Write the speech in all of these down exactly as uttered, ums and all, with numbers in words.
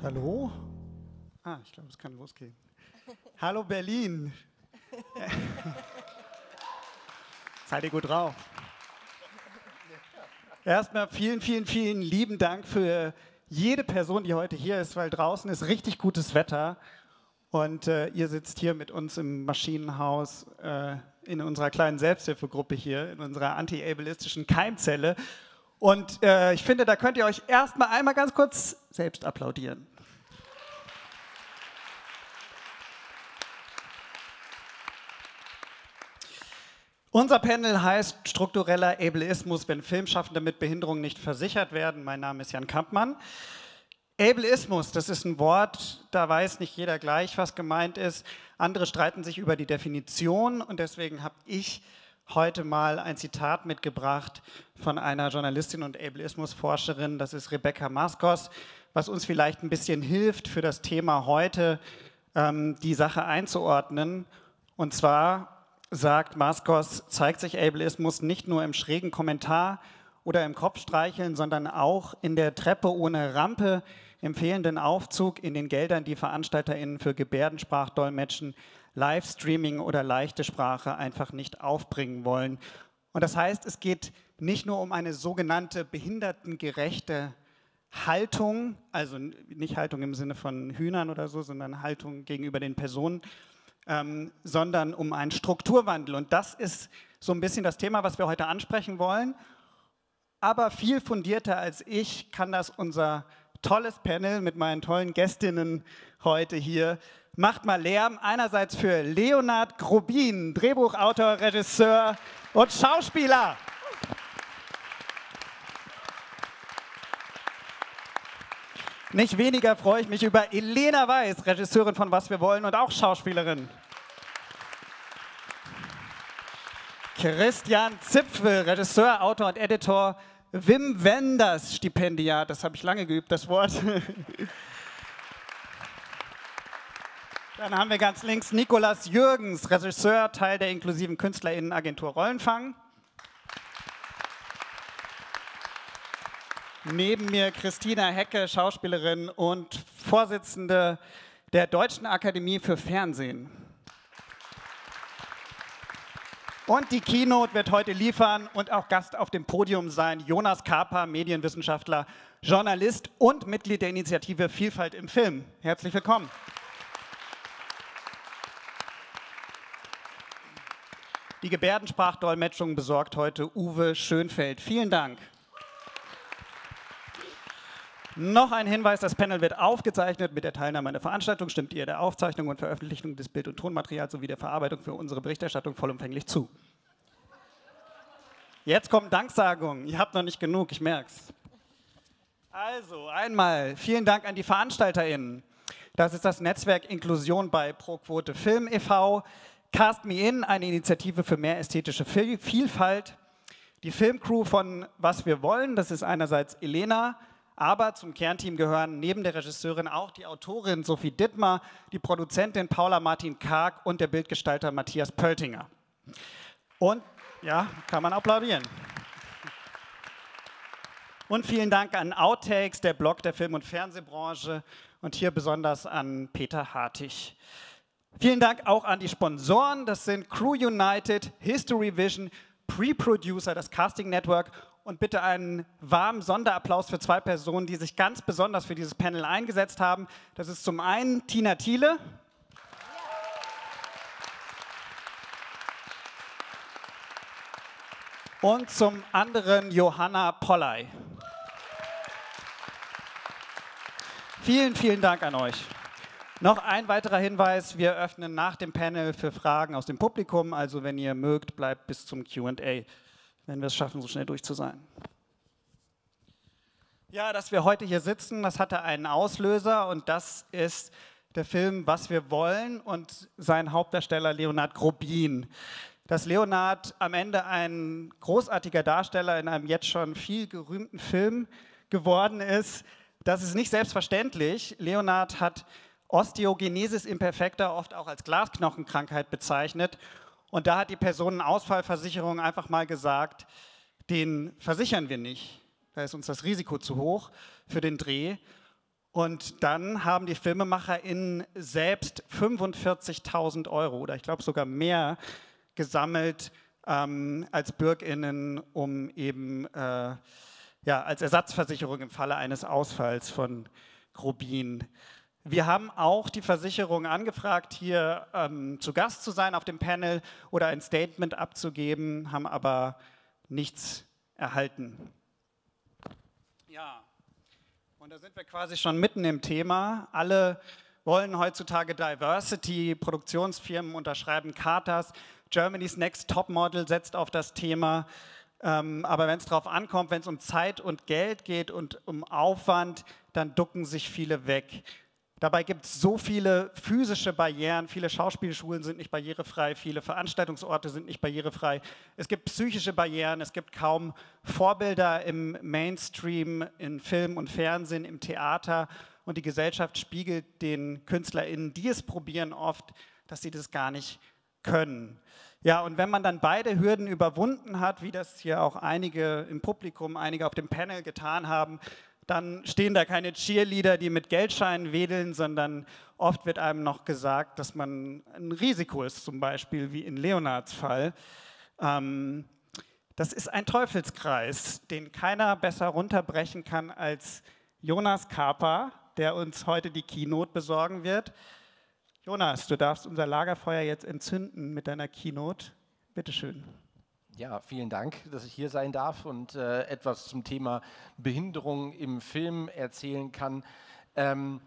Hallo? Ah, ich glaube, es kann losgehen. Hallo Berlin. Seid ihr gut drauf? Erstmal vielen, vielen, vielen lieben Dank für jede Person, die heute hier ist, weil draußen ist richtig gutes Wetter und äh, ihr sitzt hier mit uns im Maschinenhaus äh, in unserer kleinen Selbsthilfegruppe hier, in unserer anti-ableistischen Keimzelle. Und äh, ich finde, da könnt ihr euch erstmal einmal ganz kurz selbst applaudieren. Unser Panel heißt struktureller Ableismus, wenn Filmschaffende mit Behinderung nicht versichert werden. Mein Name ist Jan Kampmann. Ableismus, das ist ein Wort, da weiß nicht jeder gleich, was gemeint ist. Andere streiten sich über die Definition und deswegen habe ich heute mal ein Zitat mitgebracht von einer Journalistin und Ableismusforscherin, das ist Rebecca Maskos, was uns vielleicht ein bisschen hilft, für das Thema heute ähm, die Sache einzuordnen. Und zwar sagt Maskos, zeigt sich Ableismus nicht nur im schrägen Kommentar oder im Kopfstreicheln, sondern auch in der Treppe ohne Rampe, im fehlenden Aufzug, in den Geldern, die VeranstalterInnen für Gebärdensprachdolmetschen, Livestreaming oder leichte Sprache einfach nicht aufbringen wollen. Und das heißt, es geht nicht nur um eine sogenannte behindertengerechte Haltung, also nicht Haltung im Sinne von Hühnern oder so, sondern Haltung gegenüber den Personen, Ähm, sondern um einen Strukturwandel. Und das ist so ein bisschen das Thema, was wir heute ansprechen wollen. Aber viel fundierter als ich kann das unser tolles Panel mit meinen tollen Gästinnen heute hier. Macht mal Lärm, einerseits für Leonard Grobin, Drehbuchautor, Regisseur und Schauspieler. Nicht weniger freue ich mich über Elena Weiß, Regisseurin von Was wir wollen und auch Schauspielerin. Christian Zipfel, Regisseur, Autor und Editor. Wim Wenders Stipendiat, das habe ich lange geübt, das Wort. Dann haben wir ganz links Nikolas Jürgens, Regisseur, Teil der inklusiven KünstlerInnenagentur Rollenfang. Neben mir Christina Hecke, Schauspielerin und Vorsitzende der Deutschen Akademie für Fernsehen. Und die Keynote wird heute liefern und auch Gast auf dem Podium sein Jonas Kaper, Medienwissenschaftler, Journalist und Mitglied der Initiative Vielfalt im Film. Herzlich willkommen. Die Gebärdensprachdolmetschung besorgt heute Uwe Schönfeld. Vielen Dank. Noch ein Hinweis, das Panel wird aufgezeichnet. Mit der Teilnahme an der Veranstaltung stimmt ihr der Aufzeichnung und Veröffentlichung des Bild- und Tonmaterials sowie der Verarbeitung für unsere Berichterstattung vollumfänglich zu. Jetzt kommt Danksagung. Ihr habt noch nicht genug, ich merk's. Also, einmal vielen Dank an die VeranstalterInnen. Das ist das Netzwerk Inklusion bei ProQuote Film e V, Cast Me In, eine Initiative für mehr ästhetische Vielfalt, die Filmcrew von Was wir wollen, das ist einerseits Elena, aber zum Kernteam gehören neben der Regisseurin auch die Autorin Sophie Dittmar, die Produzentin Paula Martin-Karg und der Bildgestalter Matthias Pöltinger. Und, ja, kann man applaudieren. Und vielen Dank an Outtakes, der Blog der Film- und Fernsehbranche und hier besonders an Peter Hartig. Vielen Dank auch an die Sponsoren, das sind Crew United, History Vision, Pre-Producer, das Casting Network. Und bitte einen warmen Sonderapplaus für zwei Personen, die sich ganz besonders für dieses Panel eingesetzt haben. Das ist zum einen Tina Thiele. Und zum anderen Johanna Polley. Vielen, vielen Dank an euch. Noch ein weiterer Hinweis, wir öffnen nach dem Panel für Fragen aus dem Publikum. Also wenn ihr mögt, bleibt bis zum Q und A. Wenn wir es schaffen, so schnell durch zu sein. Ja, dass wir heute hier sitzen, das hatte einen Auslöser und das ist der Film Was wir wollen und sein Hauptdarsteller Leonard Grobin. Dass Leonard am Ende ein großartiger Darsteller in einem jetzt schon viel gerühmten Film geworden ist, das ist nicht selbstverständlich. Leonard hat Osteogenesis imperfecta oft auch als Glasknochenkrankheit bezeichnet. Und da hat die Personenausfallversicherung einfach mal gesagt, den versichern wir nicht. Da ist uns das Risiko zu hoch für den Dreh. Und dann haben die FilmemacherInnen selbst fünfundvierzigtausend Euro oder ich glaube sogar mehr gesammelt ähm, als BürgInnen, um eben äh, ja, als Ersatzversicherung im Falle eines Ausfalls von Rubin. Wir haben auch die Versicherung angefragt, hier ähm, zu Gast zu sein auf dem Panel oder ein Statement abzugeben, haben aber nichts erhalten. Ja. Und da sind wir quasi schon mitten im Thema. Alle wollen heutzutage Diversity, Produktionsfirmen unterschreiben Chartas. Germany's Next Topmodel setzt auf das Thema. Ähm, aber wenn es darauf ankommt, wenn es um Zeit und Geld geht und um Aufwand, dann ducken sich viele weg. Dabei gibt es so viele physische Barrieren. Viele Schauspielschulen sind nicht barrierefrei, viele Veranstaltungsorte sind nicht barrierefrei. Es gibt psychische Barrieren, es gibt kaum Vorbilder im Mainstream, in Film und Fernsehen, im Theater. Und die Gesellschaft spiegelt den KünstlerInnen, die es probieren, oft, dass sie das gar nicht können. Ja, und wenn man dann beide Hürden überwunden hat, wie das hier auch einige im Publikum, einige auf dem Panel getan haben, dann stehen da keine Cheerleader, die mit Geldscheinen wedeln, sondern oft wird einem noch gesagt, dass man ein Risiko ist, zum Beispiel wie in Leonards Fall. Ähm, das ist ein Teufelskreis, den keiner besser runterbrechen kann als Jonas Karpa, der uns heute die Keynote besorgen wird. Jonas, du darfst unser Lagerfeuer jetzt entzünden mit deiner Keynote. Bitte schön. Ja, vielen Dank, dass ich hier sein darf und äh, etwas zum Thema Behinderung im Film erzählen kann. Ähm,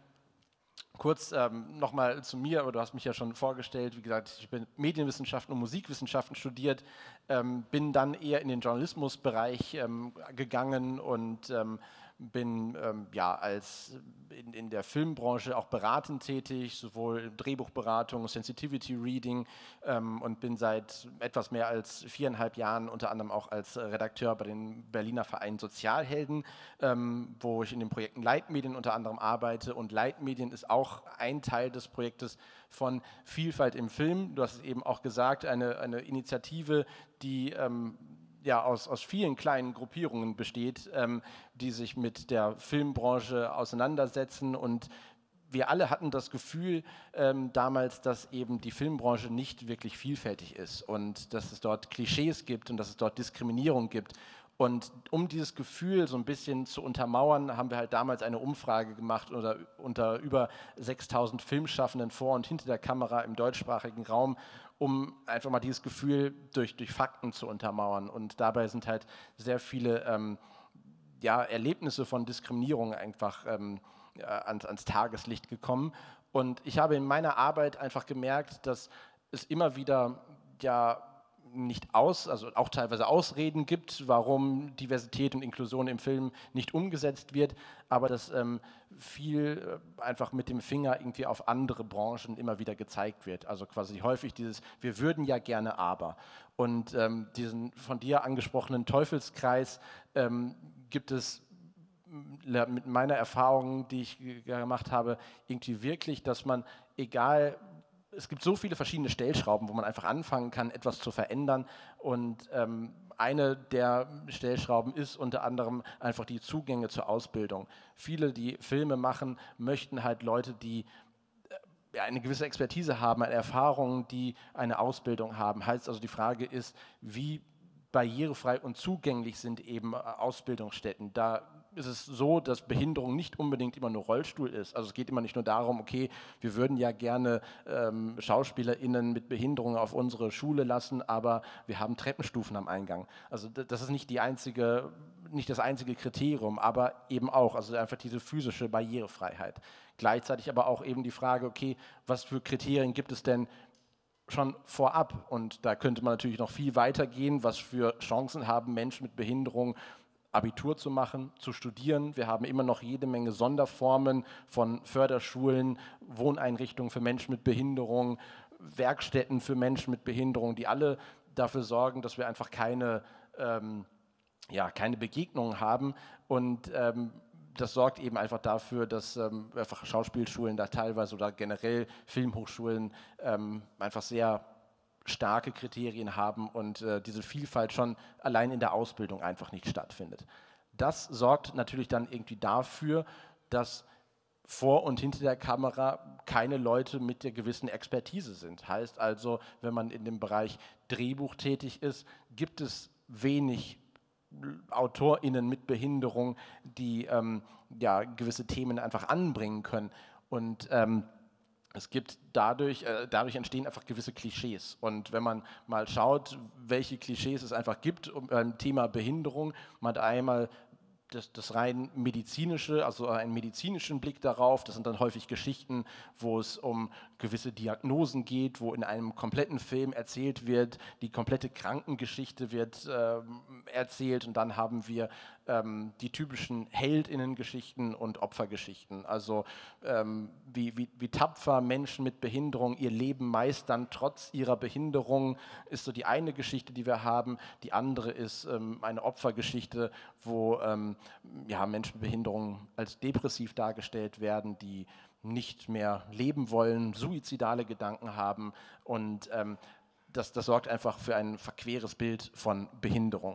kurz ähm, nochmal zu mir, aber du hast mich ja schon vorgestellt. Wie gesagt, ich bin Medienwissenschaften und Musikwissenschaften studiert, ähm, bin dann eher in den Journalismusbereich ähm, gegangen und ähm, bin ähm, ja, als in, in der Filmbranche auch beratend tätig, sowohl Drehbuchberatung, Sensitivity Reading ähm, und bin seit etwas mehr als viereinhalb Jahren unter anderem auch als Redakteur bei den Berliner Verein Sozialhelden, ähm, wo ich in den Projekten Leitmedien unter anderem arbeite, und Leitmedien ist auch ein Teil des Projektes von Vielfalt im Film. Du hast es eben auch gesagt, eine, eine Initiative, die ähm, ja, aus, aus vielen kleinen Gruppierungen besteht, ähm, die sich mit der Filmbranche auseinandersetzen, und wir alle hatten das Gefühl ähm, damals, dass eben die Filmbranche nicht wirklich vielfältig ist und dass es dort Klischees gibt und dass es dort Diskriminierung gibt. Und um dieses Gefühl so ein bisschen zu untermauern, haben wir halt damals eine Umfrage gemacht unter, unter über sechstausend Filmschaffenden vor und hinter der Kamera im deutschsprachigen Raum, um einfach mal dieses Gefühl durch, durch Fakten zu untermauern. Und dabei sind halt sehr viele ähm, ja, Erlebnisse von Diskriminierung einfach ähm, ans, ans Tageslicht gekommen. Und ich habe in meiner Arbeit einfach gemerkt, dass es immer wieder ja nicht aus, also auch teilweise Ausreden gibt, warum Diversität und Inklusion im Film nicht umgesetzt wird, aber dass ähm, viel äh, einfach mit dem Finger irgendwie auf andere Branchen immer wieder gezeigt wird. Also quasi häufig dieses, wir würden ja gerne aber. Und ähm, diesen von dir angesprochenen Teufelskreis ähm, gibt es mit meiner Erfahrung, die ich gemacht habe, irgendwie wirklich, dass man, egal, es gibt so viele verschiedene Stellschrauben, wo man einfach anfangen kann, etwas zu verändern, und ähm, eine der Stellschrauben ist unter anderem einfach die Zugänge zur Ausbildung. Viele, die Filme machen, möchten halt Leute, die äh, eine gewisse Expertise haben, eine Erfahrung, die eine Ausbildung haben. Heißt also, die Frage ist, wie barrierefrei und zugänglich sind eben Ausbildungsstätten. Da ist es so, dass Behinderung nicht unbedingt immer nur Rollstuhl ist. Also es geht immer nicht nur darum, okay, wir würden ja gerne ähm, SchauspielerInnen mit Behinderung auf unsere Schule lassen, aber wir haben Treppenstufen am Eingang. Also das ist nicht die einzige, nicht das einzige Kriterium, aber eben auch, also einfach diese physische Barrierefreiheit. Gleichzeitig aber auch eben die Frage, okay, was für Kriterien gibt es denn schon vorab? Und da könnte man natürlich noch viel weiter gehen. Was für Chancen haben Menschen mit Behinderung, Abitur zu machen, zu studieren? Wir haben immer noch jede Menge Sonderformen von Förderschulen, Wohneinrichtungen für Menschen mit Behinderung, Werkstätten für Menschen mit Behinderung, die alle dafür sorgen, dass wir einfach keine, ähm, ja, keine Begegnungen haben. Und ähm, das sorgt eben einfach dafür, dass ähm, einfach Schauspielschulen da teilweise oder generell Filmhochschulen ähm, einfach sehr starke Kriterien haben und äh, diese Vielfalt schon allein in der Ausbildung einfach nicht stattfindet. Das sorgt natürlich dann irgendwie dafür, dass vor und hinter der Kamera keine Leute mit der gewissen Expertise sind. Heißt also, wenn man in dem Bereich Drehbuch tätig ist, gibt es wenig AutorInnen mit Behinderung, die ähm, ja, gewisse Themen einfach anbringen können. Und ähm, es gibt dadurch, äh, dadurch entstehen einfach gewisse Klischees. Und wenn man mal schaut, welche Klischees es einfach gibt um, beim Thema Behinderung, man hat einmal Das, das rein medizinische, also einen medizinischen Blick darauf. Das sind dann häufig Geschichten, wo es um gewisse Diagnosen geht, wo in einem kompletten Film erzählt wird, die komplette Krankengeschichte wird ähm, erzählt und dann haben wir ähm, die typischen Heldinnengeschichten und Opfergeschichten. Also ähm, wie, wie, wie tapfer Menschen mit Behinderung ihr Leben meistern, trotz ihrer Behinderung, ist so die eine Geschichte, die wir haben. Die andere ist ähm, eine Opfergeschichte, wo ähm, ja, Menschen mit Behinderung als depressiv dargestellt werden, die nicht mehr leben wollen, suizidale Gedanken haben und ähm, das, das sorgt einfach für ein verqueres Bild von Behinderung.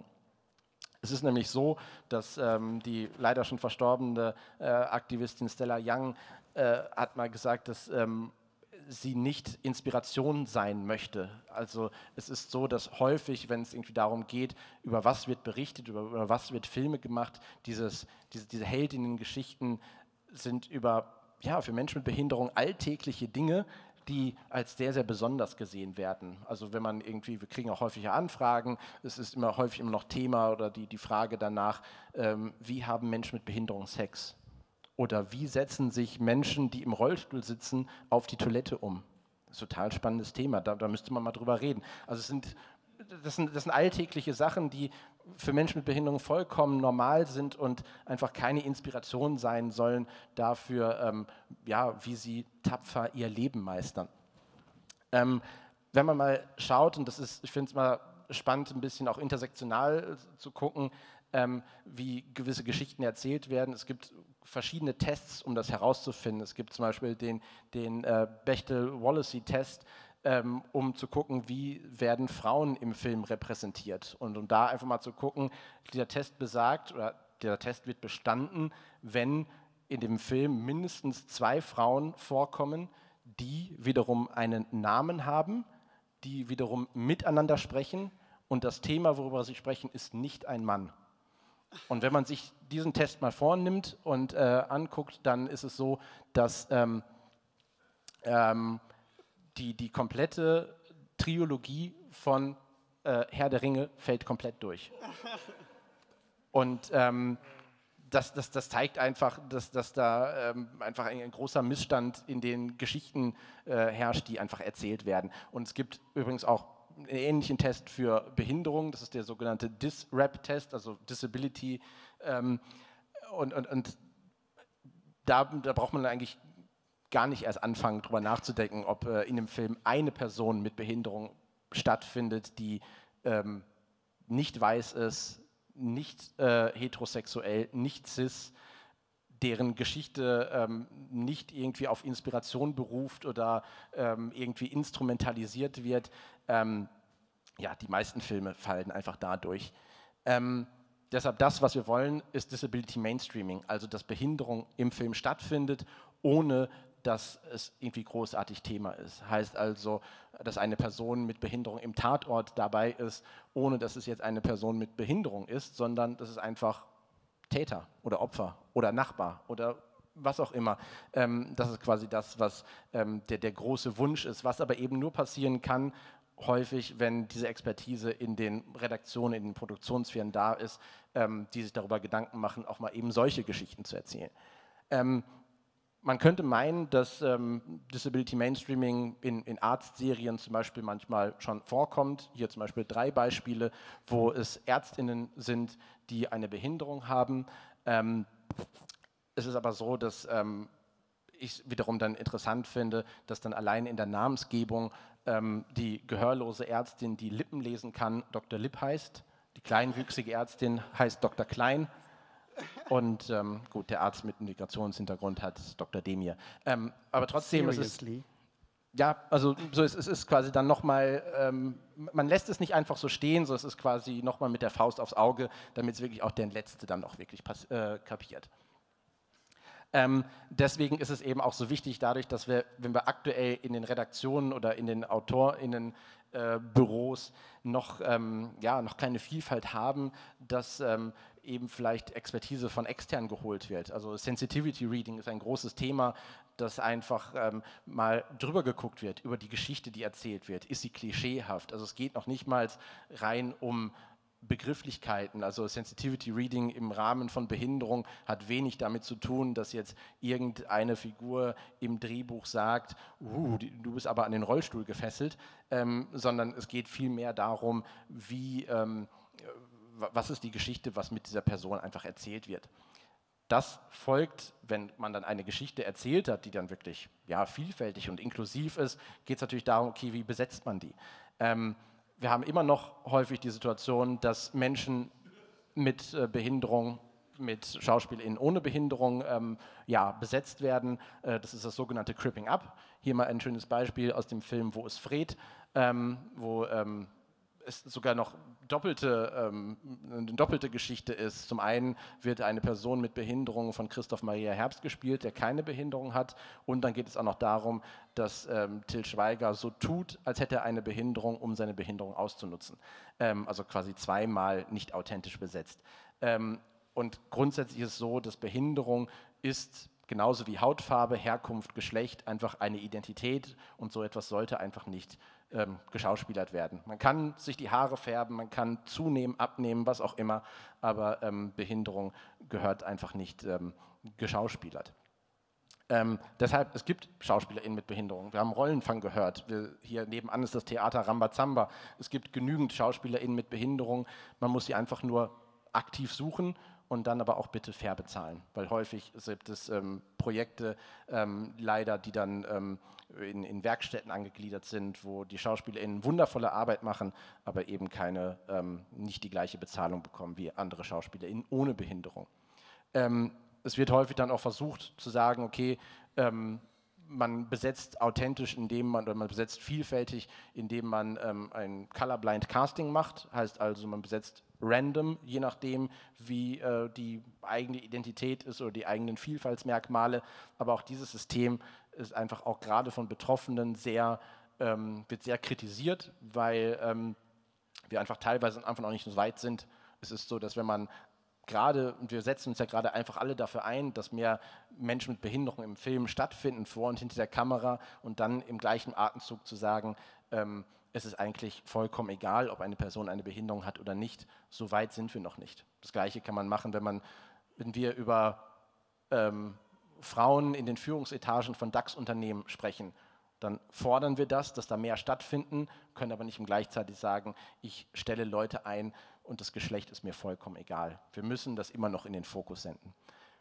Es ist nämlich so, dass ähm, die leider schon verstorbene äh, Aktivistin Stella Young äh, hat mal gesagt, dass ähm, sie nicht Inspiration sein möchte. Also es ist so, dass häufig, wenn es irgendwie darum geht, über was wird berichtet, über, über was wird Filme gemacht, dieses, diese, diese Heldinnen-Geschichten sind über, ja, für Menschen mit Behinderung alltägliche Dinge, die als sehr, sehr besonders gesehen werden. Also wenn man irgendwie, wir kriegen auch häufige Anfragen, es ist immer häufig immer noch Thema oder die, die Frage danach, ähm, wie haben Menschen mit Behinderung Sex? Oder wie setzen sich Menschen, die im Rollstuhl sitzen, auf die Toilette um? Das ist ein total spannendes Thema, da, da müsste man mal drüber reden. Also es sind, das, sind, das sind alltägliche Sachen, die für Menschen mit Behinderung vollkommen normal sind und einfach keine Inspiration sein sollen dafür, ähm, ja, wie sie tapfer ihr Leben meistern. Ähm, wenn man mal schaut, und das ist, ich finde es mal spannend, ein bisschen auch intersektional zu gucken, ähm, wie gewisse Geschichten erzählt werden. Es gibt verschiedene Tests, um das herauszufinden. Es gibt zum Beispiel den, den äh, Bechdel-Wallasey-Test, ähm, um zu gucken, wie werden Frauen im Film repräsentiert. Und um da einfach mal zu gucken, dieser Test besagt, oder der Test wird bestanden, wenn in dem Film mindestens zwei Frauen vorkommen, die wiederum einen Namen haben, die wiederum miteinander sprechen und das Thema, worüber sie sprechen, ist nicht ein Mann. Und wenn man sich diesen Test mal vornimmt und äh, anguckt, dann ist es so, dass ähm, ähm, die, die komplette Trilogie von äh, Herr der Ringe fällt komplett durch. Und ähm, das, das, das zeigt einfach, dass, dass da ähm, einfach ein, ein großer Missstand in den Geschichten äh, herrscht, die einfach erzählt werden. Und es gibt übrigens auch einen ähnlichen Test für Behinderung, das ist der sogenannte Dis-Rap-Test, also Disability. Ähm, und und, und da, da braucht man eigentlich gar nicht erst anfangen, darüber nachzudenken, ob äh, in dem Film eine Person mit Behinderung stattfindet, die ähm, nicht weiß ist, nicht äh, heterosexuell, nicht cis, deren Geschichte ähm, nicht irgendwie auf Inspiration beruft oder ähm, irgendwie instrumentalisiert wird. Ähm, ja, die meisten Filme fallen einfach dadurch. Ähm, deshalb das, was wir wollen, ist Disability Mainstreaming, also dass Behinderung im Film stattfindet, ohne dass es irgendwie großartig Thema ist. Heißt also, dass eine Person mit Behinderung im Tatort dabei ist, ohne dass es jetzt eine Person mit Behinderung ist, sondern dass es einfach Täter oder Opfer oder Nachbar oder was auch immer. Ähm, das ist quasi das, was ähm, der, der große Wunsch ist, was aber eben nur passieren kann, häufig, wenn diese Expertise in den Redaktionen, in den Produktionsfirmen da ist, ähm, die sich darüber Gedanken machen, auch mal eben solche Geschichten zu erzählen. Ähm, Man könnte meinen, dass ähm, Disability Mainstreaming in, in Arztserien zum Beispiel manchmal schon vorkommt. Hier zum Beispiel drei Beispiele, wo es ÄrztInnen sind, die eine Behinderung haben. Ähm, es ist aber so, dass ähm, ich wiederum dann interessant finde, dass dann allein in der Namensgebung ähm, die gehörlose Ärztin, die Lippen lesen kann, Doktor Lipp heißt. Die kleinwüchsige Ärztin heißt Doktor Klein. Und ähm, gut, der Arzt mit Migrationshintergrund hat Doktor Demir. Ähm, aber trotzdem ist es, ja, also so ist, es ist quasi dann nochmal, ähm, man lässt es nicht einfach so stehen, so es ist quasi nochmal mit der Faust aufs Auge, damit es wirklich auch der Letzte dann auch wirklich pass, äh, kapiert. Ähm, deswegen ist es eben auch so wichtig, dadurch, dass wir, wenn wir aktuell in den Redaktionen oder in den AutorInnen-Büros äh, noch, ähm, ja, noch keine Vielfalt haben, dass ähm, eben vielleicht Expertise von extern geholt wird. Also Sensitivity Reading ist ein großes Thema, dass einfach ähm, mal drüber geguckt wird, über die Geschichte, die erzählt wird. Ist sie klischeehaft? Also es geht noch nicht mal rein um Begrifflichkeiten, also Sensitivity Reading im Rahmen von Behinderung hat wenig damit zu tun, dass jetzt irgendeine Figur im Drehbuch sagt, uh, du bist aber an den Rollstuhl gefesselt, ähm, sondern es geht vielmehr darum, wie, ähm, was ist die Geschichte, was mit dieser Person einfach erzählt wird. Das folgt, wenn man dann eine Geschichte erzählt hat, die dann wirklich ja, vielfältig und inklusiv ist, geht es natürlich darum, okay, wie besetzt man die? Ähm, Wir haben immer noch häufig die Situation, dass Menschen mit äh, Behinderung, mit SchauspielerInnen ohne Behinderung ähm, ja, besetzt werden. Äh, das ist das sogenannte Cripping Up. Hier mal ein schönes Beispiel aus dem Film Wo ist Fred, ähm, wo ähm, es sogar noch doppelte, ähm, eine doppelte Geschichte ist. Zum einen wird eine Person mit Behinderung von Christoph Maria Herbst gespielt, der keine Behinderung hat. Und dann geht es auch noch darum, dass ähm, Til Schweiger so tut, als hätte er eine Behinderung, um seine Behinderung auszunutzen. Ähm, also quasi zweimal nicht authentisch besetzt. Ähm, und grundsätzlich ist es so, dass Behinderung ist genauso wie Hautfarbe, Herkunft, Geschlecht einfach eine Identität und so etwas sollte einfach nicht ähm, geschauspielert werden. Man kann sich die Haare färben, man kann zunehmen, abnehmen, was auch immer, aber ähm, Behinderung gehört einfach nicht ähm, geschauspielert. Ähm, deshalb, es gibt SchauspielerInnen mit Behinderung. Wir haben Rollenfang gehört. Wir, hier nebenan ist das Theater Rambazamba. Es gibt genügend SchauspielerInnen mit Behinderung. Man muss sie einfach nur aktiv suchen und dann aber auch bitte fair bezahlen, weil häufig gibt es ähm, Projekte ähm, leider, die dann ähm, in, in Werkstätten angegliedert sind, wo die SchauspielerInnen wundervolle Arbeit machen, aber eben keine, ähm, nicht die gleiche Bezahlung bekommen wie andere SchauspielerInnen ohne Behinderung. Ähm, es wird häufig dann auch versucht zu sagen, okay, ähm, man besetzt authentisch, indem man, oder man besetzt vielfältig, indem man ähm, ein Colorblind Casting macht, heißt also, man besetzt random, je nachdem, wie äh, die eigene Identität ist oder die eigenen Vielfaltsmerkmale, aber auch dieses System ist einfach auch gerade von Betroffenen sehr, ähm, wird sehr kritisiert, weil ähm, wir einfach teilweise einfach noch nicht so weit sind. Es ist so, dass wenn man gerade, und wir setzen uns ja gerade einfach alle dafür ein, dass mehr Menschen mit Behinderung im Film stattfinden, vor und hinter der Kamera und dann im gleichen Atemzug zu sagen, ähm, es ist eigentlich vollkommen egal, ob eine Person eine Behinderung hat oder nicht, so weit sind wir noch nicht. Das Gleiche kann man machen, wenn, man, wenn wir über ähm, Frauen in den Führungsetagen von DAX-Unternehmen sprechen. Dann fordern wir das, dass da mehr stattfinden, können aber nicht gleichzeitig sagen, ich stelle Leute ein und das Geschlecht ist mir vollkommen egal. Wir müssen das immer noch in den Fokus senden.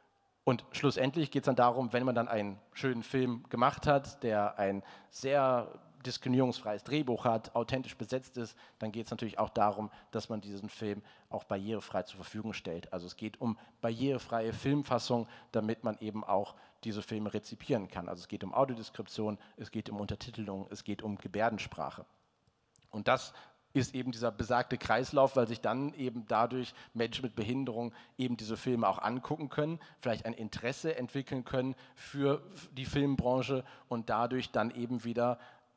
Und schlussendlich geht es dann darum, wenn man dann einen schönen Film gemacht hat, der ein sehr diskriminierungsfreies Drehbuch hat, authentisch besetzt ist, dann geht es natürlich auch darum, dass man diesen Film auch barrierefrei zur Verfügung stellt. Also es geht um barrierefreie Filmfassung, damit man eben auch diese Filme rezipieren kann. Also es geht um Audiodeskription, es geht um Untertitelung, es geht um Gebärdensprache. Und das ist eben dieser besagte Kreislauf, weil sich dann eben dadurch Menschen mit Behinderung eben diese Filme auch angucken können, vielleicht ein Interesse entwickeln können für die Filmbranche und dadurch dann eben wieder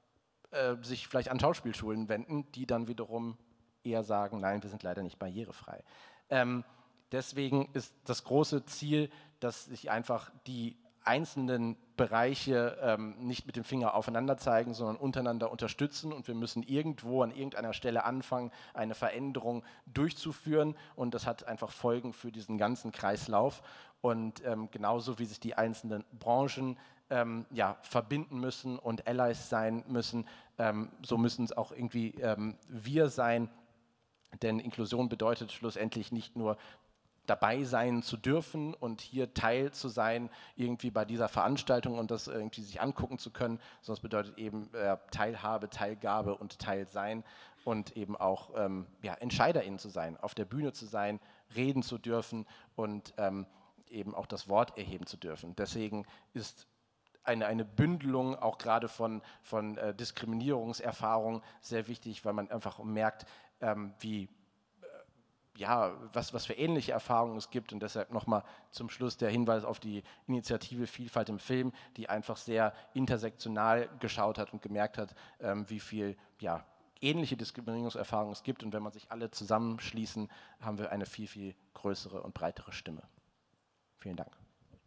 äh, sich vielleicht an Schauspielschulen wenden, die dann wiederum eher sagen, nein, wir sind leider nicht barrierefrei. Ähm, deswegen ist das große Ziel, dass sich einfach die einzelnen Bereiche ähm, nicht mit dem Finger aufeinander zeigen, sondern untereinander unterstützen und wir müssen irgendwo an irgendeiner Stelle anfangen, eine Veränderung durchzuführen und das hat einfach Folgen für diesen ganzen Kreislauf und ähm, genauso wie sich die einzelnen Branchen ähm, ja, verbinden müssen und Allies sein müssen, ähm, so müssen es auch irgendwie ähm, wir sein, denn Inklusion bedeutet schlussendlich nicht nur dabei sein zu dürfen und hier Teil zu sein, irgendwie bei dieser Veranstaltung und das irgendwie sich angucken zu können, sondern es bedeutet eben äh, Teilhabe, Teilgabe und Teilsein und eben auch ähm, ja, EntscheiderInnen zu sein, auf der Bühne zu sein, reden zu dürfen und ähm, eben auch das Wort erheben zu dürfen. Deswegen ist eine, eine Bündelung auch gerade von, von äh, Diskriminierungserfahrung sehr wichtig, weil man einfach merkt, ähm, wie ja, was, was für ähnliche Erfahrungen es gibt und deshalb nochmal zum Schluss der Hinweis auf die Initiative Vielfalt im Film, die einfach sehr intersektional geschaut hat und gemerkt hat, ähm, wie viel ja, ähnliche Diskriminierungserfahrungen es gibt und wenn man sich alle zusammenschließen, haben wir eine viel, viel größere und breitere Stimme. Vielen Dank.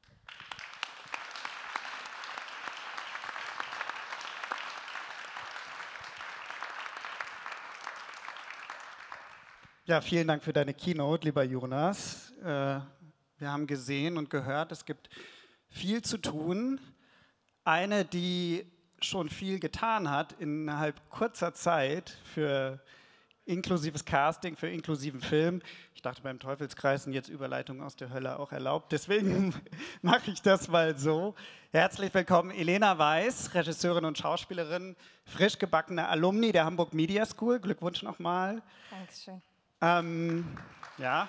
Ja, vielen Dank für deine Keynote, lieber Jonas. Äh, wir haben gesehen und gehört, es gibt viel zu tun. Eine, die schon viel getan hat innerhalb kurzer Zeit für inklusives Casting, für inklusiven Film. Ich dachte, beim Teufelskreis sind jetzt Überleitungen aus der Hölle auch erlaubt. Deswegen mache ich das mal so. Herzlich willkommen, Elena Weiß, Regisseurin und Schauspielerin, frisch gebackene Alumni der Hamburg Media School. Glückwunsch nochmal. Dankeschön. Ähm, ja.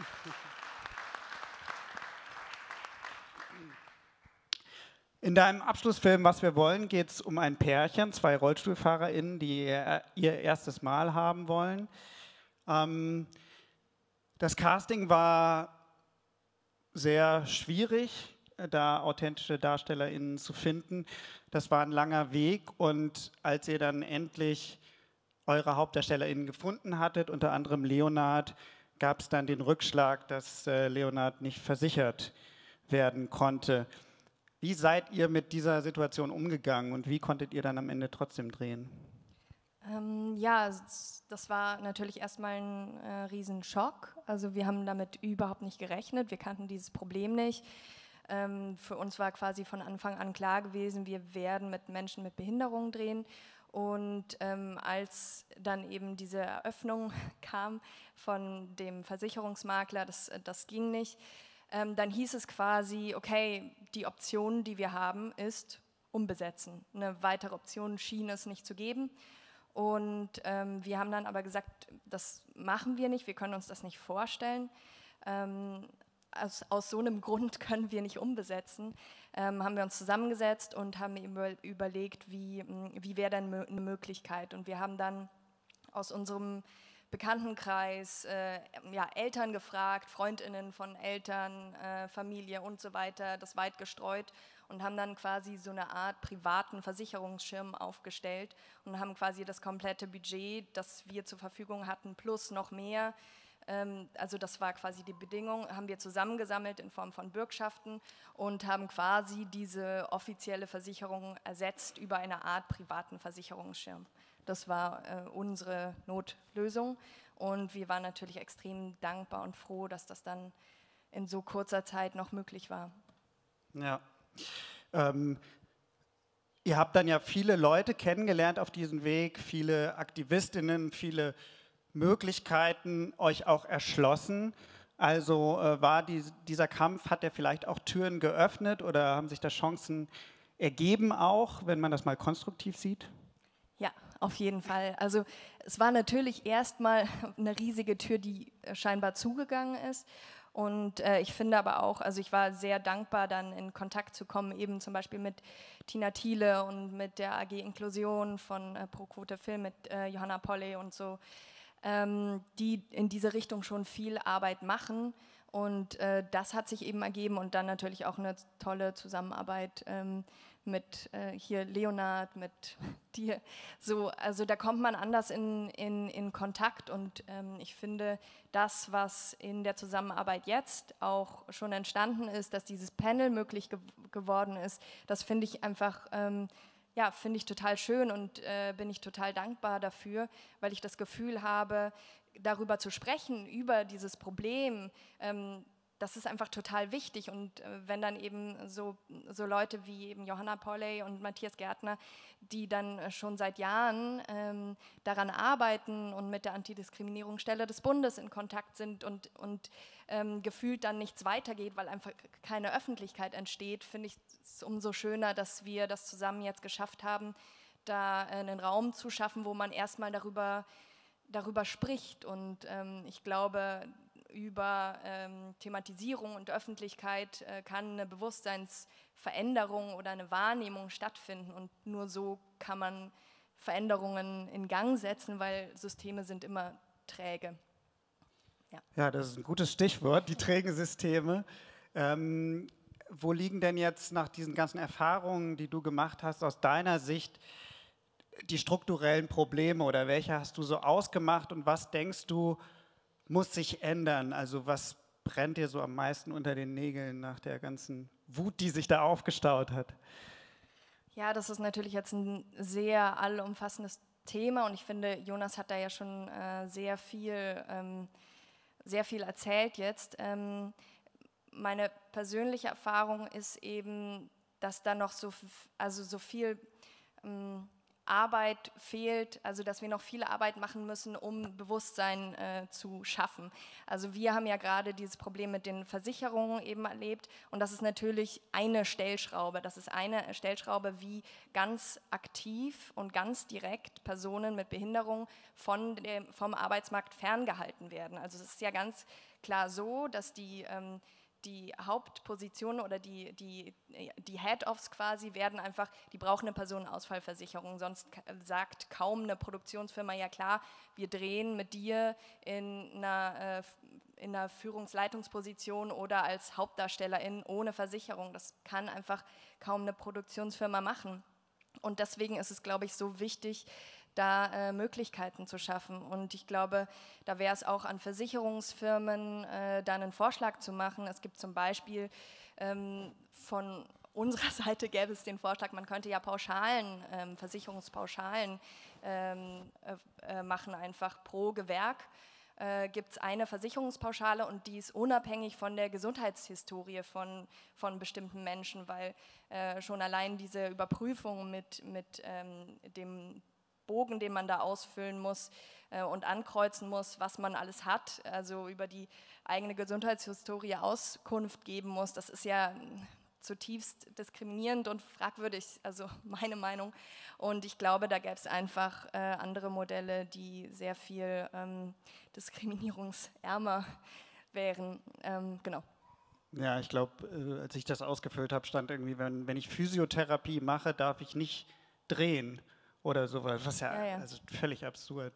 In deinem Abschlussfilm Was wir wollen geht es um ein Pärchen, zwei RollstuhlfahrerInnen, die ihr erstes Mal haben wollen. Ähm, das Casting war sehr schwierig, da authentische DarstellerInnen zu finden. Das war ein langer Weg und als ihr dann endlich eure HauptdarstellerInnen gefunden hattet, unter anderem Leonard, gab es dann den Rückschlag, dass äh, Leonard nicht versichert werden konnte. Wie seid ihr mit dieser Situation umgegangen und wie konntet ihr dann am Ende trotzdem drehen? Ähm, ja, das war natürlich erstmal ein äh, Riesenschock. Also wir haben damit überhaupt nicht gerechnet, wir kannten dieses Problem nicht. Ähm, für uns war quasi von Anfang an klar gewesen, wir werden mit Menschen mit Behinderung drehen. Und ähm, als dann eben diese Eröffnung kam von dem Versicherungsmakler, das, das ging nicht, ähm, dann hieß es quasi, okay, die Option, die wir haben, ist umbesetzen. Eine weitere Option schien es nicht zu geben. Und ähm, wir haben dann aber gesagt, das machen wir nicht, wir können uns das nicht vorstellen. Ähm, aus, aus so einem Grund können wir nicht umbesetzen. Ähm, haben wir uns zusammengesetzt und haben über, überlegt, wie, wie wäre denn eine Möglichkeit. Und wir haben dann aus unserem Bekanntenkreis äh, ja, Eltern gefragt, FreundInnen von Eltern, äh, Familie und so weiter, das weit gestreut und haben dann quasi so eine Art privaten Versicherungsschirm aufgestellt und haben quasi das komplette Budget, das wir zur Verfügung hatten, plus noch mehr, ähm, also das war quasi die Bedingung, haben wir zusammengesammelt in Form von Bürgschaften und haben quasi diese offizielle Versicherung ersetzt über eine Art privaten Versicherungsschirm. Das war äh, unsere Notlösung und wir waren natürlich extrem dankbar und froh, dass das dann in so kurzer Zeit noch möglich war. Ja. Ähm, ihr habt dann ja viele Leute kennengelernt auf diesem Weg, viele Aktivistinnen, viele Möglichkeiten euch auch erschlossen. Also äh, war die, dieser Kampf, hat der vielleicht auch Türen geöffnet oder haben sich da Chancen ergeben auch, wenn man das mal konstruktiv sieht? Ja, auf jeden Fall. Also es war natürlich erstmal eine riesige Tür, die scheinbar zugegangen ist. Und äh, ich finde aber auch, also ich war sehr dankbar, dann in Kontakt zu kommen, eben zum Beispiel mit Tina Thiele und mit der A G Inklusion von äh, Pro Quote Film, mit äh, Johanna Polley und so, ähm, die in diese Richtung schon viel Arbeit machen. Und äh, das hat sich eben ergeben und dann natürlich auch eine tolle Zusammenarbeit ähm, mit äh, hier Leonard, mit dir. So, also da kommt man anders in, in, in Kontakt und ähm, ich finde, das, was in der Zusammenarbeit jetzt auch schon entstanden ist, dass dieses Panel möglich ge geworden ist, das finde ich einfach, ähm, ja, finde ich total schön und äh, bin ich total dankbar dafür, weil ich das Gefühl habe, darüber zu sprechen, über dieses Problem, ähm, das ist einfach total wichtig und äh, wenn dann eben so, so Leute wie eben Johanna Polley und Matthias Gärtner, die dann äh, schon seit Jahren ähm, daran arbeiten und mit der Antidiskriminierungsstelle des Bundes in Kontakt sind und, und ähm, gefühlt dann nichts weitergeht, weil einfach keine Öffentlichkeit entsteht, finde ich es umso schöner, dass wir das zusammen jetzt geschafft haben, da äh, einen Raum zu schaffen, wo man erstmal darüber, darüber spricht und ähm, ich glaube, über ähm, Thematisierung und Öffentlichkeit äh, kann eine Bewusstseinsveränderung oder eine Wahrnehmung stattfinden und nur so kann man Veränderungen in Gang setzen, weil Systeme sind immer träge. Ja, ja, das ist ein gutes Stichwort, die trägen Systeme. Ähm, wo liegen denn jetzt nach diesen ganzen Erfahrungen, die du gemacht hast, aus deiner Sicht die strukturellen Probleme oder welche hast du so ausgemacht und was denkst du, muss sich ändern? Also was brennt dir so am meisten unter den Nägeln nach der ganzen Wut, die sich da aufgestaut hat? ja, das ist natürlich jetzt ein sehr allumfassendes Thema und ich finde, Jonas hat da ja schon äh, sehr viel, ähm, sehr viel erzählt jetzt. Ähm, meine persönliche Erfahrung ist eben, dass da noch so, also so viel ähm, Arbeit fehlt, also dass wir noch viele Arbeit machen müssen, um Bewusstsein äh, zu schaffen. Also wir haben ja gerade dieses Problem mit den Versicherungen eben erlebt und das ist natürlich eine Stellschraube. Das ist eine Stellschraube, wie ganz aktiv und ganz direkt Personen mit Behinderung von dem, vom Arbeitsmarkt ferngehalten werden. Also es ist ja ganz klar so, dass die ähm, die Hauptpositionen oder die, die, die Head-Offs quasi werden einfach, die brauchen eine Personenausfallversicherung, sonst sagt kaum eine Produktionsfirma, ja klar, wir drehen mit dir in einer, äh, in einer Führungsleitungsposition oder als Hauptdarstellerin ohne Versicherung. Das kann einfach kaum eine Produktionsfirma machen. Und deswegen ist es, glaube ich, so wichtig, da äh, Möglichkeiten zu schaffen. Und ich glaube, da wäre es auch an Versicherungsfirmen, äh, da einen Vorschlag zu machen. Es gibt zum Beispiel ähm, von unserer Seite gäbe es den Vorschlag, man könnte ja Pauschalen, ähm, Versicherungspauschalen ähm, äh, machen, einfach pro Gewerk. Äh, gibt es eine Versicherungspauschale und die ist unabhängig von der Gesundheitshistorie von, von bestimmten Menschen, weil äh, schon allein diese Überprüfung mit, mit ähm, dem Bogen, den man da ausfüllen muss äh, und ankreuzen muss, was man alles hat, also über die eigene Gesundheitshistorie Auskunft geben muss, das ist ja zutiefst diskriminierend und fragwürdig, also meine Meinung. Und ich glaube, da gäbe es einfach äh, andere Modelle, die sehr viel ähm, diskriminierungsärmer wären. Ähm, genau. Ja, ich glaube, äh, als ich das ausgefüllt habe, stand irgendwie, wenn, wenn ich Physiotherapie mache, darf ich nicht drehen oder sowas, was ja, Ja, ja. Also völlig absurd.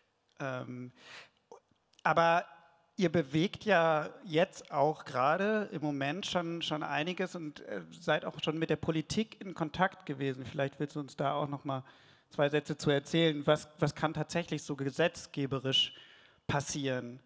Ähm, aber ihr bewegt ja jetzt auch gerade im Moment schon, schon einiges und äh, seid auch schon mit der Politik in Kontakt gewesen. Vielleicht willst du uns da auch noch mal zwei Sätze zu erzählen. Was, was kann tatsächlich so gesetzgeberisch passieren?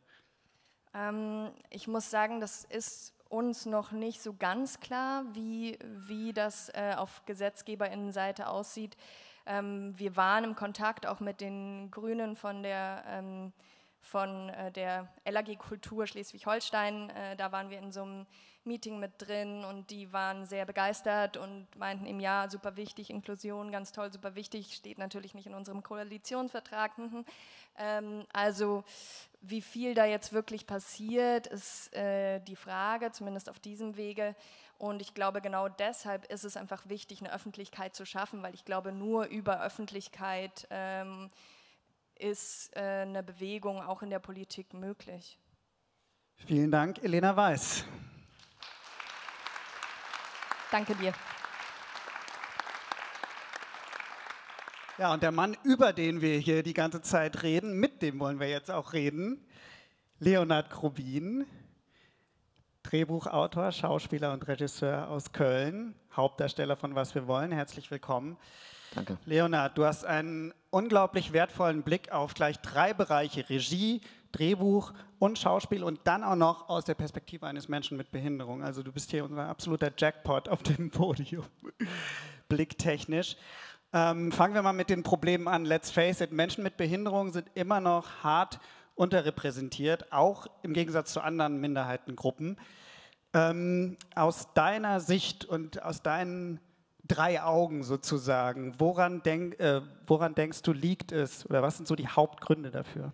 Ähm, ich muss sagen, das ist uns noch nicht so ganz klar, wie, wie das äh, auf GesetzgeberInnenseite aussieht. Ähm, wir waren im Kontakt auch mit den Grünen von der, ähm, von, äh, der L A G Kultur Schleswig-Holstein. Äh, da waren wir in so einem Meeting mit drin und die waren sehr begeistert und meinten im Ja, super wichtig, Inklusion, ganz toll, super wichtig, steht natürlich nicht in unserem Koalitionsvertrag. ähm, also wie viel da jetzt wirklich passiert, ist äh, die Frage, zumindest auf diesem Wege. Und ich glaube, genau deshalb ist es einfach wichtig, eine Öffentlichkeit zu schaffen, weil ich glaube, nur über Öffentlichkeit ähm, ist äh, eine Bewegung auch in der Politik möglich. Vielen Dank, Elena Weiß. Danke dir. Ja, und der Mann, über den wir hier die ganze Zeit reden, mit dem wollen wir jetzt auch reden, Leonhard Chrobin, Drehbuchautor, Schauspieler und Regisseur aus Köln, Hauptdarsteller von Was wir wollen. Herzlich willkommen. Danke. Leonhard, du hast einen unglaublich wertvollen Blick auf gleich drei Bereiche: Regie, Drehbuch und Schauspiel und dann auch noch aus der Perspektive eines Menschen mit Behinderung. Also du bist hier unser absoluter Jackpot auf dem Podium, blicktechnisch. Ähm, fangen wir mal mit den Problemen an. Let's face it, Menschen mit Behinderung sind immer noch hart unterrepräsentiert, auch im Gegensatz zu anderen Minderheitengruppen. Ähm, aus deiner Sicht und aus deinen drei Augen sozusagen, woran, denk, äh, woran denkst du, liegt es oder was sind so die Hauptgründe dafür?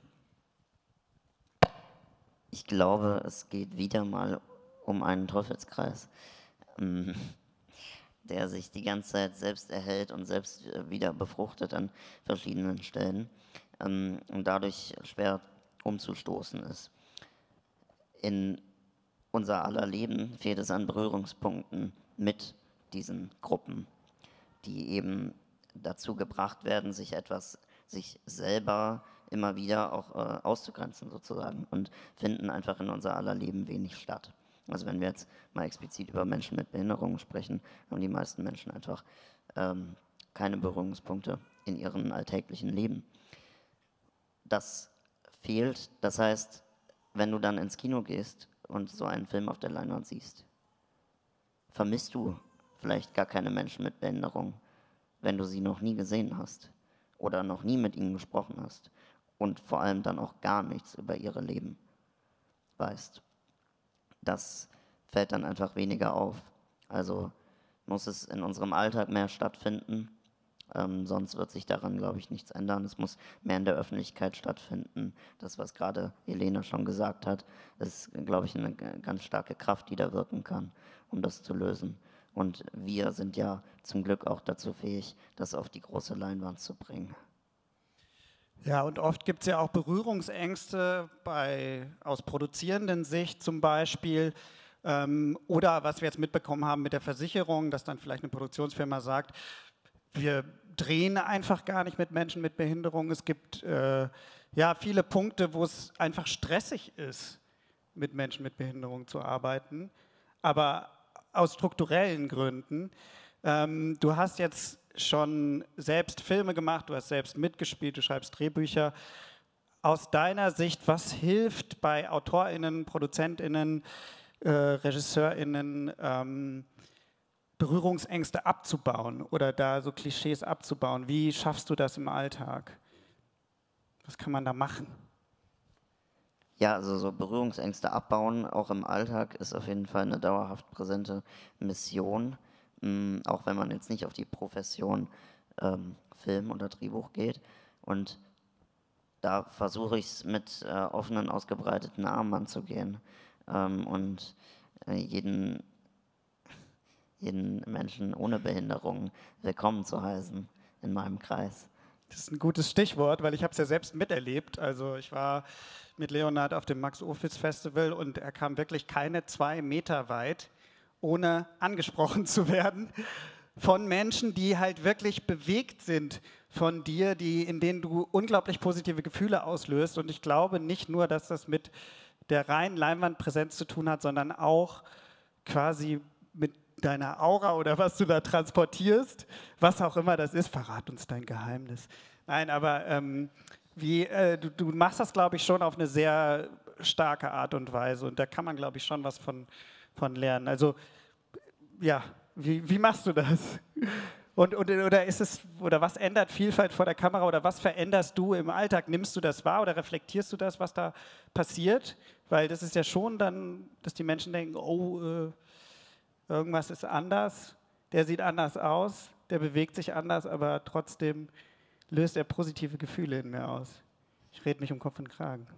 Ich glaube, es geht wieder mal um einen Teufelskreis, ähm, der sich die ganze Zeit selbst erhält und selbst wieder befruchtet an verschiedenen Stellen ähm, und dadurch schwer umzustoßen ist. In unser aller Leben fehlt es an Berührungspunkten mit diesen Gruppen, die eben dazu gebracht werden, sich etwas, sich selber immer wieder auch äh, auszugrenzen sozusagen und finden einfach in unser aller Leben wenig statt. Also wenn wir jetzt mal explizit über Menschen mit Behinderungen sprechen, haben die meisten Menschen einfach ähm, keine Berührungspunkte in ihrem alltäglichen Leben. Das fehlt, das heißt, wenn du dann ins Kino gehst und so einen Film auf der Leinwand siehst, vermisst du vielleicht gar keine Menschen mit Behinderung, wenn du sie noch nie gesehen hast oder noch nie mit ihnen gesprochen hast und vor allem dann auch gar nichts über ihre Leben weißt. Das fällt dann einfach weniger auf. Also muss es in unserem Alltag mehr stattfinden, ähm, sonst wird sich daran, glaube ich, nichts ändern. Es muss mehr in der Öffentlichkeit stattfinden. Das, was gerade Helene schon gesagt hat, ist, glaube ich, eine ganz starke Kraft, die da wirken kann, um das zu lösen. Und wir sind ja zum Glück auch dazu fähig, das auf die große Leinwand zu bringen. Ja, und oft gibt es ja auch Berührungsängste bei, aus produzierenden Sicht zum Beispiel. Ähm, oder was wir jetzt mitbekommen haben mit der Versicherung, dass dann vielleicht eine Produktionsfirma sagt, wir drehen einfach gar nicht mit Menschen mit Behinderung. Es gibt äh, ja viele Punkte, wo es einfach stressig ist, mit Menschen mit Behinderung zu arbeiten. Aber aus strukturellen Gründen. Ähm, du hast jetzt schon selbst Filme gemacht, du hast selbst mitgespielt, du schreibst Drehbücher. Aus deiner Sicht, was hilft bei AutorInnen, ProduzentInnen, äh, RegisseurInnen, ähm, Berührungsängste abzubauen oder da so Klischees abzubauen? Wie schaffst du das im Alltag? Was kann man da machen? Ja, also so Berührungsängste abbauen, auch im Alltag, ist auf jeden Fall eine dauerhaft präsente Mission. Mm, auch wenn man jetzt nicht auf die Profession ähm, Film oder Drehbuch geht. Und da versuche ich es mit äh, offenen, ausgebreiteten Armen anzugehen ähm, und äh, jeden, jeden Menschen ohne Behinderung willkommen zu heißen in meinem Kreis. Das ist ein gutes Stichwort, weil ich habe es ja selbst miterlebt. Also ich war mit Leonhard auf dem Max-Ophüls-Festival und er kam wirklich keine zwei Meter weit, ohne angesprochen zu werden von Menschen, die halt wirklich bewegt sind von dir, die, in denen du unglaublich positive Gefühle auslöst. Und ich glaube nicht nur, dass das mit der reinen Leinwandpräsenz zu tun hat, sondern auch quasi mit deiner Aura oder was du da transportierst, was auch immer das ist. Verrat uns dein Geheimnis. Nein, aber ähm, wie, äh, du, du machst das, glaube ich, schon auf eine sehr starke Art und Weise. Und da kann man, glaube ich, schon was von, von lernen. Also, ja, wie, wie machst du das? Und, und, oder ist es, oder was ändert Vielfalt vor der Kamera oder was veränderst du im Alltag? Nimmst du das wahr oder reflektierst du das, was da passiert? Weil das ist ja schon dann, dass die Menschen denken, oh, äh, irgendwas ist anders, der sieht anders aus, der bewegt sich anders, aber trotzdem löst er positive Gefühle in mir aus. Ich rede mich um Kopf und Kragen.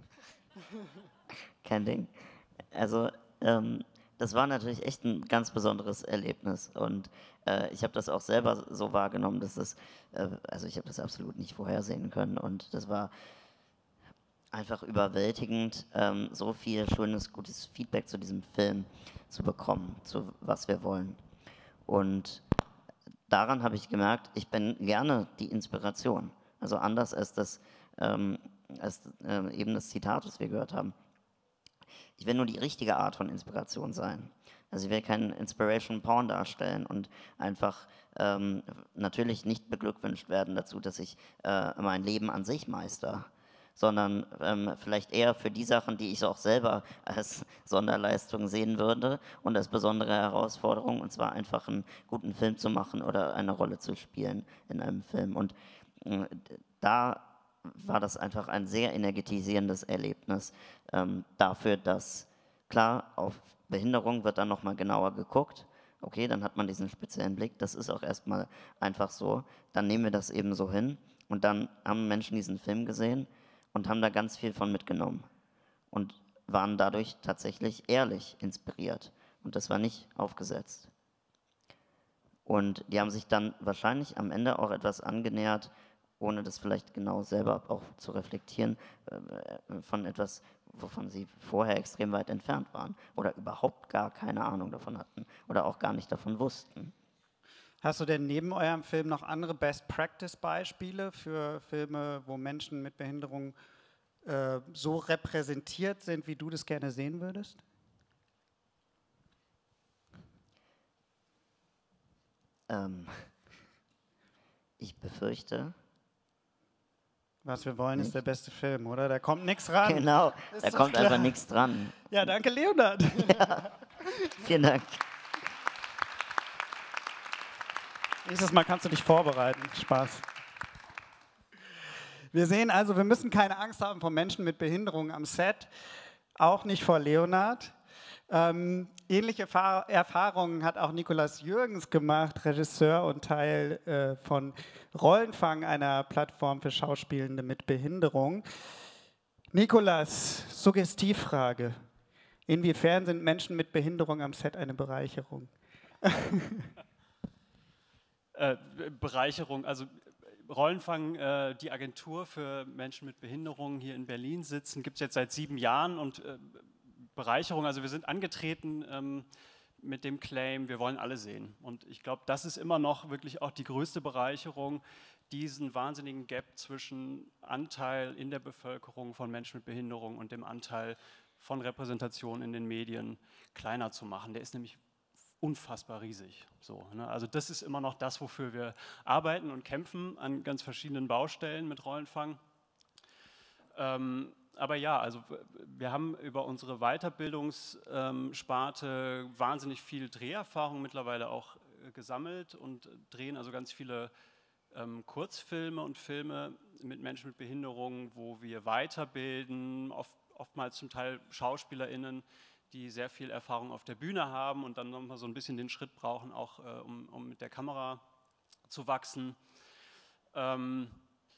Kein Ding. Also, ähm, das war natürlich echt ein ganz besonderes Erlebnis und äh, ich habe das auch selber so wahrgenommen, dass es, äh, also ich habe das absolut nicht vorhersehen können und das war einfach überwältigend, ähm, so viel schönes, gutes Feedback zu diesem Film zu bekommen, zu was wir wollen. Und daran habe ich gemerkt, ich bin gerne die Inspiration. Also anders als das, ähm, als, äh, eben das Zitat, das wir gehört haben. Ich will nur die richtige Art von Inspiration sein. Also ich will keinen Inspiration Porn darstellen und einfach ähm, natürlich nicht beglückwünscht werden dazu, dass ich äh, mein Leben an sich meister, sondern ähm, vielleicht eher für die Sachen, die ich auch selber als Sonderleistung sehen würde und als besondere Herausforderung, und zwar einfach einen guten Film zu machen oder eine Rolle zu spielen in einem Film. Und äh, da war das einfach ein sehr energetisierendes Erlebnis ähm, dafür, dass, klar, auf Behinderung wird dann nochmal genauer geguckt. Okay, dann hat man diesen speziellen Blick, das ist auch erstmal einfach so. Dann nehmen wir das eben so hin und dann haben Menschen diesen Film gesehen und haben da ganz viel von mitgenommen und waren dadurch tatsächlich ehrlich inspiriert. Und das war nicht aufgesetzt. Und die haben sich dann wahrscheinlich am Ende auch etwas angenähert, ohne das vielleicht genau selber auch zu reflektieren, äh, von etwas, wovon sie vorher extrem weit entfernt waren oder überhaupt gar keine Ahnung davon hatten oder auch gar nicht davon wussten. Hast du denn neben eurem Film noch andere Best-Practice-Beispiele für Filme, wo Menschen mit Behinderung äh, so repräsentiert sind, wie du das gerne sehen würdest? Ähm, ich befürchte. Was wir wollen, Nicht? ist der beste Film, oder? Da kommt nichts ran. Genau, Ist da doch kommt klar. einfach nichts dran. Ja, danke, Leonard. Vielen Dank. Nächstes Mal kannst du dich vorbereiten. Spaß. Wir sehen also, wir müssen keine Angst haben vor Menschen mit Behinderung am Set, auch nicht vor Leonard. Ähm, ähnliche Fa- Erfahrungen hat auch Nikolaus Jürgens gemacht, Regisseur und Teil äh, von Rollenfang, einer Plattform für Schauspielende mit Behinderung. Nikolaus, Suggestivfrage. Inwiefern sind Menschen mit Behinderung am Set eine Bereicherung? Äh, Bereicherung, also Rollenfang, äh, die Agentur für Menschen mit Behinderung hier in Berlin sitzen, gibt es jetzt seit sieben Jahren und äh, Bereicherung, also wir sind angetreten ähm, mit dem Claim, wir wollen alle sehen. Und ich glaube, das ist immer noch wirklich auch die größte Bereicherung, diesen wahnsinnigen Gap zwischen Anteil in der Bevölkerung von Menschen mit Behinderung und dem Anteil von Repräsentation in den Medien kleiner zu machen. Der ist nämlich unfassbar riesig. So, ne? Also das ist immer noch das, wofür wir arbeiten und kämpfen an ganz verschiedenen Baustellen mit Rollenfang. Ähm, aber ja, also wir haben über unsere Weiterbildungssparte ähm, wahnsinnig viel Dreherfahrung mittlerweile auch äh, gesammelt und drehen also ganz viele ähm, Kurzfilme und Filme mit Menschen mit Behinderung, wo wir weiterbilden, oft, oftmals zum Teil SchauspielerInnen, die sehr viel Erfahrung auf der Bühne haben und dann nochmal so ein bisschen den Schritt brauchen, auch äh, um, um mit der Kamera zu wachsen. Ähm,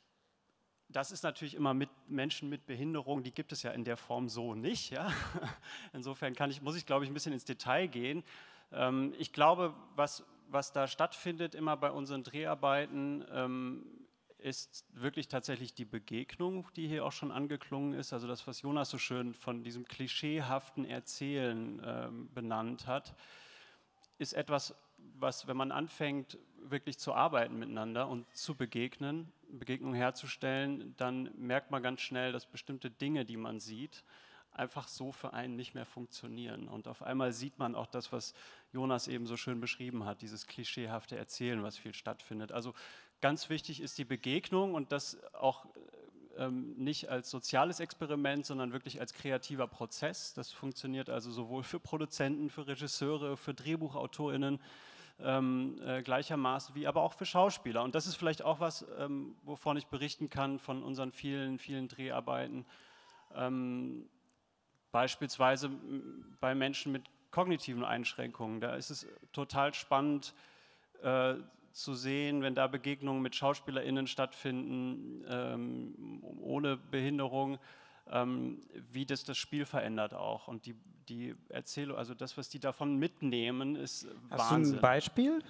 das ist natürlich immer mit Menschen mit Behinderung, die gibt es ja in der Form so nicht. Ja? Insofern kann ich, muss ich, glaube ich, ein bisschen ins Detail gehen. Ähm, ich glaube, was, was da stattfindet immer bei unseren Dreharbeiten, ähm, ist wirklich tatsächlich die Begegnung, die hier auch schon angeklungen ist. Also das, was Jonas so schön von diesem klischeehaften Erzählen ähm, benannt hat, ist etwas, was, wenn man anfängt, wirklich zu arbeiten miteinander und zu begegnen, Begegnungen herzustellen, dann merkt man ganz schnell, dass bestimmte Dinge, die man sieht, einfach so für einen nicht mehr funktionieren. Und auf einmal sieht man auch das, was Jonas eben so schön beschrieben hat, dieses klischeehafte Erzählen, was viel stattfindet. Also ganz wichtig ist die Begegnung und das auch ähm, nicht als soziales Experiment, sondern wirklich als kreativer Prozess. Das funktioniert also sowohl für Produzenten, für Regisseure, für DrehbuchautorInnen ähm, äh, gleichermaßen wie aber auch für Schauspieler. Und das ist vielleicht auch was, ähm, wovon ich berichten kann von unseren vielen, vielen Dreharbeiten. Ähm, beispielsweise bei Menschen mit kognitiven Einschränkungen. Da ist es total spannend, äh, zu sehen, wenn da Begegnungen mit SchauspielerInnen stattfinden, ähm, ohne Behinderung, ähm, wie das das Spiel verändert auch. Und die, die Erzählung, also das, was die davon mitnehmen, ist Hast Wahnsinn. du ein Beispiel?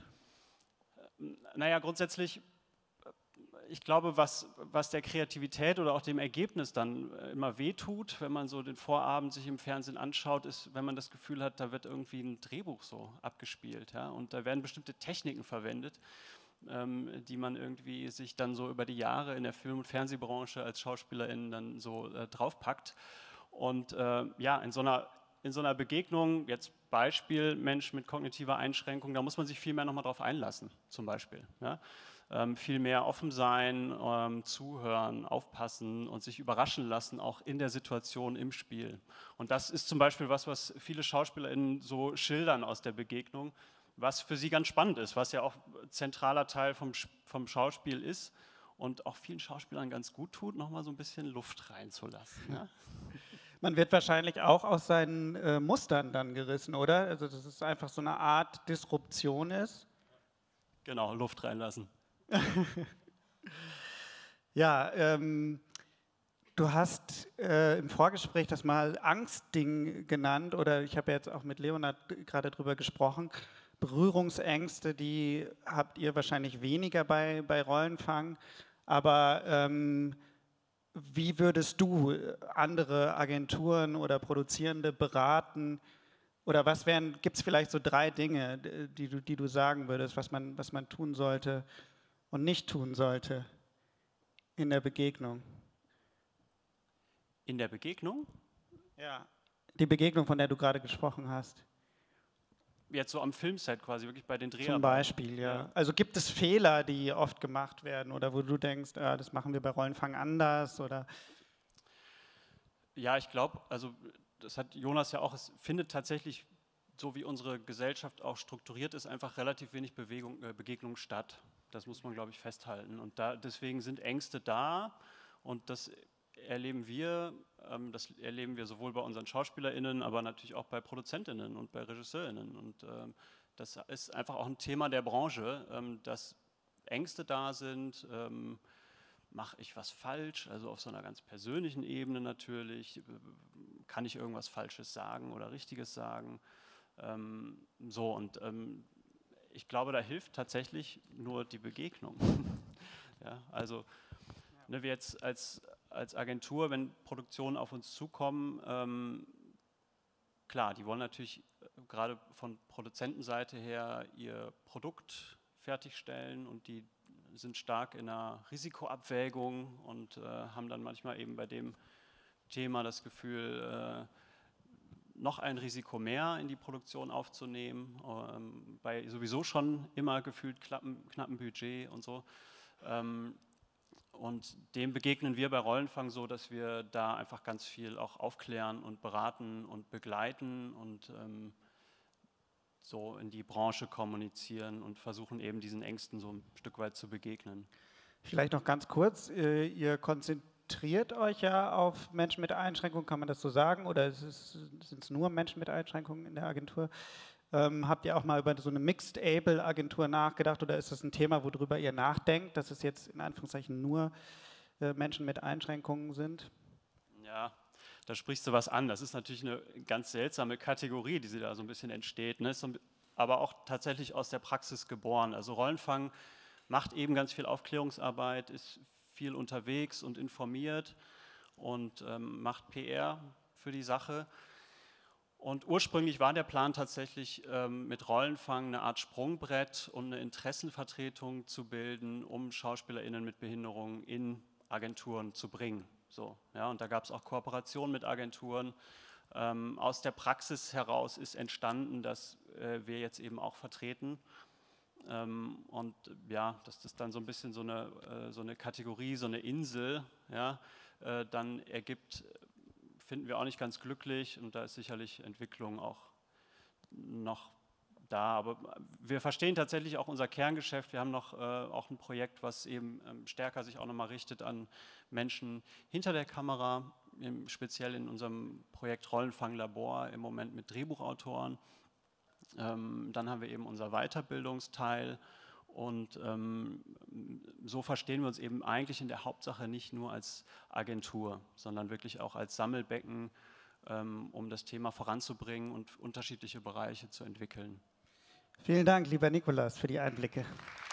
Naja, grundsätzlich, ich glaube, was, was der Kreativität oder auch dem Ergebnis dann immer wehtut, wenn man so den Vorabend sich im Fernsehen anschaut, ist, wenn man das Gefühl hat, da wird irgendwie ein Drehbuch so abgespielt. Ja? Und da werden bestimmte Techniken verwendet, ähm, die man irgendwie sich dann so über die Jahre in der Film- und Fernsehbranche als Schauspielerin dann so äh, draufpackt. Und äh, ja, in so einer in so einer Begegnung, jetzt Beispiel Mensch mit kognitiver Einschränkung, da muss man sich viel mehr nochmal drauf einlassen, zum Beispiel. Ja? Ähm, viel mehr offen sein, ähm, zuhören, aufpassen und sich überraschen lassen, auch in der Situation, im Spiel. Und das ist zum Beispiel was, was viele SchauspielerInnen so schildern aus der Begegnung, was für sie ganz spannend ist, was ja auch zentraler Teil vom, vom Schauspiel ist und auch vielen Schauspielern ganz gut tut, nochmal so ein bisschen Luft reinzulassen. Ja? Man wird wahrscheinlich auch aus seinen äh, Mustern dann gerissen, oder? Also dass es einfach so eine Art Disruption ist. Genau, Luft reinlassen. Ja, ähm, du hast äh, im Vorgespräch das mal Angstding genannt, oder ich habe ja jetzt auch mit Leonard gerade drüber gesprochen. Berührungsängste, die habt ihr wahrscheinlich weniger bei, bei Rollenfang, aber ähm, wie würdest du andere Agenturen oder Produzierende beraten oder was wären, gibt es vielleicht so drei Dinge, die du, die du sagen würdest, was man, was man tun sollte und nicht tun sollte in der Begegnung? In der Begegnung? Ja, die Begegnung, von der du gerade gesprochen hast. Jetzt so am Filmset quasi, wirklich bei den Dreharbeiten. Zum Beispiel, ja. ja. Also gibt es Fehler, die oft gemacht werden oder wo du denkst, ah, das machen wir bei Rollenfang anders oder? Ja, ich glaube, also das hat Jonas ja auch, es findet tatsächlich, so wie unsere Gesellschaft auch strukturiert ist, einfach relativ wenig Bewegung, äh, Begegnung statt. Das muss man, glaube ich, festhalten. Und da, deswegen sind Ängste da und das erleben wir, ähm, das erleben wir sowohl bei unseren SchauspielerInnen, aber natürlich auch bei ProduzentInnen und bei RegisseurInnen. Und ähm, das ist einfach auch ein Thema der Branche, ähm, dass Ängste da sind, ähm, mache ich was falsch, also auf so einer ganz persönlichen Ebene natürlich, kann ich irgendwas Falsches sagen oder Richtiges sagen. Ähm, so, und ähm, ich glaube, da hilft tatsächlich nur die Begegnung. Ja, also ne, wir jetzt als, als Agentur, wenn Produktionen auf uns zukommen, ähm, klar, die wollen natürlich gerade von Produzentenseite her ihr Produkt fertigstellen und die sind stark in einer Risikoabwägung und äh, haben dann manchmal eben bei dem Thema das Gefühl, äh, noch ein Risiko mehr in die Produktion aufzunehmen, ähm, bei sowieso schon immer gefühlt knappen, knappen Budget und so. Ähm, und dem begegnen wir bei Rollenfang so, dass wir da einfach ganz viel auch aufklären und beraten und begleiten und ähm, so in die Branche kommunizieren und versuchen eben diesen Ängsten so ein Stück weit zu begegnen. Vielleicht noch ganz kurz, ihr konzentriert euch ja auf Menschen mit Einschränkungen, kann man das so sagen, oder sind es nur Menschen mit Einschränkungen in der Agentur? Ähm, habt ihr auch mal über so eine Mixed-Able-Agentur nachgedacht oder ist das ein Thema, worüber ihr nachdenkt, dass es jetzt in Anführungszeichen nur äh, Menschen mit Einschränkungen sind? Ja, da sprichst du was an. Das ist natürlich eine ganz seltsame Kategorie, die sie da so ein bisschen entsteht, ne? Ist so, aber auch tatsächlich aus der Praxis geboren. Also Rollenfang macht eben ganz viel Aufklärungsarbeit, ist viel unterwegs und informiert und ähm, macht P R für die Sache. Und ursprünglich war der Plan tatsächlich, ähm, mit Rollenfang eine Art Sprungbrett und eine Interessenvertretung zu bilden, um SchauspielerInnen mit Behinderungen in Agenturen zu bringen. So, ja, und da gab es auch Kooperationen mit Agenturen. Ähm, aus der Praxis heraus ist entstanden, dass äh, wir jetzt eben auch vertreten. Ähm, und ja, dass das dann so ein bisschen so eine, äh, so eine Kategorie, so eine Insel, ja, äh, dann ergibt, finden wir auch nicht ganz glücklich und da ist sicherlich Entwicklung auch noch da. Aber wir verstehen tatsächlich auch unser Kerngeschäft. Wir haben noch äh, auch ein Projekt, was eben ähm, stärker sich auch nochmal richtet an Menschen hinter der Kamera, im, speziell in unserem Projekt Rollenfang Labor im Moment mit Drehbuchautoren. Ähm, dann haben wir eben unser Weiterbildungsteil und ähm, so verstehen wir uns eben eigentlich in der Hauptsache nicht nur als Agentur, sondern wirklich auch als Sammelbecken, ähm, um das Thema voranzubringen und unterschiedliche Bereiche zu entwickeln. Vielen Dank, lieber Nikolas, für die Einblicke.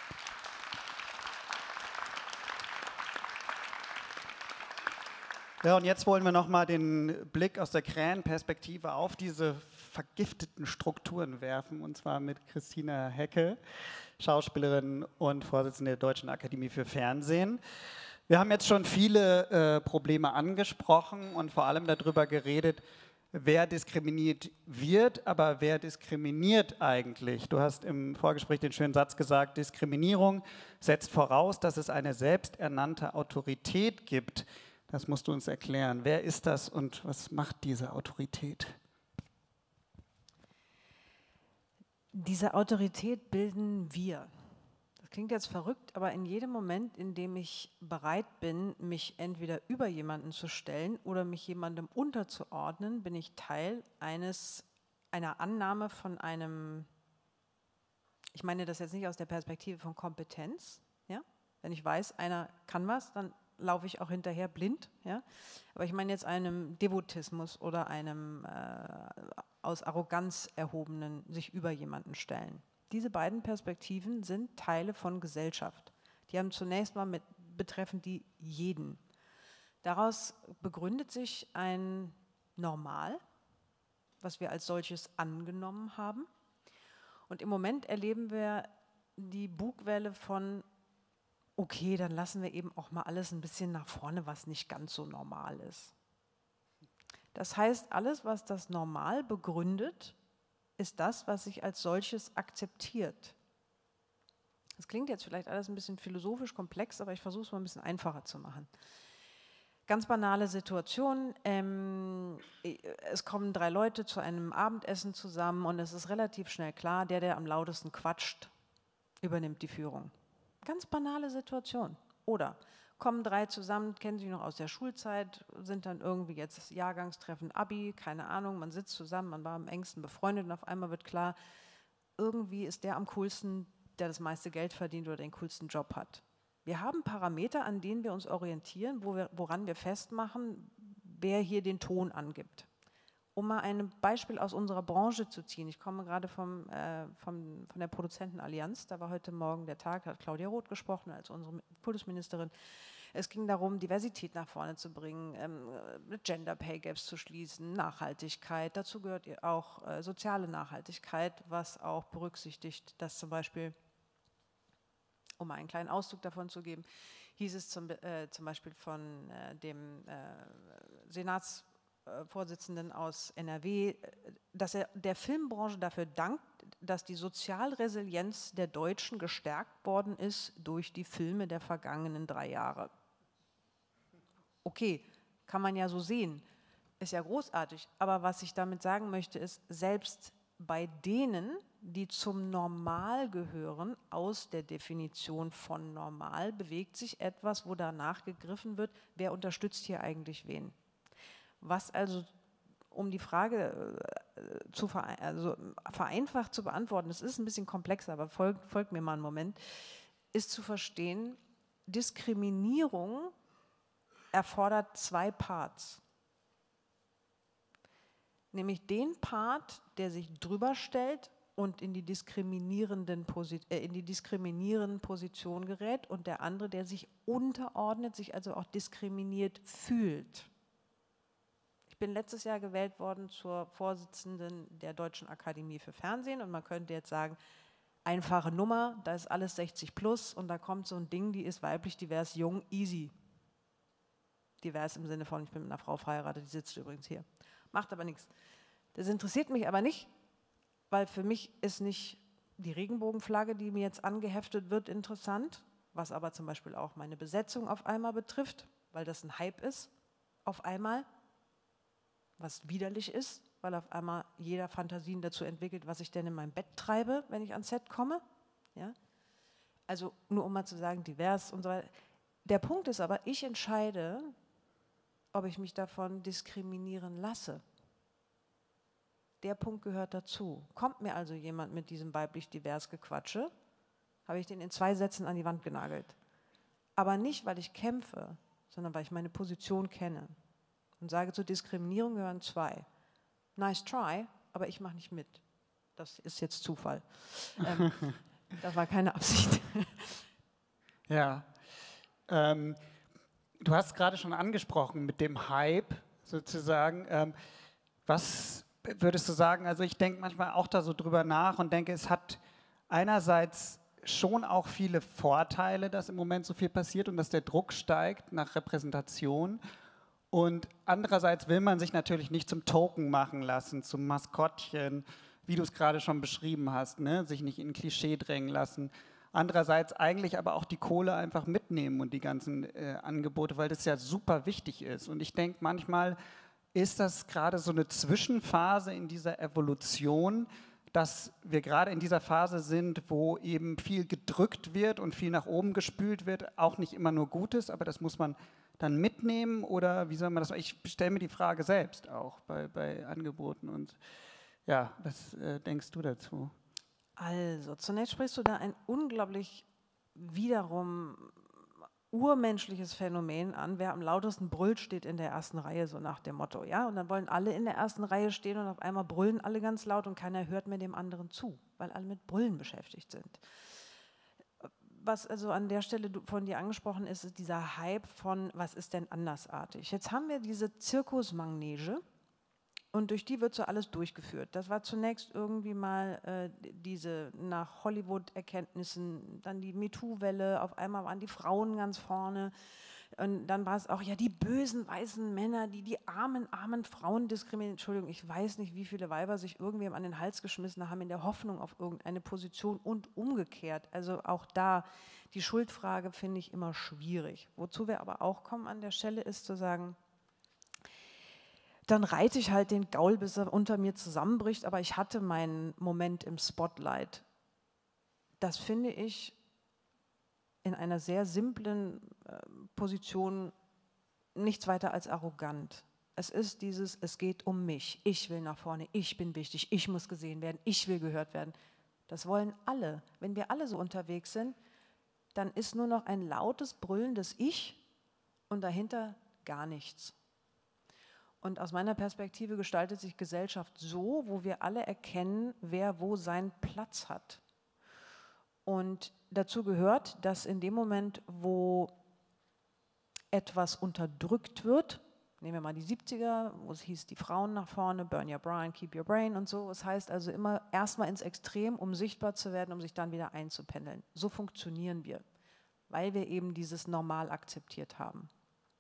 Ja, und jetzt wollen wir nochmal den Blick aus der Krähenperspektive auf diese vergifteten Strukturen werfen, und zwar mit Christina Hecke, Schauspielerin und Vorsitzende der Deutschen Akademie für Fernsehen. Wir haben jetzt schon viele äh, Probleme angesprochen und vor allem darüber geredet, wer diskriminiert wird, aber wer diskriminiert eigentlich? Du hast im Vorgespräch den schönen Satz gesagt, Diskriminierung setzt voraus, dass es eine selbsternannte Autorität gibt. Das musst du uns erklären. Wer ist das und was macht diese Autorität? Diese Autorität bilden wir. Das klingt jetzt verrückt, aber in jedem Moment, in dem ich bereit bin, mich entweder über jemanden zu stellen oder mich jemandem unterzuordnen, bin ich Teil eines, einer Annahme von einem, ich meine das jetzt nicht aus der Perspektive von Kompetenz, ja? Wenn ich weiß, einer kann was, dann laufe ich auch hinterher blind, ja? Aber ich meine jetzt einem Devotismus oder einem äh, aus Arroganz erhobenen sich über jemanden stellen. Diese beiden Perspektiven sind Teile von Gesellschaft. Die haben zunächst mal mit, betreffen die jeden. Daraus begründet sich ein Normal, was wir als solches angenommen haben. Und im Moment erleben wir die Bugwelle von, okay, dann lassen wir eben auch mal alles ein bisschen nach vorne, was nicht ganz so normal ist. Das heißt, alles, was das Normal begründet, ist das, was sich als solches akzeptiert. Das klingt jetzt vielleicht alles ein bisschen philosophisch komplex, aber ich versuche es mal ein bisschen einfacher zu machen. Ganz banale Situation, ähm, es kommen drei Leute zu einem Abendessen zusammen und es ist relativ schnell klar, der, der am lautesten quatscht, übernimmt die Führung. Ganz banale Situation. Oder kommen drei zusammen, kennen sich noch aus der Schulzeit, sind dann irgendwie jetzt das Jahrgangstreffen, Abi, keine Ahnung, man sitzt zusammen, man war am engsten befreundet und auf einmal wird klar, irgendwie ist der am coolsten, der das meiste Geld verdient oder den coolsten Job hat. Wir haben Parameter, an denen wir uns orientieren, wo wir, woran wir festmachen, wer hier den Ton angibt. Um mal ein Beispiel aus unserer Branche zu ziehen, ich komme gerade vom, äh, vom, von der Produzentenallianz, da war heute Morgen der Tag, da hat Claudia Roth gesprochen als unsere Kultusministerin. Es ging darum, Diversität nach vorne zu bringen, ähm, Gender Pay Gaps zu schließen, Nachhaltigkeit, dazu gehört auch äh, soziale Nachhaltigkeit, was auch berücksichtigt, dass zum Beispiel, um einen kleinen Ausdruck davon zu geben, hieß es zum, äh, zum Beispiel von äh, dem äh, Senatsvorsitzenden aus N R W, dass er der Filmbranche dafür dankt, dass die Sozialresilienz der Deutschen gestärkt worden ist durch die Filme der vergangenen drei Jahre. Okay, kann man ja so sehen, ist ja großartig, aber was ich damit sagen möchte ist, selbst bei denen, die zum Normal gehören, aus der Definition von Normal, bewegt sich etwas, wo danach gegriffen wird, wer unterstützt hier eigentlich wen. Was also, um die Frage äh, zu verein also vereinfacht zu beantworten, das ist ein bisschen komplexer, aber folgt, folgt mir mal einen Moment, ist zu verstehen, Diskriminierung erfordert zwei Parts. Nämlich den Part, der sich drüber stellt und in die, diskriminierenden Posi äh, in die diskriminierenden Position gerät und der andere, der sich unterordnet, sich also auch diskriminiert fühlt. Ich bin letztes Jahr gewählt worden zur Vorsitzenden der Deutschen Akademie für Fernsehen und man könnte jetzt sagen, einfache Nummer, da ist alles sechzig plus und da kommt so ein Ding, die ist weiblich, divers, jung, easy. Divers im Sinne von, ich bin mit einer Frau verheiratet, die sitzt übrigens hier. Macht aber nichts. Das interessiert mich aber nicht, weil für mich ist nicht die Regenbogenflagge, die mir jetzt angeheftet wird, interessant, was aber zum Beispiel auch meine Besetzung auf einmal betrifft, weil das ein Hype ist, auf einmal, was widerlich ist, weil auf einmal jeder Fantasien dazu entwickelt, was ich denn in meinem Bett treibe, wenn ich ans Set komme. Ja? Also nur um mal zu sagen, divers und so weiter. Der Punkt ist aber, ich entscheide, ob ich mich davon diskriminieren lasse. Der Punkt gehört dazu. Kommt mir also jemand mit diesem weiblich divers Gequatsche, habe ich den in zwei Sätzen an die Wand genagelt. Aber nicht, weil ich kämpfe, sondern weil ich meine Position kenne. Und sage, zur Diskriminierung gehören zwei. Nice try, aber ich mache nicht mit. Das ist jetzt Zufall. ähm, das war keine Absicht. Ja. Ähm, du hast gerade schon angesprochen mit dem Hype sozusagen. Ähm, was würdest du sagen? Also ich denke manchmal auch da so drüber nach und denke, es hat einerseits schon auch viele Vorteile, dass im Moment so viel passiert und dass der Druck steigt nach Repräsentation. Und andererseits will man sich natürlich nicht zum Token machen lassen, zum Maskottchen, wie du es gerade schon beschrieben hast, ne? Sich nicht in ein Klischee drängen lassen. Andererseits eigentlich aber auch die Kohle einfach mitnehmen und die ganzen äh, Angebote, weil das ja super wichtig ist. Und ich denke, manchmal ist das gerade so eine Zwischenphase in dieser Evolution, dass wir gerade in dieser Phase sind, wo eben viel gedrückt wird und viel nach oben gespült wird, auch nicht immer nur Gutes, aber das muss man dann mitnehmen oder wie soll man das? Ich stelle mir die Frage selbst auch bei, bei Angeboten und ja, was äh, denkst du dazu? Also, zunächst sprichst du da ein unglaublich wiederum urmenschliches Phänomen an. Wer am lautesten brüllt, steht in der ersten Reihe, so nach dem Motto. Ja? Und dann wollen alle in der ersten Reihe stehen und auf einmal brüllen alle ganz laut und keiner hört mehr dem anderen zu, weil alle mit Brüllen beschäftigt sind. Was also an der Stelle von dir angesprochen ist, ist dieser Hype von, was ist denn andersartig? Jetzt haben wir diese Zirkusmanege Und durch die wird so alles durchgeführt. Das war zunächst irgendwie mal äh, diese nach Hollywood-Erkenntnissen, dann die MeToo-Welle, auf einmal waren die Frauen ganz vorne. Und dann war es auch, ja, die bösen weißen Männer, die die armen, armen Frauen diskriminieren. Entschuldigung, ich weiß nicht, wie viele Weiber sich irgendwem an den Hals geschmissen haben in der Hoffnung auf irgendeine Position und umgekehrt. Also auch da, die Schuldfrage finde ich immer schwierig. Wozu wir aber auch kommen an der Stelle ist zu sagen, dann reite ich halt den Gaul, bis er unter mir zusammenbricht, aber ich hatte meinen Moment im Spotlight. Das finde ich in einer sehr simplen äh, Position nichts weiter als arrogant. Es ist dieses, es geht um mich, ich will nach vorne, ich bin wichtig, ich muss gesehen werden, ich will gehört werden. Das wollen alle. Wenn wir alle so unterwegs sind, dann ist nur noch ein lautes, brüllendes Ich und dahinter gar nichts. Und aus meiner Perspektive gestaltet sich Gesellschaft so, wo wir alle erkennen, wer wo seinen Platz hat. Und dazu gehört, dass in dem Moment, wo etwas unterdrückt wird, nehmen wir mal die siebziger, wo es hieß, die Frauen nach vorne, burn your brain, keep your brain und so. Es heißt also immer erstmal ins Extrem, um sichtbar zu werden, um sich dann wieder einzupendeln. So funktionieren wir, weil wir eben dieses Normal akzeptiert haben.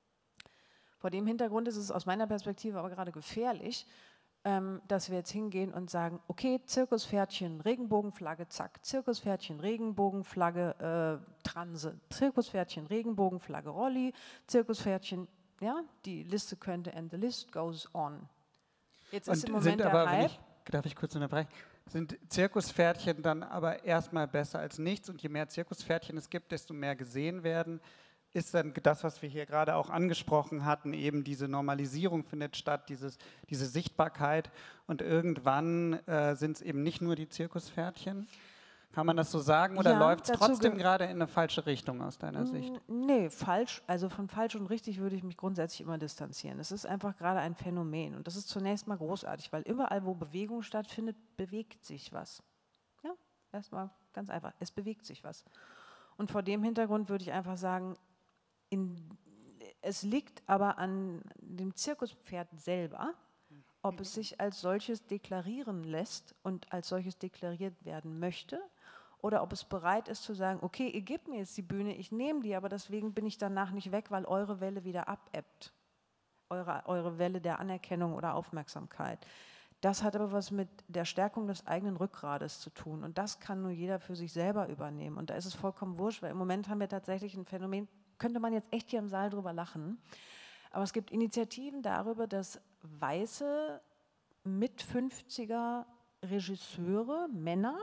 Vor dem Hintergrund ist es aus meiner Perspektive aber gerade gefährlich, ähm, dass wir jetzt hingehen und sagen, okay, Zirkuspferdchen, Regenbogenflagge, zack, Zirkuspferdchen, Regenbogenflagge, äh, Transe, Zirkuspferdchen, Regenbogenflagge, Rolli, Zirkuspferdchen, ja, die Liste könnte, and the list goes on. Jetzt ist Und im Moment sind der aber, wenn Hype. ich, darf ich kurz unterbrechen, sind Zirkuspferdchen dann aber erstmal besser als nichts und je mehr Zirkuspferdchen es gibt, desto mehr gesehen werden? Ist dann das, was wir hier gerade auch angesprochen hatten, eben diese Normalisierung findet statt, dieses, diese Sichtbarkeit und irgendwann äh, sind es eben nicht nur die Zirkuspferdchen? Kann man das so sagen oder Ja, läuft es dazu trotzdem ge- gerade in eine falsche Richtung aus deiner Sicht? Mm, Nee, falsch. Also von falsch und richtig würde ich mich grundsätzlich immer distanzieren. Es ist einfach gerade ein Phänomen und das ist zunächst mal großartig, weil überall, wo Bewegung stattfindet, bewegt sich was. Ja, erstmal ganz einfach. Es bewegt sich was. Und vor dem Hintergrund würde ich einfach sagen, in, es liegt aber an dem Zirkuspferd selber, ob es sich als solches deklarieren lässt und als solches deklariert werden möchte oder ob es bereit ist zu sagen, okay, ihr gebt mir jetzt die Bühne, ich nehme die, aber deswegen bin ich danach nicht weg, weil eure Welle wieder abebbt, eure, eure Welle der Anerkennung oder Aufmerksamkeit. Das hat aber was mit der Stärkung des eigenen Rückgrades zu tun und das kann nur jeder für sich selber übernehmen und da ist es vollkommen wurscht, weil im Moment haben wir tatsächlich ein Phänomen, könnte man jetzt echt hier im Saal drüber lachen, aber es gibt Initiativen darüber, dass weiße mit fünfziger Regisseure, Männer,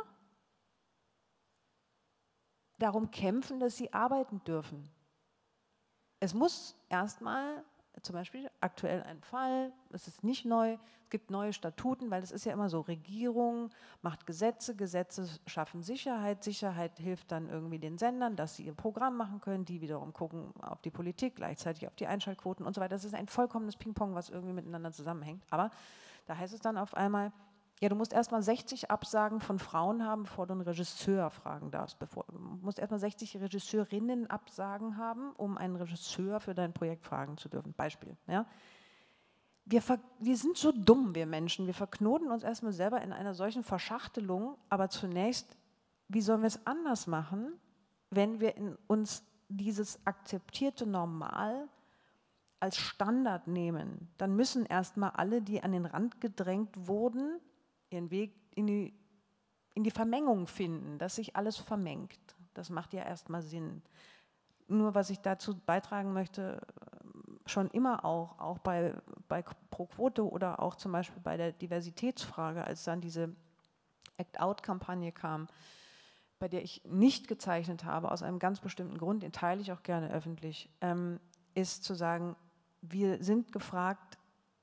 darum kämpfen, dass sie arbeiten dürfen. Es muss erstmal, zum Beispiel aktuell ein Fall, es ist nicht neu, es gibt neue Statuten, weil es ist ja immer so, Regierung macht Gesetze, Gesetze schaffen Sicherheit, Sicherheit hilft dann irgendwie den Sendern, dass sie ihr Programm machen können, die wiederum gucken auf die Politik, gleichzeitig auf die Einschaltquoten und so weiter. Das ist ein vollkommenes Ping-Pong, was irgendwie miteinander zusammenhängt. Aber da heißt es dann auf einmal, ja, du musst erstmal sechzig Absagen von Frauen haben, bevor du einen Regisseur fragen darfst. Bevor, du musst erstmal sechzig Regisseurinnen Absagen haben, um einen Regisseur für dein Projekt fragen zu dürfen. Beispiel. Ja. Wir, ver, wir sind so dumm, wir Menschen. Wir verknoten uns erstmal selber in einer solchen Verschachtelung. Aber zunächst, wie sollen wir es anders machen, wenn wir in uns dieses akzeptierte Normal als Standard nehmen? Dann müssen erstmal alle, die an den Rand gedrängt wurden, ihren Weg in die, in die Vermengung finden, dass sich alles vermengt. Das macht ja erstmal Sinn. Nur was ich dazu beitragen möchte, schon immer auch, auch bei, bei Pro Quote oder auch zum Beispiel bei der Diversitätsfrage, als dann diese Act-Out-Kampagne kam, bei der ich nicht gezeichnet habe, aus einem ganz bestimmten Grund, den teile ich auch gerne öffentlich, ähm, ist zu sagen, wir sind gefragt,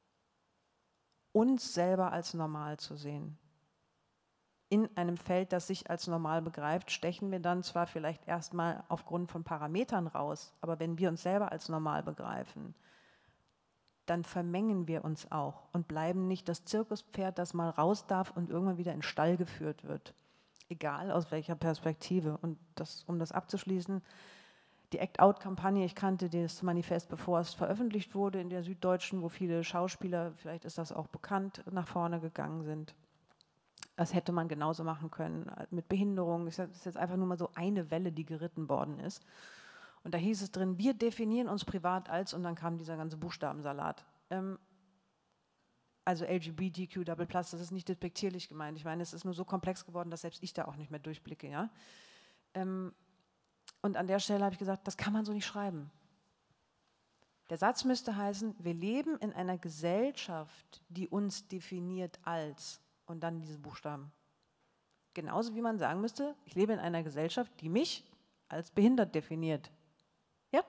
uns selber als normal zu sehen. In einem Feld, das sich als normal begreift, stechen wir dann zwar vielleicht erstmal aufgrund von Parametern raus, aber wenn wir uns selber als normal begreifen, dann vermengen wir uns auch und bleiben nicht das Zirkuspferd, das mal raus darf und irgendwann wieder in den Stall geführt wird. Egal aus welcher Perspektive. Und das, um das abzuschließen, die Act-Out-Kampagne, ich kannte das Manifest, bevor es veröffentlicht wurde in der Süddeutschen, wo viele Schauspieler, vielleicht ist das auch bekannt, nach vorne gegangen sind. Das hätte man genauso machen können, mit Behinderung. Das ist jetzt einfach nur mal so eine Welle, die geritten worden ist. Und da hieß es drin, wir definieren uns privat als, und dann kam dieser ganze Buchstabensalat. Ähm, also L G B T Q Double Plus, das ist nicht despektierlich gemeint. Ich meine, es ist nur so komplex geworden, dass selbst ich da auch nicht mehr durchblicke. Ja? Ähm, Und an der Stelle habe ich gesagt, das kann man so nicht schreiben. Der Satz müsste heißen, wir leben in einer Gesellschaft, die uns definiert als, und dann diese Buchstaben. Genauso wie man sagen müsste, ich lebe in einer Gesellschaft, die mich als behindert definiert. Ja?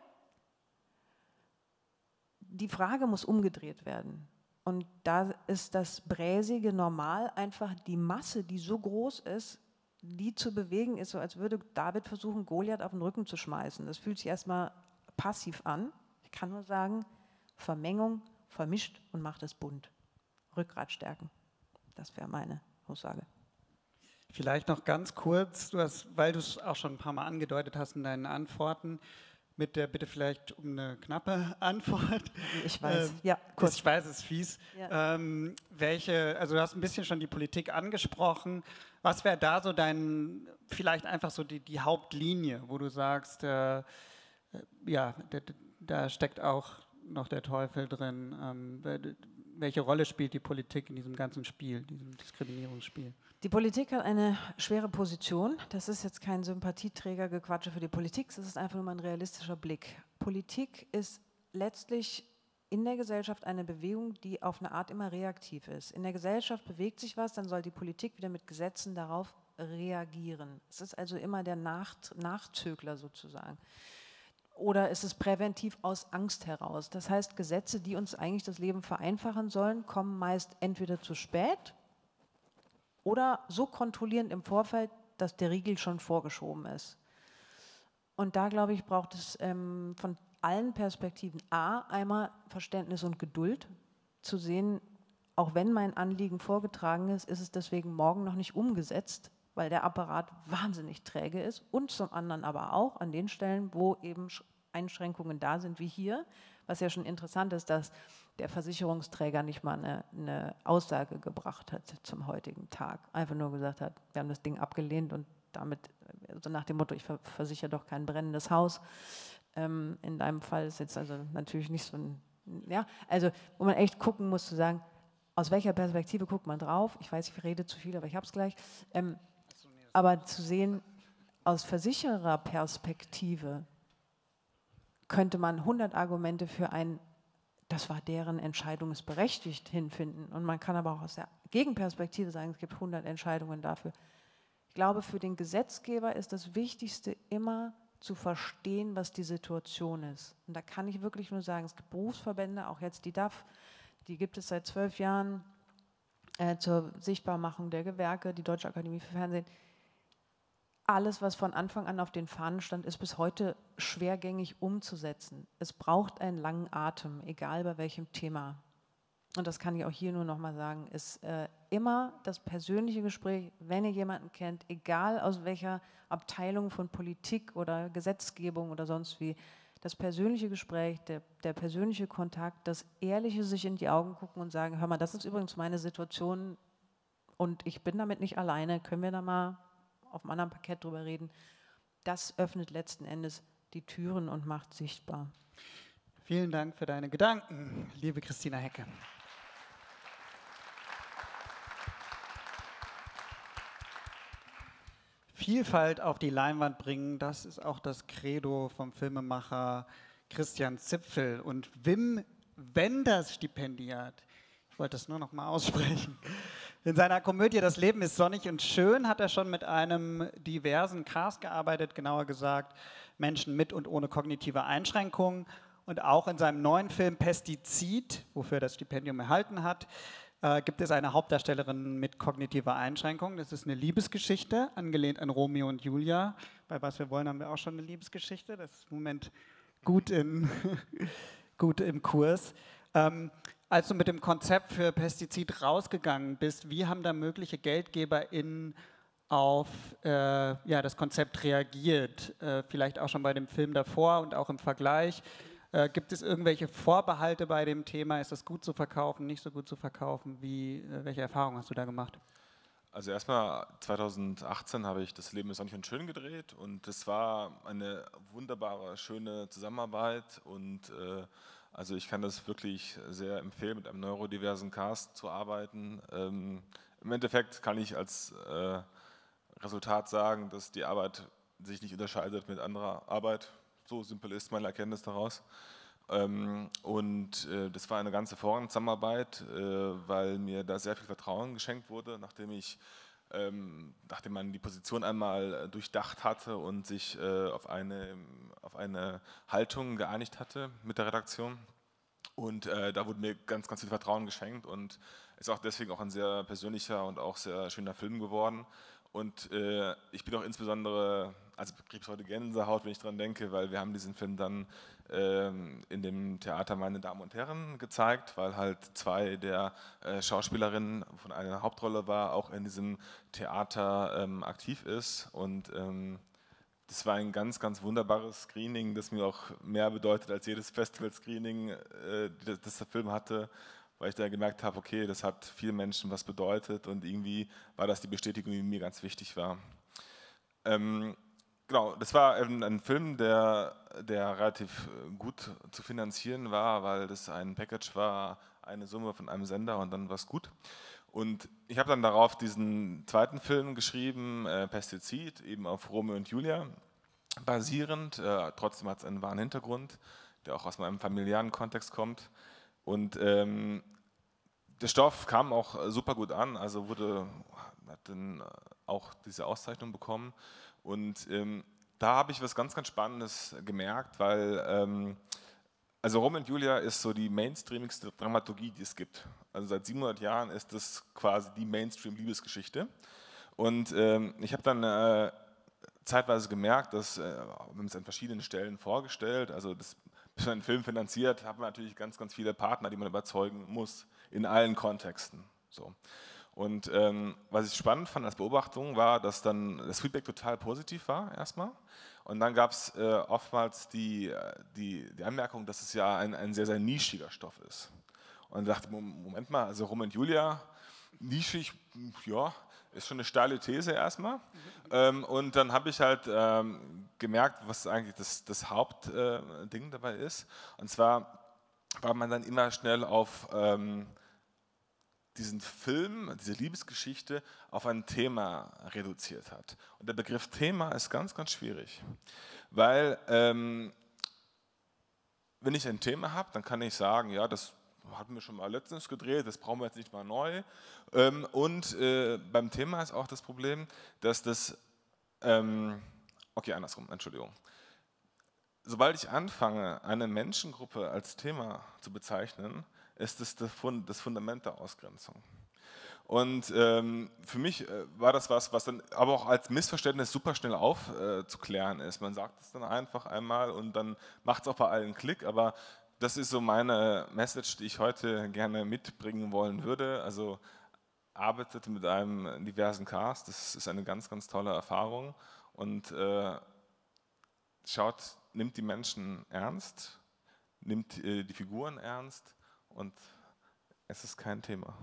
Die Frage muss umgedreht werden. Und da ist das bräsige Normal einfach die Masse, die so groß ist, die zu bewegen ist, so als würde David versuchen, Goliath auf den Rücken zu schmeißen. Das fühlt sich erstmal passiv an. Ich kann nur sagen, Vermengung, vermischt und macht es bunt. Rückgrat stärken. Das wäre meine Aussage. Vielleicht noch ganz kurz, du hast, weil du es auch schon ein paar Mal angedeutet hast in deinen Antworten, mit der Bitte vielleicht um eine knappe Antwort. Ich weiß, ähm, ja, kurz. Ich weiß, es ist fies. Ja. Ähm, welche, also du hast ein bisschen schon die Politik angesprochen. Was wäre da so dein, vielleicht einfach so die, die Hauptlinie, wo du sagst, äh, ja, da steckt auch noch der Teufel drin. Ähm, welche Rolle spielt die Politik in diesem ganzen Spiel, diesem Diskriminierungsspiel? Die Politik hat eine schwere Position. Das ist jetzt kein Sympathieträger-Gequatsche für die Politik, das ist einfach nur mal ein realistischer Blick. Politik ist letztlich in der Gesellschaft eine Bewegung, die auf eine Art immer reaktiv ist. In der Gesellschaft bewegt sich was, dann soll die Politik wieder mit Gesetzen darauf reagieren. Es ist also immer der Nach Nachzögler sozusagen. Oder ist es präventiv aus Angst heraus? Das heißt, Gesetze, die uns eigentlich das Leben vereinfachen sollen, kommen meist entweder zu spät oder so kontrollierend im Vorfeld, dass der Riegel schon vorgeschoben ist. Und da, glaube ich, braucht es ähm, von allen Perspektiven A, einmal Verständnis und Geduld, zu sehen, auch wenn mein Anliegen vorgetragen ist, ist es deswegen morgen noch nicht umgesetzt, weil der Apparat wahnsinnig träge ist, und zum anderen aber auch an den Stellen, wo eben Einschränkungen da sind, wie hier, was ja schon interessant ist, dass der Versicherungsträger nicht mal eine, eine Aussage gebracht hat zum heutigen Tag. Einfach nur gesagt hat, wir haben das Ding abgelehnt und damit, also nach dem Motto, ich versichere doch kein brennendes Haus. Ähm, in deinem Fall ist jetzt also natürlich nicht so ein, ja, also wo man echt gucken muss, zu sagen, aus welcher Perspektive guckt man drauf. Ich weiß, ich rede zu viel, aber ich habe es gleich. Ähm, aber zu sehen, aus Versichererperspektive könnte man hundert Argumente für ein, das war deren Entscheidung, ist berechtigt, hinfinden. Und man kann aber auch aus der Gegenperspektive sagen, es gibt hundert Entscheidungen dafür. Ich glaube, für den Gesetzgeber ist das Wichtigste immer zu verstehen, was die Situation ist. Und da kann ich wirklich nur sagen, es gibt Berufsverbände, auch jetzt die D A F, die gibt es seit zwölf Jahren äh, zur Sichtbarmachung der Gewerke, die Deutsche Akademie für Fernsehen. Alles, was von Anfang an auf den Fahnen stand, ist bis heute schwergängig umzusetzen. Es braucht einen langen Atem, egal bei welchem Thema. Und das kann ich auch hier nur noch mal sagen, ist äh, immer das persönliche Gespräch, wenn ihr jemanden kennt, egal aus welcher Abteilung von Politik oder Gesetzgebung oder sonst wie, das persönliche Gespräch, der, der persönliche Kontakt, das ehrliche sich in die Augen gucken und sagen, hör mal, das ist übrigens meine Situation und ich bin damit nicht alleine, können wir da mal auf einem anderen Parkett drüber reden. Das öffnet letzten Endes die Türen und macht sichtbar. Vielen Dank für deine Gedanken, liebe Christina Hecke. Vielfalt auf die Leinwand bringen, das ist auch das Credo vom Filmemacher Christian Zipfel. Und Wim Wenders Stipendiat, ich wollte das nur noch mal aussprechen, in seiner Komödie Das Leben ist sonnig und schön hat er schon mit einem diversen Cast gearbeitet, genauer gesagt Menschen mit und ohne kognitive Einschränkungen. Und auch in seinem neuen Film Pestizid, wofür er das Stipendium erhalten hat, äh, gibt es eine Hauptdarstellerin mit kognitiver Einschränkung. Das ist eine Liebesgeschichte, angelehnt an Romeo und Julia. Bei Was wir wollen haben wir auch schon eine Liebesgeschichte. Das ist im Moment gut, in, gut im Kurs. Ähm, als du mit dem Konzept für Pestizid rausgegangen bist, wie haben da mögliche GeldgeberInnen auf äh, ja, das Konzept reagiert, äh, vielleicht auch schon bei dem Film davor und auch im Vergleich. Äh, gibt es irgendwelche Vorbehalte bei dem Thema? Ist das gut zu verkaufen, nicht so gut zu verkaufen? Wie, äh, welche Erfahrungen hast du da gemacht? Also erstmal zweitausendachtzehn habe ich Das Leben ist sonnig und schön gedreht und es war eine wunderbare, schöne Zusammenarbeit und äh, also ich kann das wirklich sehr empfehlen, mit einem neurodiversen Cast zu arbeiten. Ähm, im Endeffekt kann ich als äh, Resultat sagen, dass die Arbeit sich nicht unterscheidet mit anderer Arbeit. So simpel ist meine Erkenntnis daraus. Ähm, und äh, das war eine ganze Vorzusammenarbeit, äh, weil mir da sehr viel Vertrauen geschenkt wurde, nachdem ich, ähm, nachdem man die Position einmal äh, durchdacht hatte und sich äh, auf eine, auf eine Haltung geeinigt hatte mit der Redaktion. Und äh, da wurde mir ganz, ganz viel Vertrauen geschenkt und ist auch deswegen auch ein sehr persönlicher und auch sehr schöner Film geworden. Und äh, ich bin auch insbesondere, also kriege ich heute Gänsehaut, wenn ich daran denke, weil wir haben diesen Film dann ähm, in dem Theater Meine Damen und Herren gezeigt, weil halt zwei der äh, Schauspielerinnen, von einer Hauptrolle war, auch in diesem Theater ähm, aktiv ist. Und ähm, das war ein ganz, ganz wunderbares Screening, das mir auch mehr bedeutet als jedes Festival-Screening, äh, das, das der Film hatte, weil ich da gemerkt habe, okay, das hat vielen Menschen was bedeutet und irgendwie war das die Bestätigung, die mir ganz wichtig war. Ähm, genau, das war ein, ein Film, der, der relativ gut zu finanzieren war, weil das ein Package war, eine Summe von einem Sender und dann war es gut. Und ich habe dann darauf diesen zweiten Film geschrieben, äh, Pestizid, eben auf Romeo und Julia basierend. Äh, trotzdem hat es einen wahren Hintergrund, der auch aus meinem familiären Kontext kommt. Und ähm, der Stoff kam auch super gut an, also wurde, hat dann auch diese Auszeichnung bekommen. Und ähm, da habe ich was ganz, ganz Spannendes gemerkt, weil ähm, also Romeo und Julia ist so die mainstreamigste Dramaturgie, die es gibt. Also seit siebenhundert Jahren ist das quasi die Mainstream-Liebesgeschichte. Und ähm, ich habe dann äh, zeitweise gemerkt, dass, äh, wir haben es an verschiedenen Stellen vorgestellt, also das, bis man einen Film finanziert, hat man natürlich ganz, ganz viele Partner, die man überzeugen muss, in allen Kontexten. So. Und ähm, was ich spannend fand als Beobachtung war, dass dann das Feedback total positiv war erstmal. Und dann gab es äh, oftmals die, die, die Anmerkung, dass es ja ein, ein sehr, sehr nischiger Stoff ist. Und ich dachte, Moment mal, also Romeo und Julia, nischig, ja, ist schon eine steile These erstmal. Mhm. Ähm, und dann habe ich halt ähm, gemerkt, was eigentlich das, das Hauptding äh, dabei ist. Und zwar war man dann immer schnell auf ähm, diesen Film, diese Liebesgeschichte auf ein Thema reduziert hat. Und der Begriff Thema ist ganz, ganz schwierig, weil ähm, wenn ich ein Thema habe, dann kann ich sagen, ja, das hatten wir schon mal letztens gedreht, das brauchen wir jetzt nicht mal neu. Ähm, und äh, beim Thema ist auch das Problem, dass das, ähm, okay, andersrum, Entschuldigung. Sobald ich anfange, eine Menschengruppe als Thema zu bezeichnen, ist das das Fundament der Ausgrenzung. Und ähm, für mich äh, war das was, was dann aber auch als Missverständnis super schnell aufzuklären äh, ist. Man sagt es dann einfach einmal und dann macht es auch bei allen Klick, aber das ist so meine Message, die ich heute gerne mitbringen wollen würde. Also arbeitet mit einem diversen Cast, das ist eine ganz, ganz tolle Erfahrung und äh, schaut, nimmt die Menschen ernst, nimmt äh, die Figuren ernst und es ist kein Thema.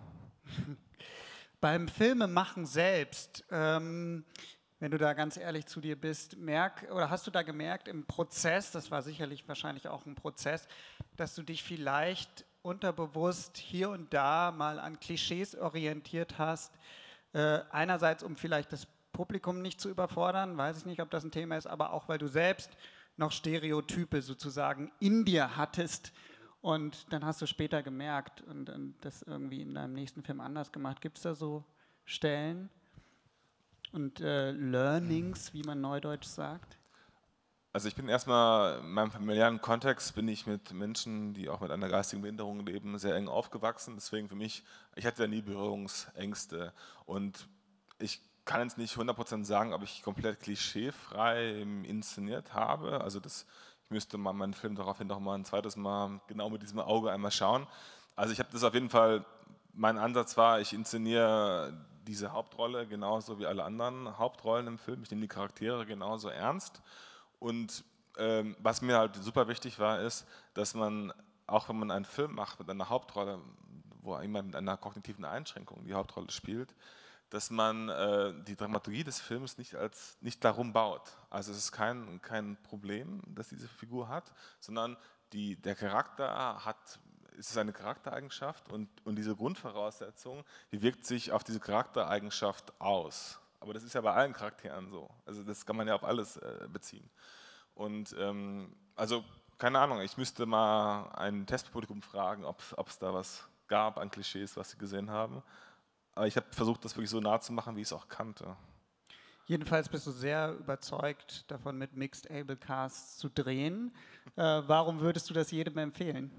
Beim Filmemachen selbst, ähm, wenn du da ganz ehrlich zu dir bist, merk, oder hast du da gemerkt im Prozess, das war sicherlich wahrscheinlich auch ein Prozess, dass du dich vielleicht unterbewusst hier und da mal an Klischees orientiert hast, äh, einerseits um vielleicht das Publikum nicht zu überfordern, weiß ich nicht, ob das ein Thema ist, aber auch weil du selbst noch Stereotype sozusagen in dir hattest und dann hast du später gemerkt und, und das irgendwie in deinem nächsten Film anders gemacht. Gibt es da so Stellen und äh, Learnings, wie man neudeutsch sagt? Also ich bin erstmal, in meinem familiären Kontext bin ich mit Menschen, die auch mit einer geistigen Behinderung leben, sehr eng aufgewachsen. Deswegen für mich, ich hatte ja nie Berührungsängste und ich kann jetzt nicht hundert Prozent sagen, ob ich komplett klischeefrei inszeniert habe. Also das, ich müsste mal meinen Film daraufhin noch mal ein zweites Mal genau mit diesem Auge einmal schauen. Also ich habe das auf jeden Fall, mein Ansatz war, ich inszeniere diese Hauptrolle genauso wie alle anderen Hauptrollen im Film. Ich nehme die Charaktere genauso ernst. Und ähm, was mir halt super wichtig war, ist, dass man, auch wenn man einen Film macht mit einer Hauptrolle, wo jemand mit einer kognitiven Einschränkung die Hauptrolle spielt, dass man äh, die Dramaturgie des Films nicht, als, nicht darum baut. Also es ist kein, kein Problem, das diese Figur hat, sondern die, der Charakter hat, es ist eine Charaktereigenschaft und, und diese Grundvoraussetzung, die wirkt sich auf diese Charaktereigenschaft aus. Aber das ist ja bei allen Charakteren so. Also das kann man ja auf alles äh, beziehen. Und ähm, also, keine Ahnung, ich müsste mal ein Testpublikum fragen, ob es da was gab an Klischees, was sie gesehen haben. Aber ich habe versucht, das wirklich so nah zu machen, wie ich es auch kannte. Jedenfalls bist du sehr überzeugt davon, mit Mixed Able Casts zu drehen. Äh, warum würdest du das jedem empfehlen?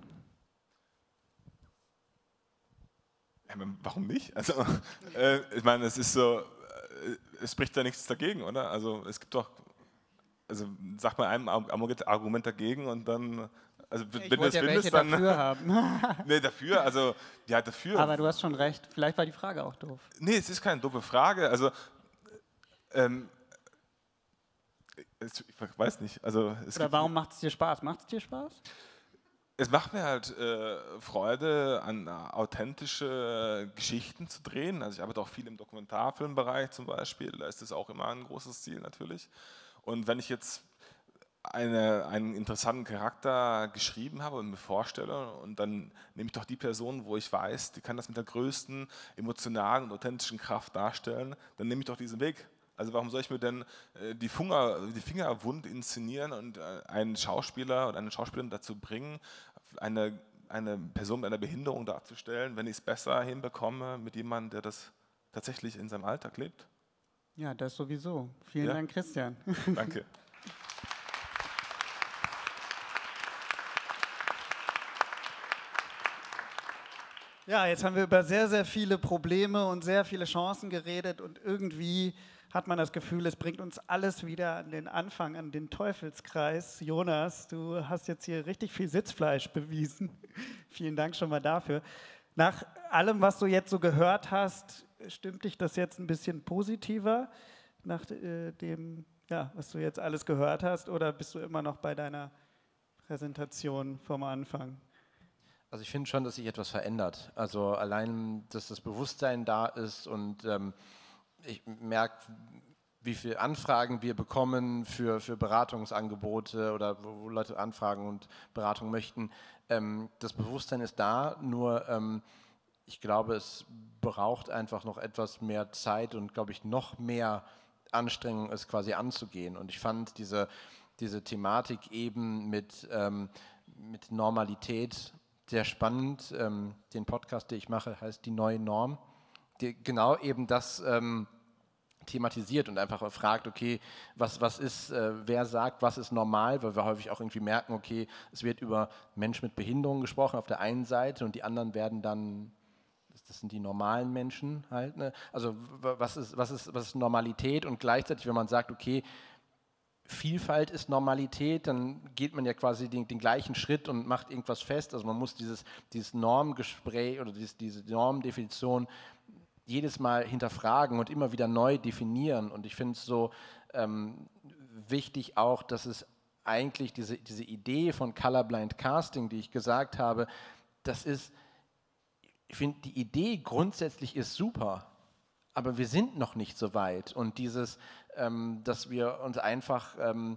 Ja, warum nicht? Also, äh, ich meine, es ist so, äh, es spricht ja nichts dagegen, oder? Also es gibt doch, also sag mal einem Argument dagegen und dann, also ich wenn du wollte das ja findest, welche dann dafür haben. nee, dafür, also ja, dafür. Aber du hast schon recht, vielleicht war die Frage auch doof. Nee, es ist keine doofe Frage, also ähm, ich weiß nicht, also es Oder gibt, warum macht es dir Spaß? Macht es dir Spaß? es macht mir halt äh, Freude, an äh, authentische Geschichten zu drehen. Also ich arbeite auch viel im Dokumentarfilmbereich zum Beispiel, da ist das auch immer ein großes Ziel natürlich. Und wenn ich jetzt eine, einen interessanten Charakter geschrieben habe und mir vorstelle, und dann nehme ich doch die Person, wo ich weiß, die kann das mit der größten emotionalen und authentischen Kraft darstellen, dann nehme ich doch diesen Weg. Also warum soll ich mir denn äh, die, Finger, die Finger wund inszenieren und äh, einen Schauspieler oder eine Schauspielerin dazu bringen, eine, eine Person mit einer Behinderung darzustellen, wenn ich es besser hinbekomme mit jemandem, der das tatsächlich in seinem Alltag lebt? Ja, das sowieso. Vielen Ja? Dank, Christian. Danke. Ja, jetzt haben wir über sehr, sehr viele Probleme und sehr viele Chancen geredet und irgendwie hat man das Gefühl, es bringt uns alles wieder an den Anfang, an den Teufelskreis. Jonas, du hast jetzt hier richtig viel Sitzfleisch bewiesen. Vielen Dank schon mal dafür. Nach allem, was du jetzt so gehört hast, stimmt dich das jetzt ein bisschen positiver, nach äh, dem, ja, was du jetzt alles gehört hast, oder bist du immer noch bei deiner Präsentation vom Anfang? Also ich finde schon, dass sich etwas verändert. Also allein, dass das Bewusstsein da ist und ähm, ich merke, wie viele Anfragen wir bekommen für, für Beratungsangebote oder wo, wo Leute Anfragen und Beratung möchten. Ähm, das Bewusstsein ist da, nur ähm, ich glaube, es braucht einfach noch etwas mehr Zeit und, glaube ich, noch mehr Anstrengung, es quasi anzugehen. Und ich fand diese, diese Thematik eben mit, ähm, mit Normalität sehr spannend. Ähm, den Podcast, den ich mache, heißt Die neue Norm. Die genau eben das ähm, thematisiert und einfach fragt, okay, was, was ist, äh, wer sagt, was ist normal, weil wir häufig auch irgendwie merken, okay, es wird über Menschen mit Behinderung gesprochen auf der einen Seite und die anderen werden dann, das sind die normalen Menschen halt, ne? Also was ist, was ist, was ist Normalität und gleichzeitig, wenn man sagt, okay, Vielfalt ist Normalität, dann geht man ja quasi den, den gleichen Schritt und macht irgendwas fest. Also man muss dieses, dieses Normgespräch oder dieses, diese Normdefinition jedes Mal hinterfragen und immer wieder neu definieren. Und ich finde es so ähm, wichtig auch, dass es eigentlich diese, diese Idee von Colorblind Casting, die ich gesagt habe, das ist, ich finde, die Idee grundsätzlich ist super, aber wir sind noch nicht so weit. Und dieses, ähm, dass wir uns einfach ähm,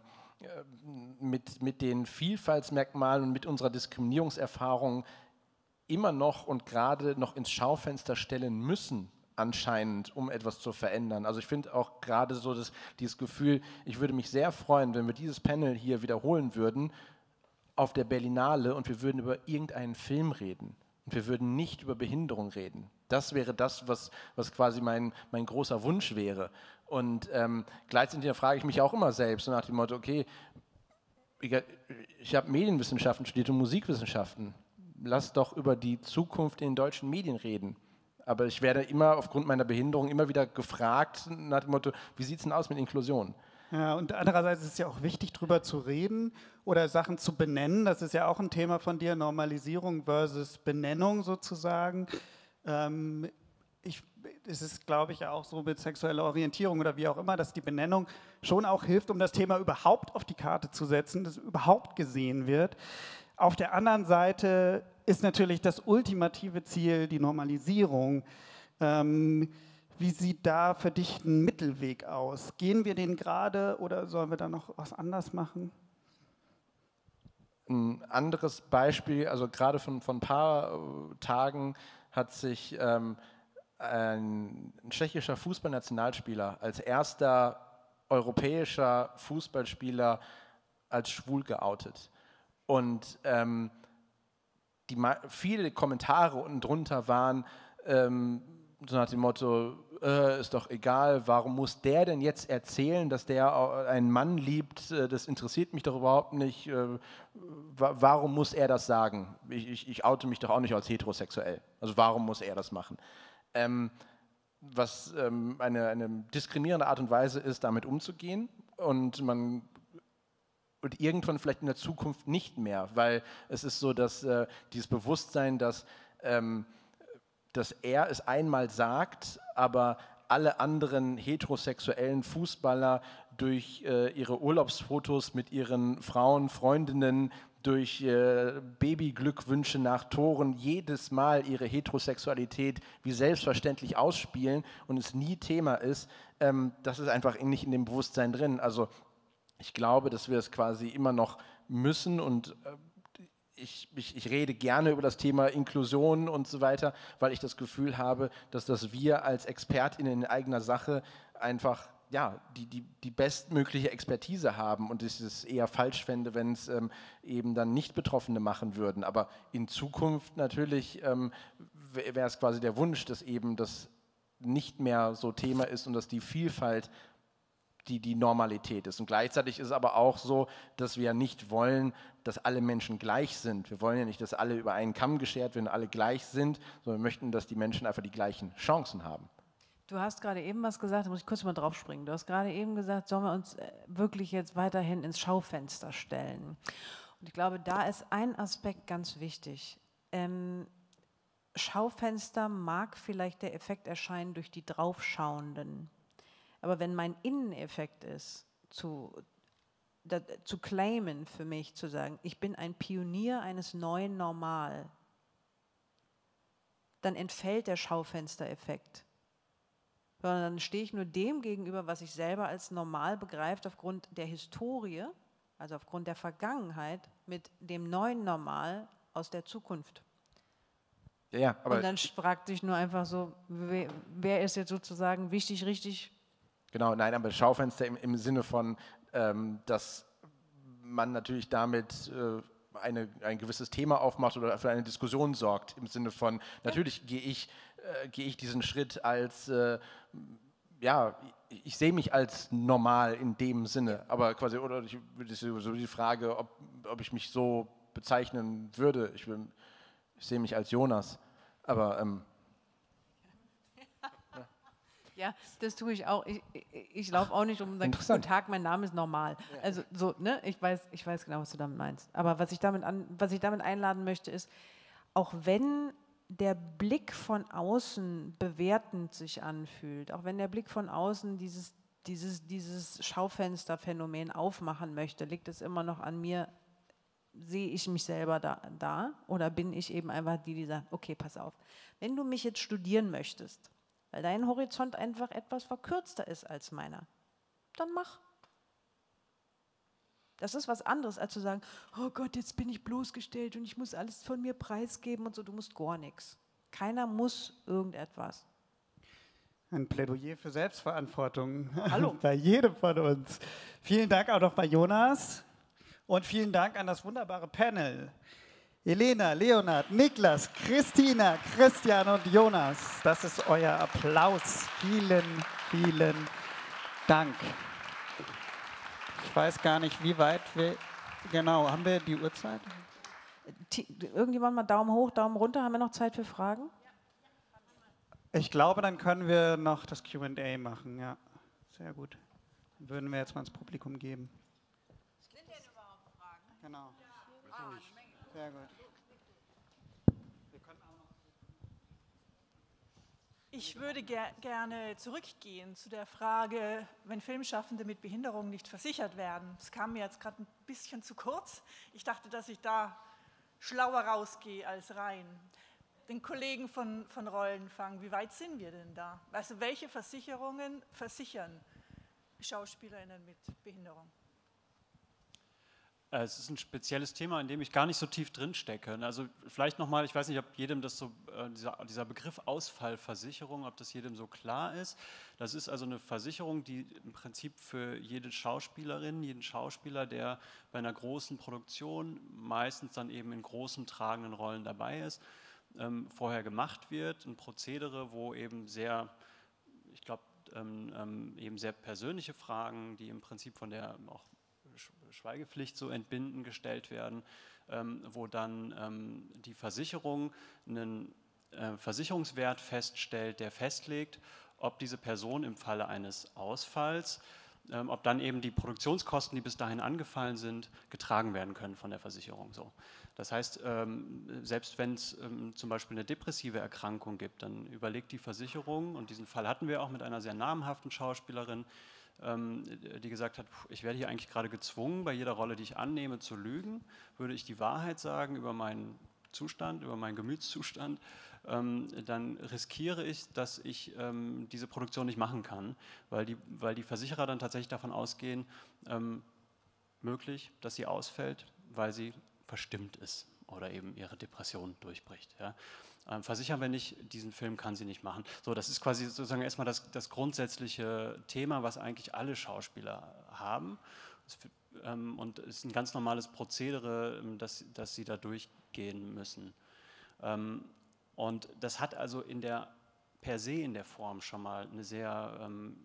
mit, mit den Vielfaltsmerkmalen und mit unserer Diskriminierungserfahrung immer noch und gerade noch ins Schaufenster stellen müssen, anscheinend, um etwas zu verändern. Also ich finde auch gerade so das, dieses Gefühl, ich würde mich sehr freuen, wenn wir dieses Panel hier wiederholen würden auf der Berlinale und wir würden über irgendeinen Film reden und wir würden nicht über Behinderung reden. Das wäre das, was, was quasi mein, mein großer Wunsch wäre. Und ähm, gleichzeitig frage ich mich auch immer selbst, so nach dem Motto, okay, ich, ich habe Medienwissenschaften studiert und Musikwissenschaften. Lass doch über die Zukunft in den deutschen Medien reden. Aber ich werde immer aufgrund meiner Behinderung immer wieder gefragt nach dem Motto, wie sieht es denn aus mit Inklusion? Ja, und andererseits ist es ja auch wichtig, darüber zu reden oder Sachen zu benennen. Das ist ja auch ein Thema von dir, Normalisierung versus Benennung sozusagen. Ähm, ich es ist, glaube ich, auch so mit sexueller Orientierung oder wie auch immer, dass die Benennung schon auch hilft, um das Thema überhaupt auf die Karte zu setzen, dass es überhaupt gesehen wird. Auf der anderen Seite ist natürlich das ultimative Ziel die Normalisierung. Ähm, wie sieht da für dich ein Mittelweg aus? Gehen wir den gerade oder sollen wir da noch was anders machen? Ein anderes Beispiel, also gerade von, von ein paar äh, Tagen hat sich ähm, ein, ein tschechischer Fußballnationalspieler als erster europäischer Fußballspieler als schwul geoutet. Und ähm, die, viele Kommentare unten drunter waren ähm, so nach dem Motto, äh, ist doch egal, warum muss der denn jetzt erzählen, dass der einen Mann liebt, äh, das interessiert mich doch überhaupt nicht, äh, warum muss er das sagen? Ich, ich, ich oute mich doch auch nicht als heterosexuell, also warum muss er das machen? Ähm, was ähm, eine, eine diskriminierende Art und Weise ist, damit umzugehen und man und irgendwann vielleicht in der Zukunft nicht mehr, weil es ist so, dass äh, dieses Bewusstsein, dass ähm, dass er es einmal sagt, aber alle anderen heterosexuellen Fußballer durch äh, ihre Urlaubsfotos mit ihren Frauen, Freundinnen, durch äh, Babyglückwünsche nach Toren jedes Mal ihre Heterosexualität wie selbstverständlich ausspielen und es nie Thema ist, ähm, das ist einfach nicht in dem Bewusstsein drin. Also ich glaube, dass wir es quasi immer noch müssen und äh, Ich, ich, ich rede gerne über das Thema Inklusion und so weiter, weil ich das Gefühl habe, dass das wir als ExpertInnen in eigener Sache einfach ja, die, die, die bestmögliche Expertise haben und ich es eher falsch fände, wenn es ähm, eben dann Nicht-Betroffene machen würden. Aber in Zukunft natürlich ähm, wäre es quasi der Wunsch, dass eben das nicht mehr so Thema ist und dass die Vielfalt die die Normalität ist. Und gleichzeitig ist es aber auch so, dass wir nicht wollen, dass alle Menschen gleich sind. Wir wollen ja nicht, dass alle über einen Kamm geschert werden, alle gleich sind, sondern wir möchten, dass die Menschen einfach die gleichen Chancen haben. Du hast gerade eben was gesagt, da muss ich kurz mal drauf springen. Du hast gerade eben gesagt, sollen wir uns wirklich jetzt weiterhin ins Schaufenster stellen. Und ich glaube, da ist ein Aspekt ganz wichtig. Ähm, Schaufenster mag vielleicht der Effekt erscheinen durch die Draufschauenden. Aber wenn mein Inneneffekt ist, zu, da, zu claimen für mich, zu sagen, ich bin ein Pionier eines neuen Normal, dann entfällt der Schaufenstereffekt. Sondern dann stehe ich nur dem gegenüber, was ich selber als normal begreift, aufgrund der Historie, also aufgrund der Vergangenheit, mit dem neuen Normal aus der Zukunft. Ja, aber und dann fragt sich nur einfach so, wer, wer ist jetzt sozusagen wichtig, richtig? Genau, nein, aber Schaufenster im, im Sinne von, ähm, dass man natürlich damit äh, eine, ein gewisses Thema aufmacht oder für eine Diskussion sorgt, im Sinne von, natürlich ja. gehe ich, äh, gehe ich diesen Schritt als, äh, ja, ich, ich sehe mich als normal in dem Sinne, aber quasi, oder ich, so die Frage, ob, ob ich mich so bezeichnen würde, ich, will, ich sehe mich als Jonas, aber ähm, ja, das tue ich auch. Ich, ich, ich laufe auch nicht um und sage, guten Tag, mein Name ist normal. Also so, ne? Ich weiß, ich weiß genau, was du damit meinst. Aber was ich damit, an, was ich damit einladen möchte, ist, auch wenn der Blick von außen bewertend sich anfühlt, auch wenn der Blick von außen dieses, dieses, dieses Schaufensterphänomen aufmachen möchte, liegt es immer noch an mir, sehe ich mich selber da, da oder bin ich eben einfach die, die sagt, okay, pass auf, wenn du mich jetzt studieren möchtest, weil dein Horizont einfach etwas verkürzter ist als meiner, dann mach. Das ist was anderes, als zu sagen, oh Gott, jetzt bin ich bloßgestellt und ich muss alles von mir preisgeben und so, du musst gar nichts. Keiner muss irgendetwas. Ein Plädoyer für Selbstverantwortung Hallo. bei jedem von uns. Vielen Dank auch noch bei Jonas und vielen Dank an das wunderbare Panel. Elena, Leonhard, Niklas, Christina, Christian und Jonas, das ist euer Applaus. Vielen, vielen Dank. Ich weiß gar nicht, wie weit wir, genau, haben wir die Uhrzeit? Irgendjemand mal Daumen hoch, Daumen runter, haben wir noch Zeit für Fragen? Ich glaube, dann können wir noch das Q und A machen, ja, sehr gut. Dann würden wir jetzt mal ins Publikum geben. Sind denn überhaupt Fragen? Genau. Ah, sehr gut. Ich würde ger gerne zurückgehen zu der Frage, wenn Filmschaffende mit Behinderung nicht versichert werden. Das kam mir jetzt gerade ein bisschen zu kurz. Ich dachte, dass ich da schlauer rausgehe als rein. Den Kollegen von, von Rollenfang, wie weit sind wir denn da? Also welche Versicherungen versichern SchauspielerInnen mit Behinderung? Es ist ein spezielles Thema, in dem ich gar nicht so tief drin stecke. Also vielleicht nochmal, ich weiß nicht, ob jedem das so, äh, dieser, dieser Begriff Ausfallversicherung, ob das jedem so klar ist. Das ist also eine Versicherung, die im Prinzip für jede Schauspielerin, jeden Schauspieler, der bei einer großen Produktion, meistens dann eben in großen tragenden Rollen dabei ist, ähm, vorher gemacht wird. Ein Prozedere, wo eben sehr, ich glaube, ähm, ähm, eben sehr persönliche Fragen, die im Prinzip von der auch Schweigepflicht so entbinden, gestellt werden, ähm, wo dann ähm, die Versicherung einen äh, Versicherungswert feststellt, der festlegt, ob diese Person im Falle eines Ausfalls, ähm, ob dann eben die Produktionskosten, die bis dahin angefallen sind, getragen werden können von der Versicherung. So. Das heißt, ähm, selbst wenn es ähm, zum Beispiel eine depressive Erkrankung gibt, dann überlegt die Versicherung, und diesen Fall hatten wir auch mit einer sehr namhaften Schauspielerin, die gesagt hat, ich werde hier eigentlich gerade gezwungen, bei jeder Rolle, die ich annehme, zu lügen. Würde ich die Wahrheit sagen über meinen Zustand, über meinen Gemütszustand, ähm, dann riskiere ich, dass ich ähm, diese Produktion nicht machen kann, weil die, weil die Versicherer dann tatsächlich davon ausgehen, ähm, möglich, dass sie ausfällt, weil sie verstimmt ist oder eben ihre Depression durchbricht. Ja. Ähm, versichern wir nicht, diesen Film kann sie nicht machen. So, das ist quasi sozusagen erstmal das, das grundsätzliche Thema, was eigentlich alle Schauspieler haben. Das, ähm, und es ist ein ganz normales Prozedere, dass, dass sie da durchgehen müssen. Ähm, und das hat also in der, per se in der Form schon mal eine sehr ähm,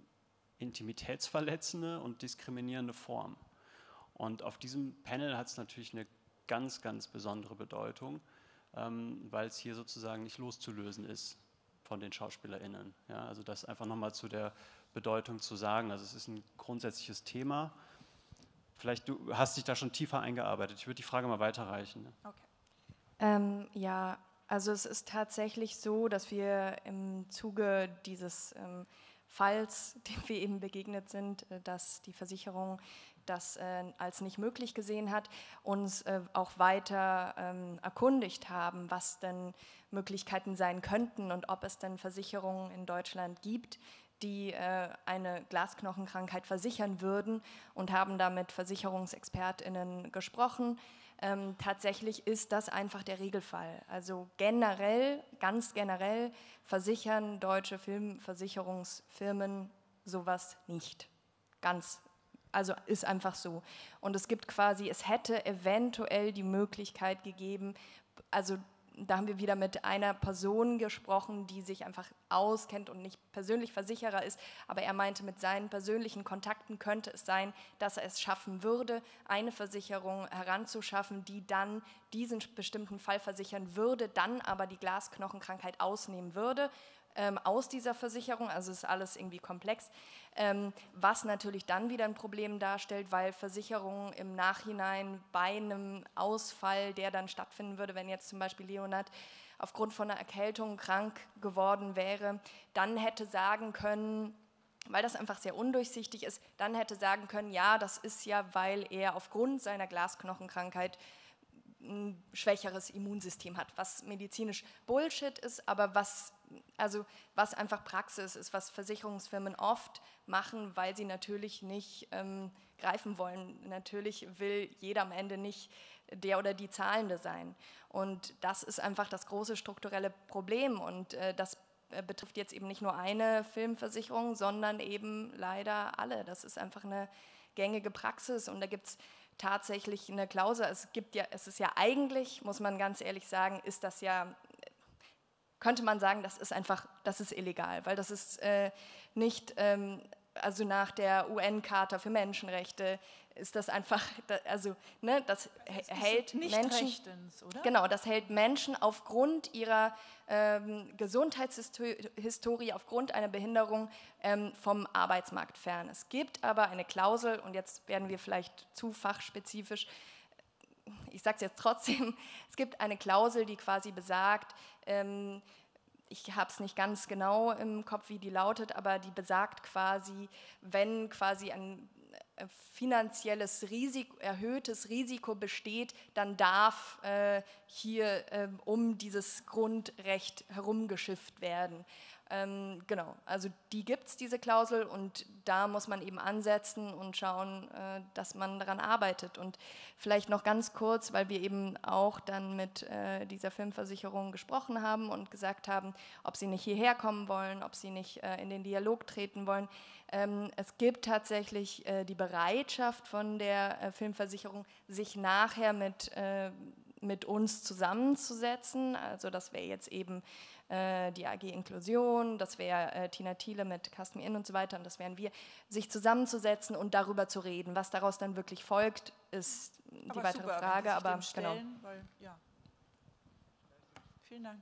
intimitätsverletzende und diskriminierende Form. Und auf diesem Panel hat es natürlich eine ganz, ganz besondere Bedeutung, ähm, weil es hier sozusagen nicht loszulösen ist von den SchauspielerInnen. Ja, also das einfach nochmal zu der Bedeutung zu sagen. Also es ist ein grundsätzliches Thema. Vielleicht du hast dich da schon tiefer eingearbeitet. Ich würde die Frage mal weiterreichen. Okay. Ähm, ja, also es ist tatsächlich so, dass wir im Zuge dieses ähm, Falls, dem wir eben begegnet sind, äh, dass die Versicherung das äh, als nicht möglich gesehen hat, uns äh, auch weiter ähm, erkundigt haben, was denn Möglichkeiten sein könnten und ob es denn Versicherungen in Deutschland gibt, die äh, eine Glasknochenkrankheit versichern würden, und haben da mit VersicherungsexpertInnen gesprochen. Ähm, tatsächlich ist das einfach der Regelfall. Also generell, ganz generell versichern deutsche Filmversicherungsfirmen sowas nicht. Ganz, also ist einfach so. Und es gibt quasi, es hätte eventuell die Möglichkeit gegeben, also da haben wir wieder mit einer Person gesprochen, die sich einfach auskennt und nicht persönlich Versicherer ist, aber er meinte, mit seinen persönlichen Kontakten könnte es sein, dass er es schaffen würde, eine Versicherung heranzuschaffen, die dann diesen bestimmten Fall versichern würde, dann aber die Glasknochenkrankheit ausnehmen würde ähm, aus dieser Versicherung. Also ist alles irgendwie komplex, ähm, was natürlich dann wieder ein Problem darstellt, weil Versicherungen im Nachhinein bei einem Ausfall, der dann stattfinden würde, wenn jetzt zum Beispiel Leonard aufgrund von einer Erkältung krank geworden wäre, dann hätte sagen können, weil das einfach sehr undurchsichtig ist, dann hätte sagen können, ja, das ist ja, weil er aufgrund seiner Glasknochenkrankheit ein schwächeres Immunsystem hat, was medizinisch Bullshit ist, aber was, also was einfach Praxis ist, was Versicherungsfirmen oft machen, weil sie natürlich nicht ähm, greifen wollen. Natürlich will jeder am Ende nicht der oder die Zahlende sein. Und das ist einfach das große strukturelle Problem. Und äh, das äh, betrifft jetzt eben nicht nur eine Filmversicherung, sondern eben leider alle. Das ist einfach eine gängige Praxis. Und da gibt es tatsächlich eine Klausel. Es gibt ja, es ist ja eigentlich, muss man ganz ehrlich sagen, ist das ja, könnte man sagen, das ist einfach, das ist illegal, weil das ist äh, nicht, ähm, also nach der U N-Charta für Menschenrechte ist das einfach, also ne, das das hält nicht Menschen, rechtens, oder? Genau, das hält Menschen aufgrund ihrer ähm, Gesundheitshistorie, aufgrund einer Behinderung ähm, vom Arbeitsmarkt fern. Es gibt aber eine Klausel, und jetzt werden wir vielleicht zu fachspezifisch, ich sage es jetzt trotzdem, es gibt eine Klausel, die quasi besagt, ähm, ich habe es nicht ganz genau im Kopf, wie die lautet, aber die besagt quasi, wenn quasi ein finanzielles Risiko, erhöhtes Risiko besteht, dann darf äh, hier äh, um dieses Grundrecht herumgeschifft werden. Ähm, genau, also die gibt es, diese Klausel, und da muss man eben ansetzen und schauen, äh, dass man daran arbeitet. Und vielleicht noch ganz kurz, weil wir eben auch dann mit äh, dieser Filmversicherung gesprochen haben und gesagt haben, ob sie nicht hierher kommen wollen, ob sie nicht äh, in den Dialog treten wollen. Ähm, es gibt tatsächlich äh, die Bereitschaft von der äh, Filmversicherung, sich nachher mit, äh, mit uns zusammenzusetzen. Also das wäre jetzt eben äh, die A G Inklusion, das wäre äh, Tina Thiele mit Cast Me In und so weiter, und das wären wir, sich zusammenzusetzen und darüber zu reden. Was daraus dann wirklich folgt, ist die aber weitere super, Frage. wenn Sie sich Aber dem stellen, genau. weil, ja. Vielen Dank.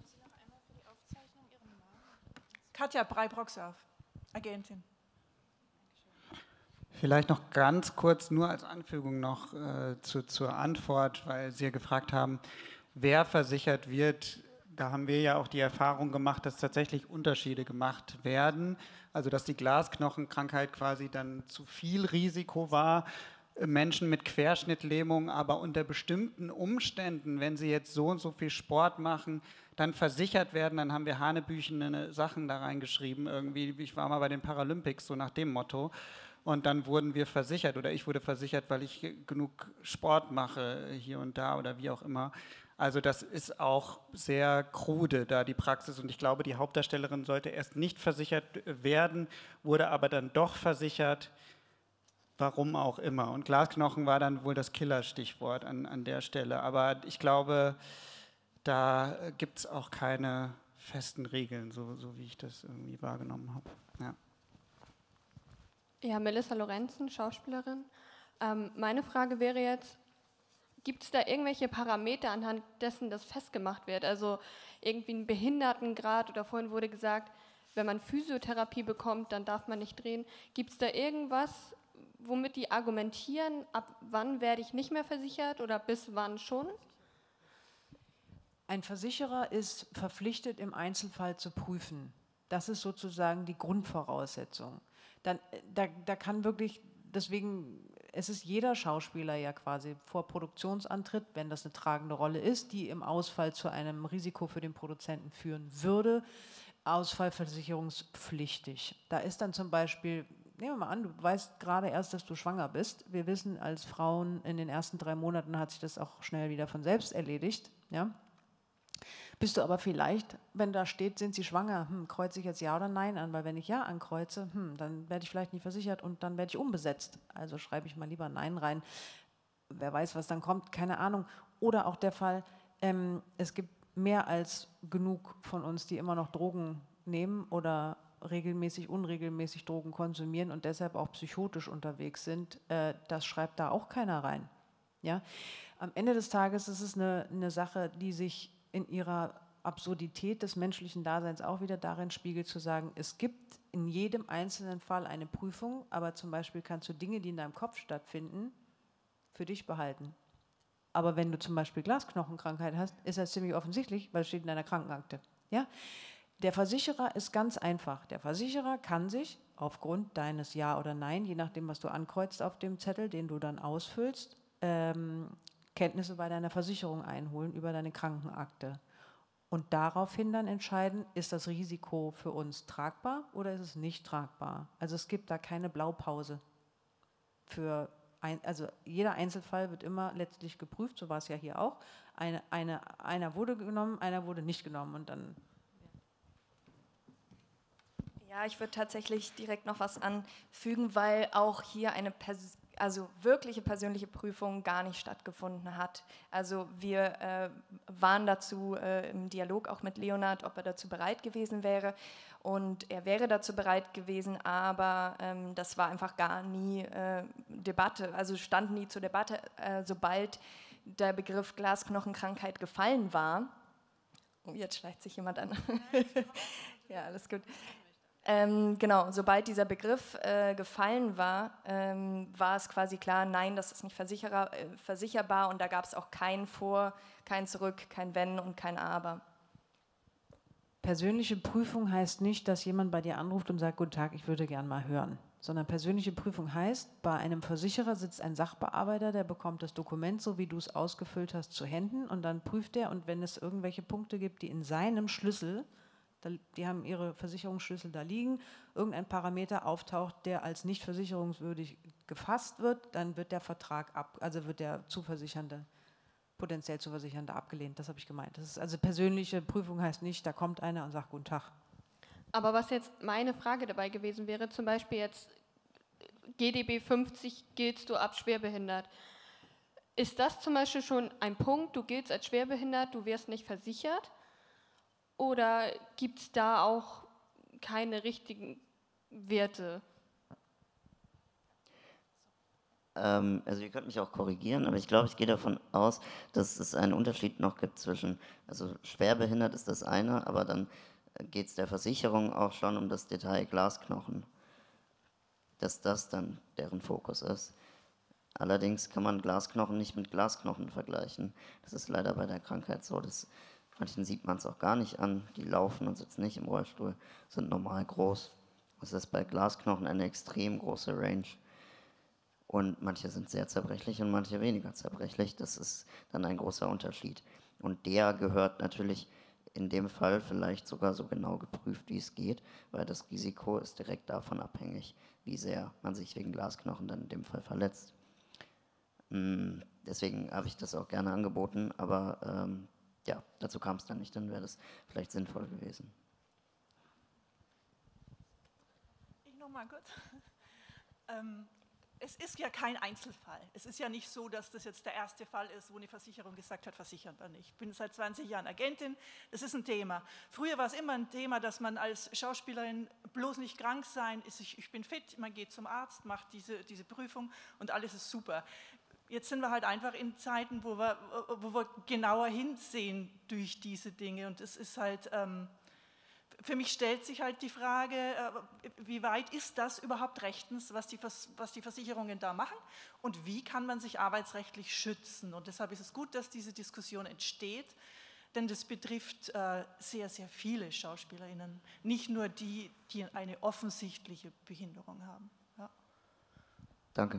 Katja Brei-Brocksauf, Agentin. Vielleicht noch ganz kurz, nur als Anfügung noch äh, zu, zur Antwort, weil Sie ja gefragt haben, wer versichert wird. Da haben wir ja auch die Erfahrung gemacht, dass tatsächlich Unterschiede gemacht werden. Also dass die Glasknochenkrankheit quasi dann zu viel Risiko war. Menschen mit Querschnittlähmung, aber unter bestimmten Umständen, wenn sie jetzt so und so viel Sport machen, dann versichert werden, dann haben wir hanebüchene Sachen da reingeschrieben. Irgendwie, ich war mal bei den Paralympics, so nach dem Motto. Und dann wurden wir versichert oder ich wurde versichert, weil ich genug Sport mache hier und da oder wie auch immer. Also das ist auch sehr krude da die Praxis und ich glaube, die Hauptdarstellerin sollte erst nicht versichert werden, wurde aber dann doch versichert, warum auch immer. Und Glasknochen war dann wohl das Killerstichwort an, an der Stelle. Aber ich glaube, da gibt es auch keine festen Regeln, so, so wie ich das irgendwie wahrgenommen habe. Ja. Ja, Melissa Lorenzen, Schauspielerin. Ähm, meine Frage wäre jetzt, gibt es da irgendwelche Parameter, anhand dessen das festgemacht wird? Also irgendwie einen Behindertengrad oder vorhin wurde gesagt, wenn man Physiotherapie bekommt, dann darf man nicht drehen. Gibt es da irgendwas, womit die argumentieren, ab wann werde ich nicht mehr versichert oder bis wann schon? Ein Versicherer ist verpflichtet, im Einzelfall zu prüfen. Das ist sozusagen die Grundvoraussetzung. Dann, da, da kann wirklich, deswegen, es ist jeder Schauspieler ja quasi vor Produktionsantritt, wenn das eine tragende Rolle ist, die im Ausfall zu einem Risiko für den Produzenten führen würde, ausfallversicherungspflichtig. Da ist dann zum Beispiel, nehmen wir mal an, du weißt gerade erst, dass du schwanger bist. Wir wissen als Frauen, in den ersten drei Monaten hat sich das auch schnell wieder von selbst erledigt. Ja? Bist du aber vielleicht, wenn da steht, sind sie schwanger, hm, kreuze ich jetzt Ja oder Nein an, weil wenn ich Ja ankreuze, hm, dann werde ich vielleicht nicht versichert und dann werde ich umbesetzt. Also schreibe ich mal lieber Nein rein. Wer weiß, was dann kommt, keine Ahnung. Oder auch der Fall, ähm, es gibt mehr als genug von uns, die immer noch Drogen nehmen oder regelmäßig, unregelmäßig Drogen konsumieren und deshalb auch psychotisch unterwegs sind. Äh, das schreibt da auch keiner rein. Ja? Am Ende des Tages ist es eine, eine Sache, die sich in ihrer Absurdität des menschlichen Daseins auch wieder darin spiegelt, zu sagen, es gibt in jedem einzelnen Fall eine Prüfung, aber zum Beispiel kannst du Dinge, die in deinem Kopf stattfinden, für dich behalten. Aber wenn du zum Beispiel Glasknochenkrankheit hast, ist das ziemlich offensichtlich, weil es steht in deiner Krankenakte. Ja? Der Versicherer ist ganz einfach. Der Versicherer kann sich aufgrund deines Ja oder Nein, je nachdem, was du ankreuzt auf dem Zettel, den du dann ausfüllst, ähm, Kenntnisse bei deiner Versicherung einholen über deine Krankenakte. Und daraufhin dann entscheiden, ist das Risiko für uns tragbar oder ist es nicht tragbar. Also es gibt da keine Blaupause. Für ein, also jeder Einzelfall wird immer letztlich geprüft, so war es ja hier auch. Eine, eine, einer wurde genommen, einer wurde nicht genommen und dann... Ja, ich würde tatsächlich direkt noch was anfügen, weil auch hier eine Pers also wirkliche persönliche Prüfung gar nicht stattgefunden hat. Also wir äh, waren dazu äh, im Dialog auch mit Leonhard, ob er dazu bereit gewesen wäre. Und er wäre dazu bereit gewesen, aber ähm, das war einfach gar nie äh, Debatte, also stand nie zur Debatte, äh, sobald der Begriff Glasknochenkrankheit gefallen war. Oh, jetzt schleicht sich jemand an. Ja, alles gut. Ähm, genau, sobald dieser Begriff äh, gefallen war, ähm, war es quasi klar, nein, das ist nicht versicherer, äh, versicherbar und da gab es auch kein Vor, kein Zurück, kein Wenn und kein Aber. persönliche Prüfung heißt nicht, dass jemand bei dir anruft und sagt, guten Tag, ich würde gern mal hören. Sondern persönliche Prüfung heißt, bei einem Versicherer sitzt ein Sachbearbeiter, der bekommt das Dokument, so wie du es ausgefüllt hast, zu Händen und dann prüft er, und wenn es irgendwelche Punkte gibt, die in seinem Schlüssel, die haben ihre Versicherungsschlüssel da liegen, irgendein Parameter auftaucht, der als nicht versicherungswürdig gefasst wird, dann wird der Vertrag ab, also wird der Zuversichernde, potenziell Zuversichernde abgelehnt. Das habe ich gemeint. Das ist also persönliche Prüfung heißt nicht, da kommt einer und sagt guten Tag. Aber was jetzt meine Frage dabei gewesen wäre, zum Beispiel jetzt G D B fünfzig giltst du ab schwerbehindert. Ist das zum Beispiel schon ein Punkt, du giltst als schwerbehindert, du wirst nicht versichert? Oder gibt es da auch keine richtigen Werte? Ähm, also ihr könnt mich auch korrigieren, aber ich glaube, ich gehe davon aus, dass es einen Unterschied noch gibt zwischen, also schwerbehindert ist das eine, aber dann geht es der Versicherung auch schon um das Detail Glasknochen, dass das dann deren Fokus ist. Allerdings kann man Glasknochen nicht mit Glasknochen vergleichen. Das ist leider bei der Krankheit so, dass manchen sieht man es auch gar nicht an, die laufen und sitzen nicht im Rollstuhl, sind normal groß. Das ist bei Glasknochen eine extrem große Range. Und manche sind sehr zerbrechlich und manche weniger zerbrechlich. Das ist dann ein großer Unterschied. Und der gehört natürlich in dem Fall vielleicht sogar so genau geprüft, wie es geht, weil das Risiko ist direkt davon abhängig, wie sehr man sich wegen Glasknochen dann in dem Fall verletzt. Deswegen habe ich das auch gerne angeboten, aber ähm, ja, dazu kam es dann nicht, dann wäre das vielleicht sinnvoll gewesen. Ich noch mal kurz. ähm, es ist ja kein Einzelfall. Es ist ja nicht so, dass das jetzt der erste Fall ist, wo eine Versicherung gesagt hat, versichern wir nicht. Ich bin seit zwanzig Jahren Agentin, das ist ein Thema. Früher war es immer ein Thema, dass man als Schauspielerin bloß nicht krank sein, ist, ich, ich bin fit, man geht zum Arzt, macht diese, diese Prüfung und alles ist super. Jetzt sind wir halt einfach in Zeiten, wo wir, wo wir genauer hinsehen durch diese Dinge. Und es ist halt, ähm, für mich stellt sich halt die Frage, äh, wie weit ist das überhaupt rechtens, was die, was die Versicherungen da machen? Und wie kann man sich arbeitsrechtlich schützen? Und deshalb ist es gut, dass diese Diskussion entsteht, denn das betrifft äh, sehr, sehr viele SchauspielerInnen. Nicht nur die, die eine offensichtliche Behinderung haben. Ja. Danke.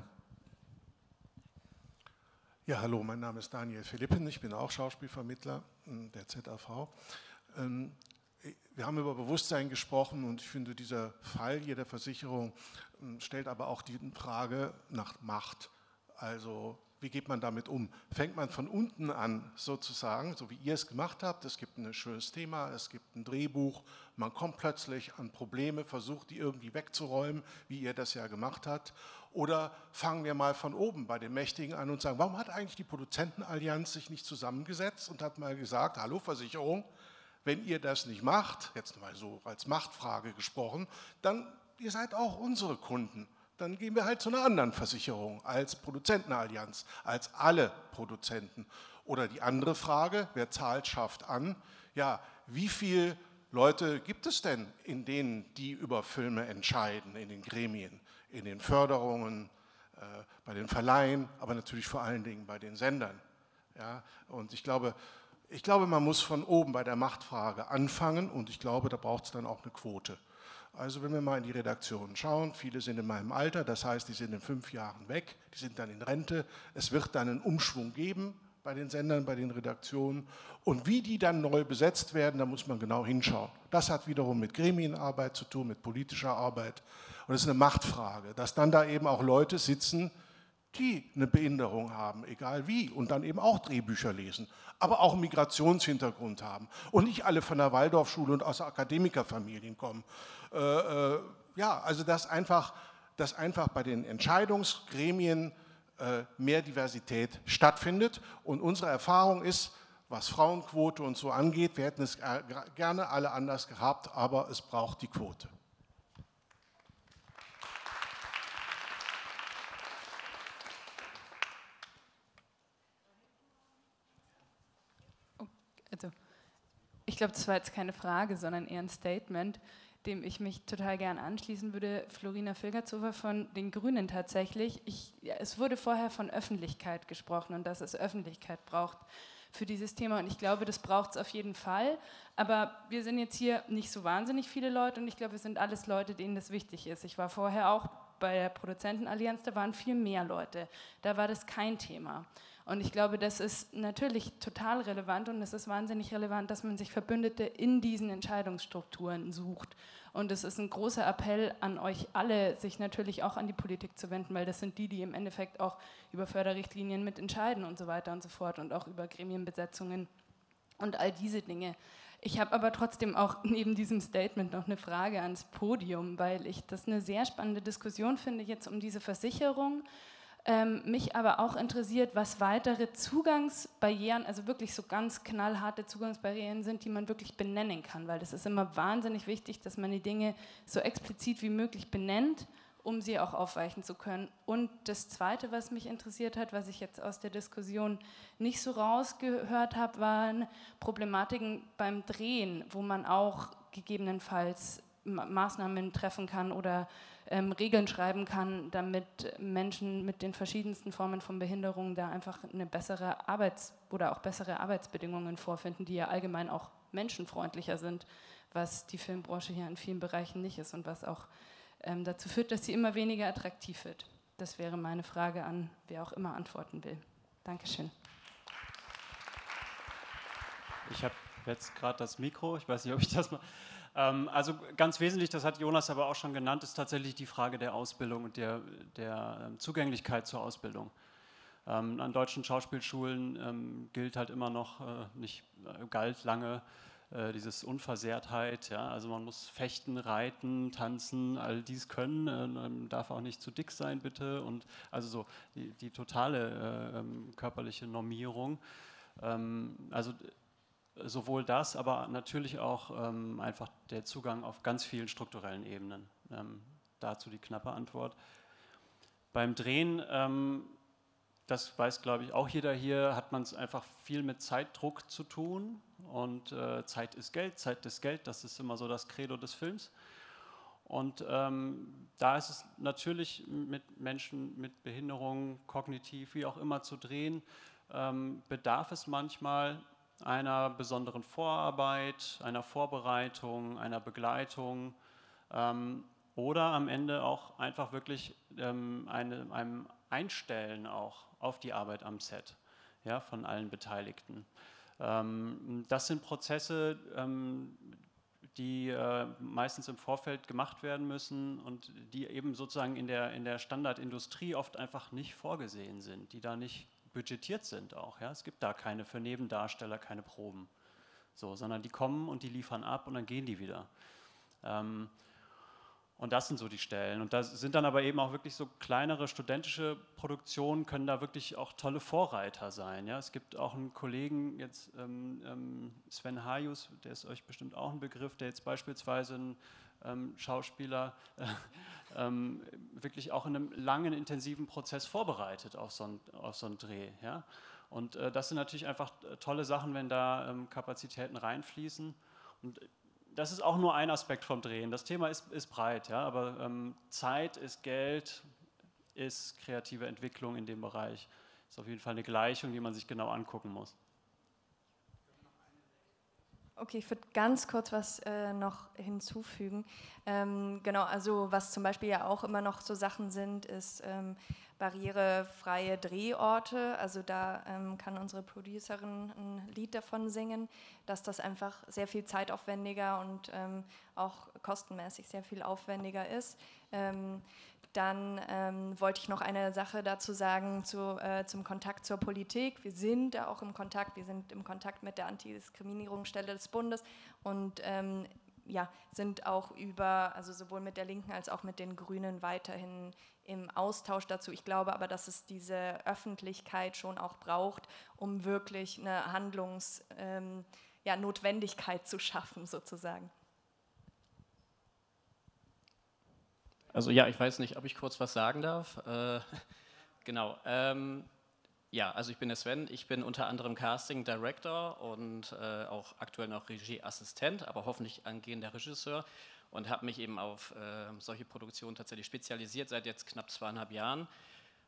Ja, hallo, mein Name ist Daniel Philippen, ich bin auch Schauspielvermittler der Z A V. Wir haben über Bewusstsein gesprochen und ich finde, dieser Fall hier der Versicherung stellt aber auch die Frage nach Macht. Also wie geht man damit um? Fängt man von unten an sozusagen, so wie ihr es gemacht habt, es gibt ein schönes Thema, es gibt ein Drehbuch, man kommt plötzlich an Probleme, versucht die irgendwie wegzuräumen, wie ihr das ja gemacht habt. Oder fangen wir mal von oben bei den Mächtigen an und sagen, warum hat eigentlich die Produzentenallianz sich nicht zusammengesetzt und hat mal gesagt, hallo Versicherung, wenn ihr das nicht macht, jetzt mal so als Machtfrage gesprochen, dann ihr seid auch unsere Kunden. Dann gehen wir halt zu einer anderen Versicherung als Produzentenallianz, als alle Produzenten. Oder die andere Frage, wer zahlt, schafft an. Ja, wie viele Leute gibt es denn in denen, die über Filme entscheiden, in den Gremien? In den Förderungen, äh, bei den Verleihen, aber natürlich vor allen Dingen bei den Sendern. Ja, und ich glaube, ich glaube, man muss von oben bei der Machtfrage anfangen und ich glaube, da braucht es dann auch eine Quote. Also wenn wir mal in die Redaktionen schauen, viele sind in meinem Alter, das heißt, die sind in fünf Jahren weg, die sind dann in Rente, es wird dann einen Umschwung geben bei den Sendern, bei den Redaktionen und wie die dann neu besetzt werden, da muss man genau hinschauen. Das hat wiederum mit Gremienarbeit zu tun, mit politischer Arbeit. Und das ist eine Machtfrage, dass dann da eben auch Leute sitzen, die eine Behinderung haben, egal wie, und dann eben auch Drehbücher lesen, aber auch einen Migrationshintergrund haben und nicht alle von der Waldorfschule und aus Akademikerfamilien kommen. Äh, äh, ja, also dass einfach, dass einfach bei den Entscheidungsgremien äh, mehr Diversität stattfindet. Und unsere Erfahrung ist, was Frauenquote und so angeht, wir hätten es gerne alle anders gehabt, aber es braucht die Quote. Also, ich glaube, das war jetzt keine Frage, sondern eher ein Statement, dem ich mich total gern anschließen würde. Florina Filgertshofer von den Grünen tatsächlich. Ich, ja, es wurde vorher von Öffentlichkeit gesprochen und dass es Öffentlichkeit braucht für dieses Thema und ich glaube, das braucht es auf jeden Fall. Aber wir sind jetzt hier nicht so wahnsinnig viele Leute und ich glaube, wir sind alles Leute, denen das wichtig ist. Ich war vorher auch bei der Produzentenallianz, da waren viel mehr Leute. Da war das kein Thema. Und ich glaube, das ist natürlich total relevant und es ist wahnsinnig relevant, dass man sich Verbündete in diesen Entscheidungsstrukturen sucht. Und es ist ein großer Appell an euch alle, sich natürlich auch an die Politik zu wenden, weil das sind die, die im Endeffekt auch über Förderrichtlinien mitentscheiden und so weiter und so fort und auch über Gremienbesetzungen und all diese Dinge. Ich habe aber trotzdem auch neben diesem Statement noch eine Frage ans Podium, weil ich das eine sehr spannende Diskussion finde jetzt um diese Versicherung. Ähm, mich aber auch interessiert, was weitere Zugangsbarrieren, also wirklich so ganz knallharte Zugangsbarrieren sind, die man wirklich benennen kann, weil das ist immer wahnsinnig wichtig, dass man die Dinge so explizit wie möglich benennt, um sie auch aufweichen zu können. Und das Zweite, was mich interessiert hat, was ich jetzt aus der Diskussion nicht so rausgehört habe, waren Problematiken beim Drehen, wo man auch gegebenenfalls Maßnahmen treffen kann oder ähm, Regeln schreiben kann, damit Menschen mit den verschiedensten Formen von Behinderung da einfach eine bessere Arbeits- oder auch bessere Arbeitsbedingungen vorfinden, die ja allgemein auch menschenfreundlicher sind, was die Filmbranche hier in vielen Bereichen nicht ist und was auch ähm, dazu führt, dass sie immer weniger attraktiv wird. Das wäre meine Frage an wer auch immer antworten will. Dankeschön. Ich habe jetzt gerade das Mikro, ich weiß nicht, ob ich das mal... Also ganz wesentlich, das hat Jonas aber auch schon genannt, ist tatsächlich die Frage der Ausbildung und der, der Zugänglichkeit zur Ausbildung. Ähm, an deutschen Schauspielschulen ähm, gilt halt immer noch, äh, nicht äh, galt lange, äh, dieses Unversehrtheit. Ja? Also man muss fechten, reiten, tanzen, all dies können, äh, man darf auch nicht zu dick sein, bitte. Und also so die, die totale äh, körperliche Normierung. Ähm, also sowohl das, aber natürlich auch ähm, einfach der Zugang auf ganz vielen strukturellen Ebenen. Ähm, dazu die knappe Antwort. Beim Drehen, ähm, das weiß glaube ich auch jeder hier, hat man es einfach viel mit Zeitdruck zu tun und äh, Zeit ist Geld, Zeit ist Geld, das ist immer so das Credo des Films. Und ähm, da ist es natürlich mit Menschen mit Behinderung, kognitiv, wie auch immer zu drehen, ähm, bedarf es manchmal einer besonderen Vorarbeit, einer Vorbereitung, einer Begleitung ähm, oder am Ende auch einfach wirklich ähm, eine, einem Einstellen auch auf die Arbeit am Set, ja, von allen Beteiligten. Ähm, das sind Prozesse, ähm, die äh, meistens im Vorfeld gemacht werden müssen und die eben sozusagen in der, in der Standardindustrie oft einfach nicht vorgesehen sind, die da nicht budgetiert sind auch. Ja? Es gibt da keine für Nebendarsteller, keine Proben, so, sondern die kommen und die liefern ab und dann gehen die wieder. Ähm, und das sind so die Stellen. Und da sind dann aber eben auch wirklich so kleinere studentische Produktionen, können da wirklich auch tolle Vorreiter sein. Ja? Es gibt auch einen Kollegen, jetzt ähm, ähm, Sven Hajus, der ist euch bestimmt auch ein Begriff, der jetzt beispielsweise ein ähm, Schauspieler äh, ähm, wirklich auch in einem langen, intensiven Prozess vorbereitet auf so einen, auf so einen Dreh. Ja? Und äh, das sind natürlich einfach tolle Sachen, wenn da ähm, Kapazitäten reinfließen. Und das ist auch nur ein Aspekt vom Drehen. Das Thema ist, ist breit, ja? Aber ähm, Zeit ist Geld, ist kreative Entwicklung in dem Bereich. Ist auf jeden Fall eine Gleichung, die man sich genau angucken muss. Okay, ich würde ganz kurz was äh, noch hinzufügen. Ähm, genau, also was zum Beispiel ja auch immer noch so Sachen sind, ist ähm, barrierefreie Drehorte. Also da ähm, kann unsere Producerin ein Lied davon singen, dass das einfach sehr viel zeitaufwendiger und ähm, auch kostenmäßig sehr viel aufwendiger ist. Ähm, Dann ähm, wollte ich noch eine Sache dazu sagen zu, äh, zum Kontakt zur Politik. Wir sind da auch im Kontakt, wir sind im Kontakt mit der Antidiskriminierungsstelle des Bundes und ähm, ja, sind auch über, also sowohl mit der Linken als auch mit den Grünen weiterhin im Austausch dazu. Ich glaube aber, dass es diese Öffentlichkeit schon auch braucht, um wirklich eine Handlungsnotwendigkeit ähm, ja, zu schaffen, sozusagen. Also ja, ich weiß nicht, ob ich kurz was sagen darf. Äh, genau. Ähm, ja, also ich bin der Sven. Ich bin unter anderem Casting Director und äh, auch aktuell noch Regieassistent, aber hoffentlich angehender Regisseur und habe mich eben auf äh, solche Produktionen tatsächlich spezialisiert seit jetzt knapp zweieinhalb Jahren.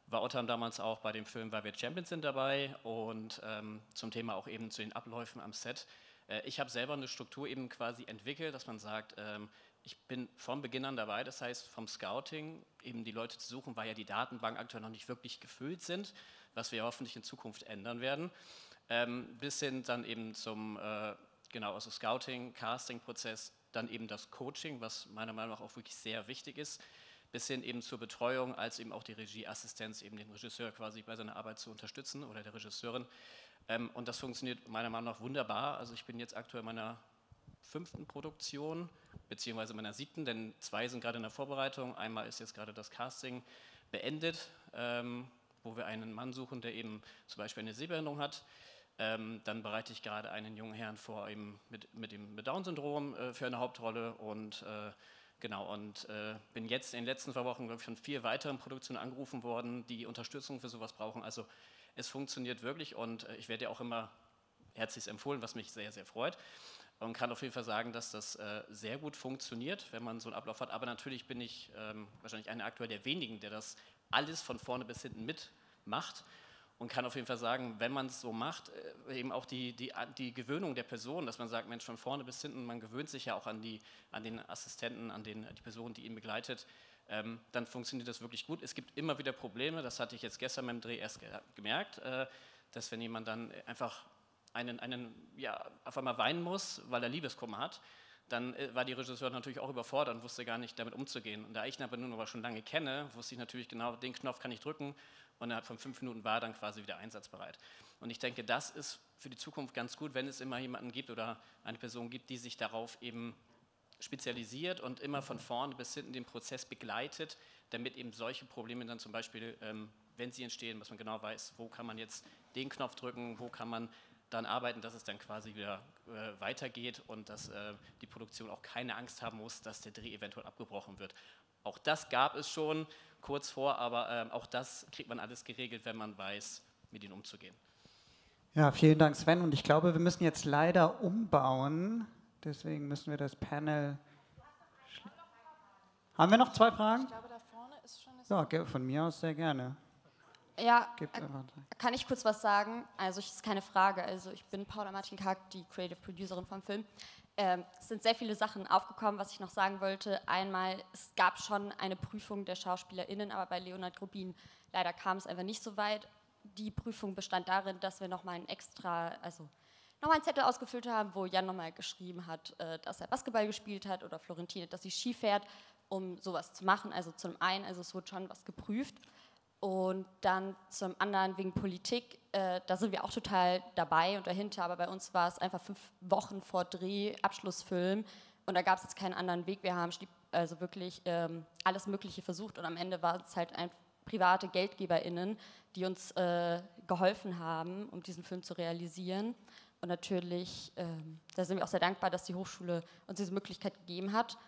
war Ottam damals auch bei dem Film Weil wir Champions sind dabei und ähm, zum Thema auch eben zu den Abläufen am Set. Äh, ich habe selber eine Struktur eben quasi entwickelt, dass man sagt, ähm, ich bin von Beginn an dabei, das heißt vom Scouting, eben die Leute zu suchen, weil ja die Datenbanken aktuell noch nicht wirklich gefüllt sind, was wir hoffentlich in Zukunft ändern werden, ähm, bis hin dann eben zum äh, genau, also Scouting, Casting-Prozess, dann eben das Coaching, was meiner Meinung nach auch wirklich sehr wichtig ist, bis hin eben zur Betreuung, als eben auch die Regieassistenz, eben den Regisseur quasi bei seiner Arbeit zu unterstützen oder der Regisseurin. Ähm, und das funktioniert meiner Meinung nach wunderbar. Also ich bin jetzt aktuell in meiner fünften Produktion, beziehungsweise meiner siebten, denn zwei sind gerade in der Vorbereitung. Einmal ist jetzt gerade das Casting beendet, ähm, wo wir einen Mann suchen, der eben zum Beispiel eine Sehbehinderung hat. Ähm, dann bereite ich gerade einen jungen Herrn vor, eben mit, mit dem mit Down-Syndrom äh, für eine Hauptrolle und äh, genau, und äh, bin jetzt in den letzten zwei Wochen, glaube ich, von vier weiteren Produktionen angerufen worden, die Unterstützung für sowas brauchen. Also es funktioniert wirklich und äh, ich werde ja auch immer herzlich empfohlen, was mich sehr, sehr freut. Und kann auf jeden Fall sagen, dass das äh, sehr gut funktioniert, wenn man so einen Ablauf hat. Aber natürlich bin ich ähm, wahrscheinlich einer aktuell der wenigen, der das alles von vorne bis hinten mitmacht. Und kann auf jeden Fall sagen, wenn man es so macht, äh, eben auch die, die, die Gewöhnung der Person, dass man sagt, Mensch, von vorne bis hinten, man gewöhnt sich ja auch an, die, an den Assistenten, an den, die Person, die ihn begleitet, ähm, dann funktioniert das wirklich gut. Es gibt immer wieder Probleme, das hatte ich jetzt gestern beim Dreh erst ge gemerkt, äh, dass wenn jemand dann einfach einen, einen, ja, auf einmal weinen muss, weil er Liebeskummer hat, dann äh, war die Regisseurin natürlich auch überfordert und wusste gar nicht, damit umzugehen. Und da ich ihn aber nun aber schon lange kenne, wusste ich natürlich genau, den Knopf kann ich drücken und innerhalb von fünf Minuten war er dann quasi wieder einsatzbereit. Und ich denke, das ist für die Zukunft ganz gut, wenn es immer jemanden gibt oder eine Person gibt, die sich darauf eben spezialisiert und immer von vorne bis hinten den Prozess begleitet, damit eben solche Probleme dann zum Beispiel, ähm, wenn sie entstehen, dass man genau weiß, wo kann man jetzt den Knopf drücken, wo kann man dann arbeiten, dass es dann quasi wieder äh, weitergeht und dass äh, die Produktion auch keine Angst haben muss, dass der Dreh eventuell abgebrochen wird. Auch das gab es schon kurz vor, aber äh, auch das kriegt man alles geregelt, wenn man weiß, mit ihnen umzugehen. Ja, vielen Dank, Sven. Und ich glaube, wir müssen jetzt leider umbauen. Deswegen müssen wir das Panel... Haben wir noch zwei Fragen? Ich glaube, da vorne ist schon... Ja, von mir aus sehr gerne. Ja, kann ich kurz was sagen? Also, es ist keine Frage. Also, ich bin Paula Martin-Karg, die Creative Producerin vom Film. Ähm, es sind sehr viele Sachen aufgekommen, was ich noch sagen wollte. Einmal, es gab schon eine Prüfung der SchauspielerInnen, aber bei Leonard Grubin leider kam es einfach nicht so weit. Die Prüfung bestand darin, dass wir nochmal ein extra, also nochmal einen Zettel ausgefüllt haben, wo Jan nochmal geschrieben hat, äh, dass er Basketball gespielt hat oder Florentine, dass sie Ski fährt, um sowas zu machen. Also zum einen, also es wurde schon was geprüft. Und dann zum anderen wegen Politik, äh, da sind wir auch total dabei und dahinter, aber bei uns war es einfach fünf Wochen vor Dreh, Abschlussfilm und da gab es jetzt keinen anderen Weg. Wir haben also wirklich ähm, alles Mögliche versucht und am Ende waren es halt ein, private GeldgeberInnen, die uns äh, geholfen haben, um diesen Film zu realisieren. Und natürlich, ähm, da sind wir auch sehr dankbar, dass die Hochschule uns diese Möglichkeit gegeben hat.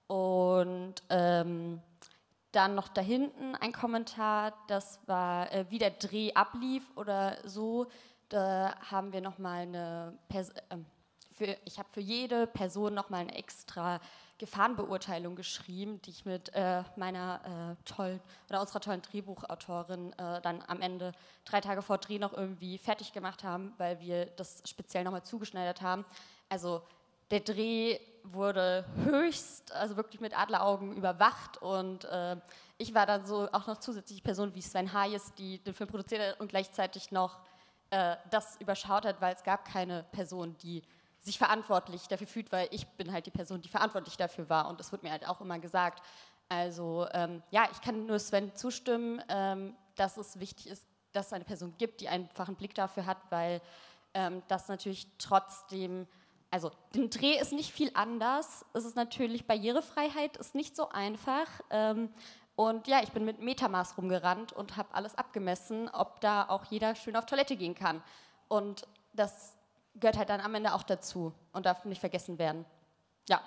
Und ähm, dann noch da hinten ein Kommentar, das war, äh, wie der Dreh ablief oder so. Da haben wir nochmal eine, Pers äh, für, ich habe für jede Person nochmal eine extra Gefahrenbeurteilung geschrieben, die ich mit äh, meiner äh, tollen, oder unserer tollen Drehbuchautorin äh, dann am Ende drei Tage vor Dreh noch irgendwie fertig gemacht haben, weil wir das speziell nochmal zugeschneidert haben. Also der Dreh wurde höchst, also wirklich mit Adleraugen überwacht und äh, ich war dann so auch noch zusätzliche Person wie Sven Hayes, die den Film produziert hat und gleichzeitig noch äh, das überschaut hat, weil es gab keine Person, die sich verantwortlich dafür fühlt, weil ich bin halt die Person, die verantwortlich dafür war und das wird mir halt auch immer gesagt. Also ähm, ja, ich kann nur Sven zustimmen, ähm, dass es wichtig ist, dass es eine Person gibt, die einfach einen Blick dafür hat, weil ähm, das natürlich trotzdem... Also, den Dreh ist nicht viel anders. Es ist natürlich, Barrierefreiheit ist nicht so einfach. Ähm, und ja, ich bin mit Metamaß rumgerannt und habe alles abgemessen, ob da auch jeder schön auf Toilette gehen kann. Und das gehört halt dann am Ende auch dazu und darf nicht vergessen werden. Ja.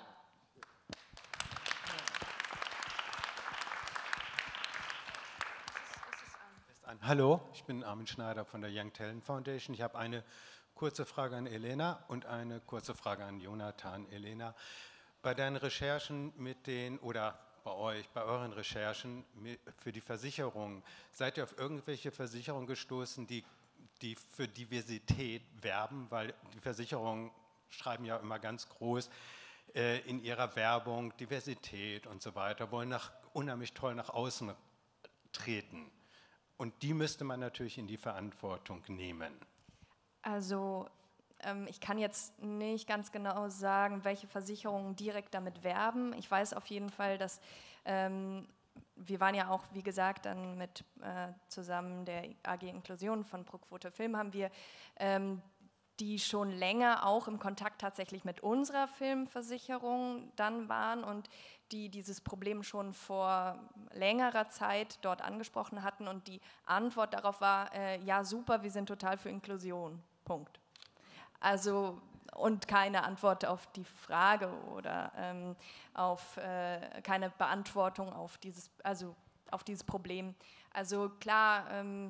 Hallo, ich bin Armin Schneider von der Young Talent Foundation. Ich habe eine kurze Frage an Elena und eine kurze Frage an Jonathan. Elena, bei deinen Recherchen mit den, oder bei euch, bei euren Recherchen für die Versicherung, seid ihr auf irgendwelche Versicherungen gestoßen, die, die für Diversität werben? Weil die Versicherungen schreiben ja immer ganz groß äh, in ihrer Werbung Diversität und so weiter, wollen nach, unheimlich toll nach außen treten. Und die müsste man natürlich in die Verantwortung nehmen. Also ähm, ich kann jetzt nicht ganz genau sagen, welche Versicherungen direkt damit werben. Ich weiß auf jeden Fall, dass ähm, wir waren ja auch, wie gesagt, dann mit äh, zusammen der A G Inklusion von Pro Quote Film haben wir ähm, die schon länger auch im Kontakt tatsächlich mit unserer Filmversicherung dann waren und die dieses Problem schon vor längerer Zeit dort angesprochen hatten und die Antwort darauf war, äh, ja super, wir sind total für Inklusion, Punkt. Also und keine Antwort auf die Frage oder ähm, auf äh, keine Beantwortung auf dieses, also auf dieses Problem. Also klar, ähm,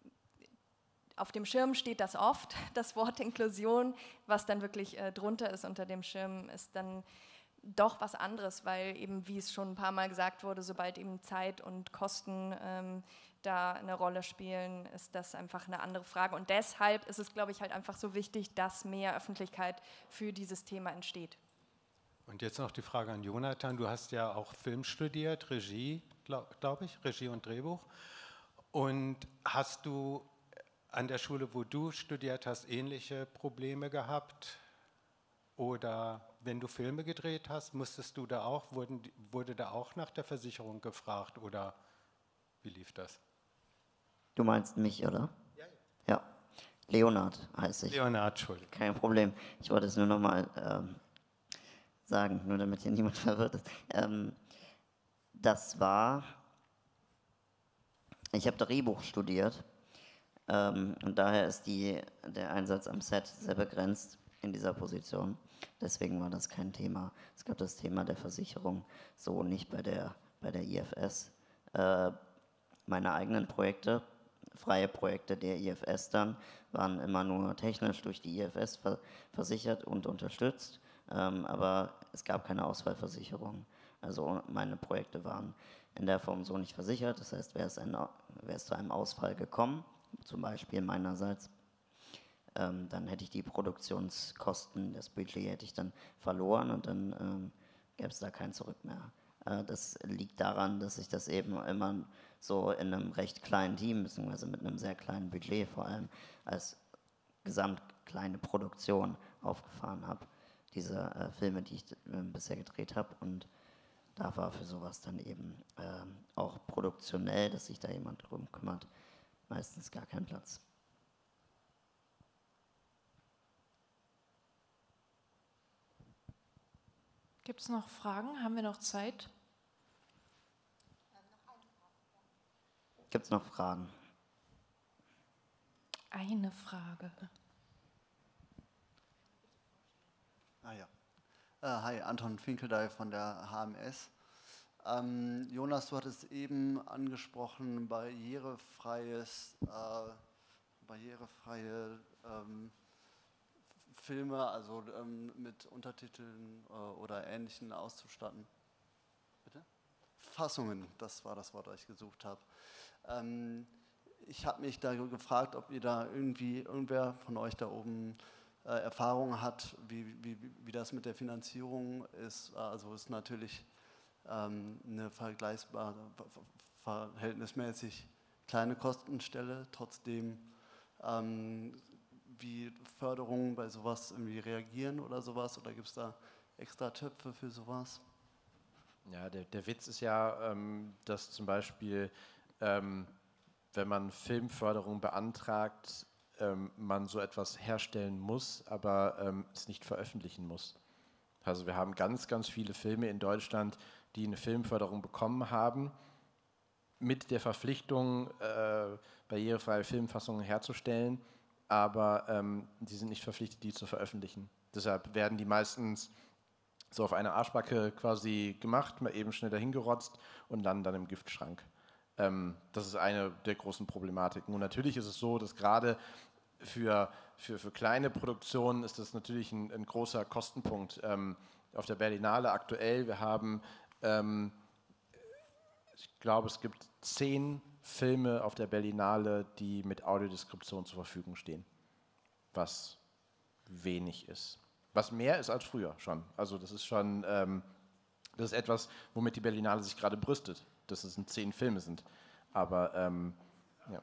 auf dem Schirm steht das oft, das Wort Inklusion, was dann wirklich äh, drunter ist unter dem Schirm, ist dann doch was anderes, weil eben, wie es schon ein paar Mal gesagt wurde, sobald eben Zeit und Kosten ähm, da eine Rolle spielen, ist das einfach eine andere Frage. Und deshalb ist es, glaube ich, halt einfach so wichtig, dass mehr Öffentlichkeit für dieses Thema entsteht. Und jetzt noch die Frage an Jonathan. Du hast ja auch Film studiert, Regie, glaube glaub ich, Regie und Drehbuch. Und hast du an der Schule, wo du studiert hast, ähnliche Probleme gehabt? Oder wenn du Filme gedreht hast, musstest du da auch, wurden, wurde da auch nach der Versicherung gefragt oder wie lief das? Du meinst mich, oder? Ja. Ja. Leonard heiße ich. Leonard, Entschuldigung. Kein Problem. Ich wollte es nur nochmal ähm, sagen, nur damit hier niemand verwirrt ist. Ähm, das war, ich habe Drehbuch studiert. Ähm, und daher ist die, der Einsatz am Set sehr begrenzt in dieser Position. Deswegen war das kein Thema. Es gab das Thema der Versicherung so nicht bei der, bei der I F S. Äh, meine eigenen Projekte, freie Projekte der I F S dann, waren immer nur technisch durch die I F S ver versichert und unterstützt. Ähm, aber es gab keine Ausfallversicherung. Also meine Projekte waren in der Form so nicht versichert. Das heißt, wäre es, ein, wäre es zu einem Ausfall gekommen, zum Beispiel meinerseits, ähm, dann hätte ich die Produktionskosten, das Budget hätte ich dann verloren und dann ähm, gäbe es da kein Zurück mehr. Äh, das liegt daran, dass ich das eben immer so in einem recht kleinen Team, beziehungsweise mit einem sehr kleinen Budget vor allem, als gesamt kleine Produktion aufgefahren habe. Diese äh, Filme, die ich äh, bisher gedreht habe, und da war für sowas dann eben äh, auch produktionell, dass sich da jemand drum kümmert, meistens gar kein Platz. Gibt es noch Fragen? Haben wir noch Zeit? Gibt es noch Fragen? Eine Frage. Ah ja. Äh, hi, Anton Finkeldey von der H M S. Ähm, Jonas, du hattest eben angesprochen, barrierefreies, äh, barrierefreie ähm, Filme, also ähm, mit Untertiteln äh, oder Ähnlichen auszustatten. Bitte? Fassungen, das war das Wort, das ich gesucht habe. Ähm, ich habe mich da gefragt, ob ihr da irgendwie, irgendwer von euch da oben äh, Erfahrungen hat, wie, wie, wie das mit der Finanzierung ist. Also ist natürlich ähm, eine vergleichbare, verhältnismäßig kleine Kostenstelle, trotzdem ähm, wie Förderungen bei sowas irgendwie reagieren oder sowas, oder gibt es da extra Töpfe für sowas? Ja, der, der Witz ist ja, ähm, dass zum Beispiel, ähm, wenn man Filmförderung beantragt, ähm, man so etwas herstellen muss, aber ähm, es nicht veröffentlichen muss. Also wir haben ganz, ganz viele Filme in Deutschland, die eine Filmförderung bekommen haben, mit der Verpflichtung, äh, barrierefreie Filmfassungen herzustellen, aber ähm, die sind nicht verpflichtet, die zu veröffentlichen. Deshalb werden die meistens so auf eine Arschbacke quasi gemacht, mal eben schnell dahin gerotzt und landen dann im Giftschrank. Ähm, das ist eine der großen Problematiken. Und natürlich ist es so, dass gerade für, für, für kleine Produktionen ist das natürlich ein, ein großer Kostenpunkt. Ähm, auf der Berlinale aktuell, wir haben ähm, ich glaube, es gibt zehn Filme auf der Berlinale, die mit Audiodeskription zur Verfügung stehen, was wenig ist. Was mehr ist als früher schon. Also das ist schon, ähm, das ist etwas, womit die Berlinale sich gerade brüstet, dass es zehn Filme sind. Aber ähm, ja.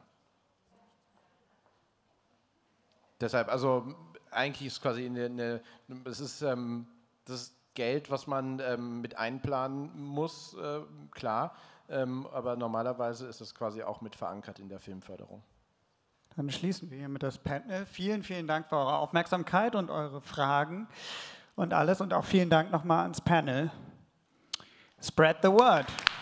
Deshalb, also eigentlich ist quasi eine, eine es ist ähm, das ist Geld, was man ähm, mit einplanen muss, äh, klar. Ähm, aber normalerweise ist es quasi auch mit verankert in der Filmförderung. Dann schließen wir hiermit das Panel. Vielen, vielen Dank für eure Aufmerksamkeit und eure Fragen und alles. Und auch vielen Dank nochmal ans Panel. Spread the word.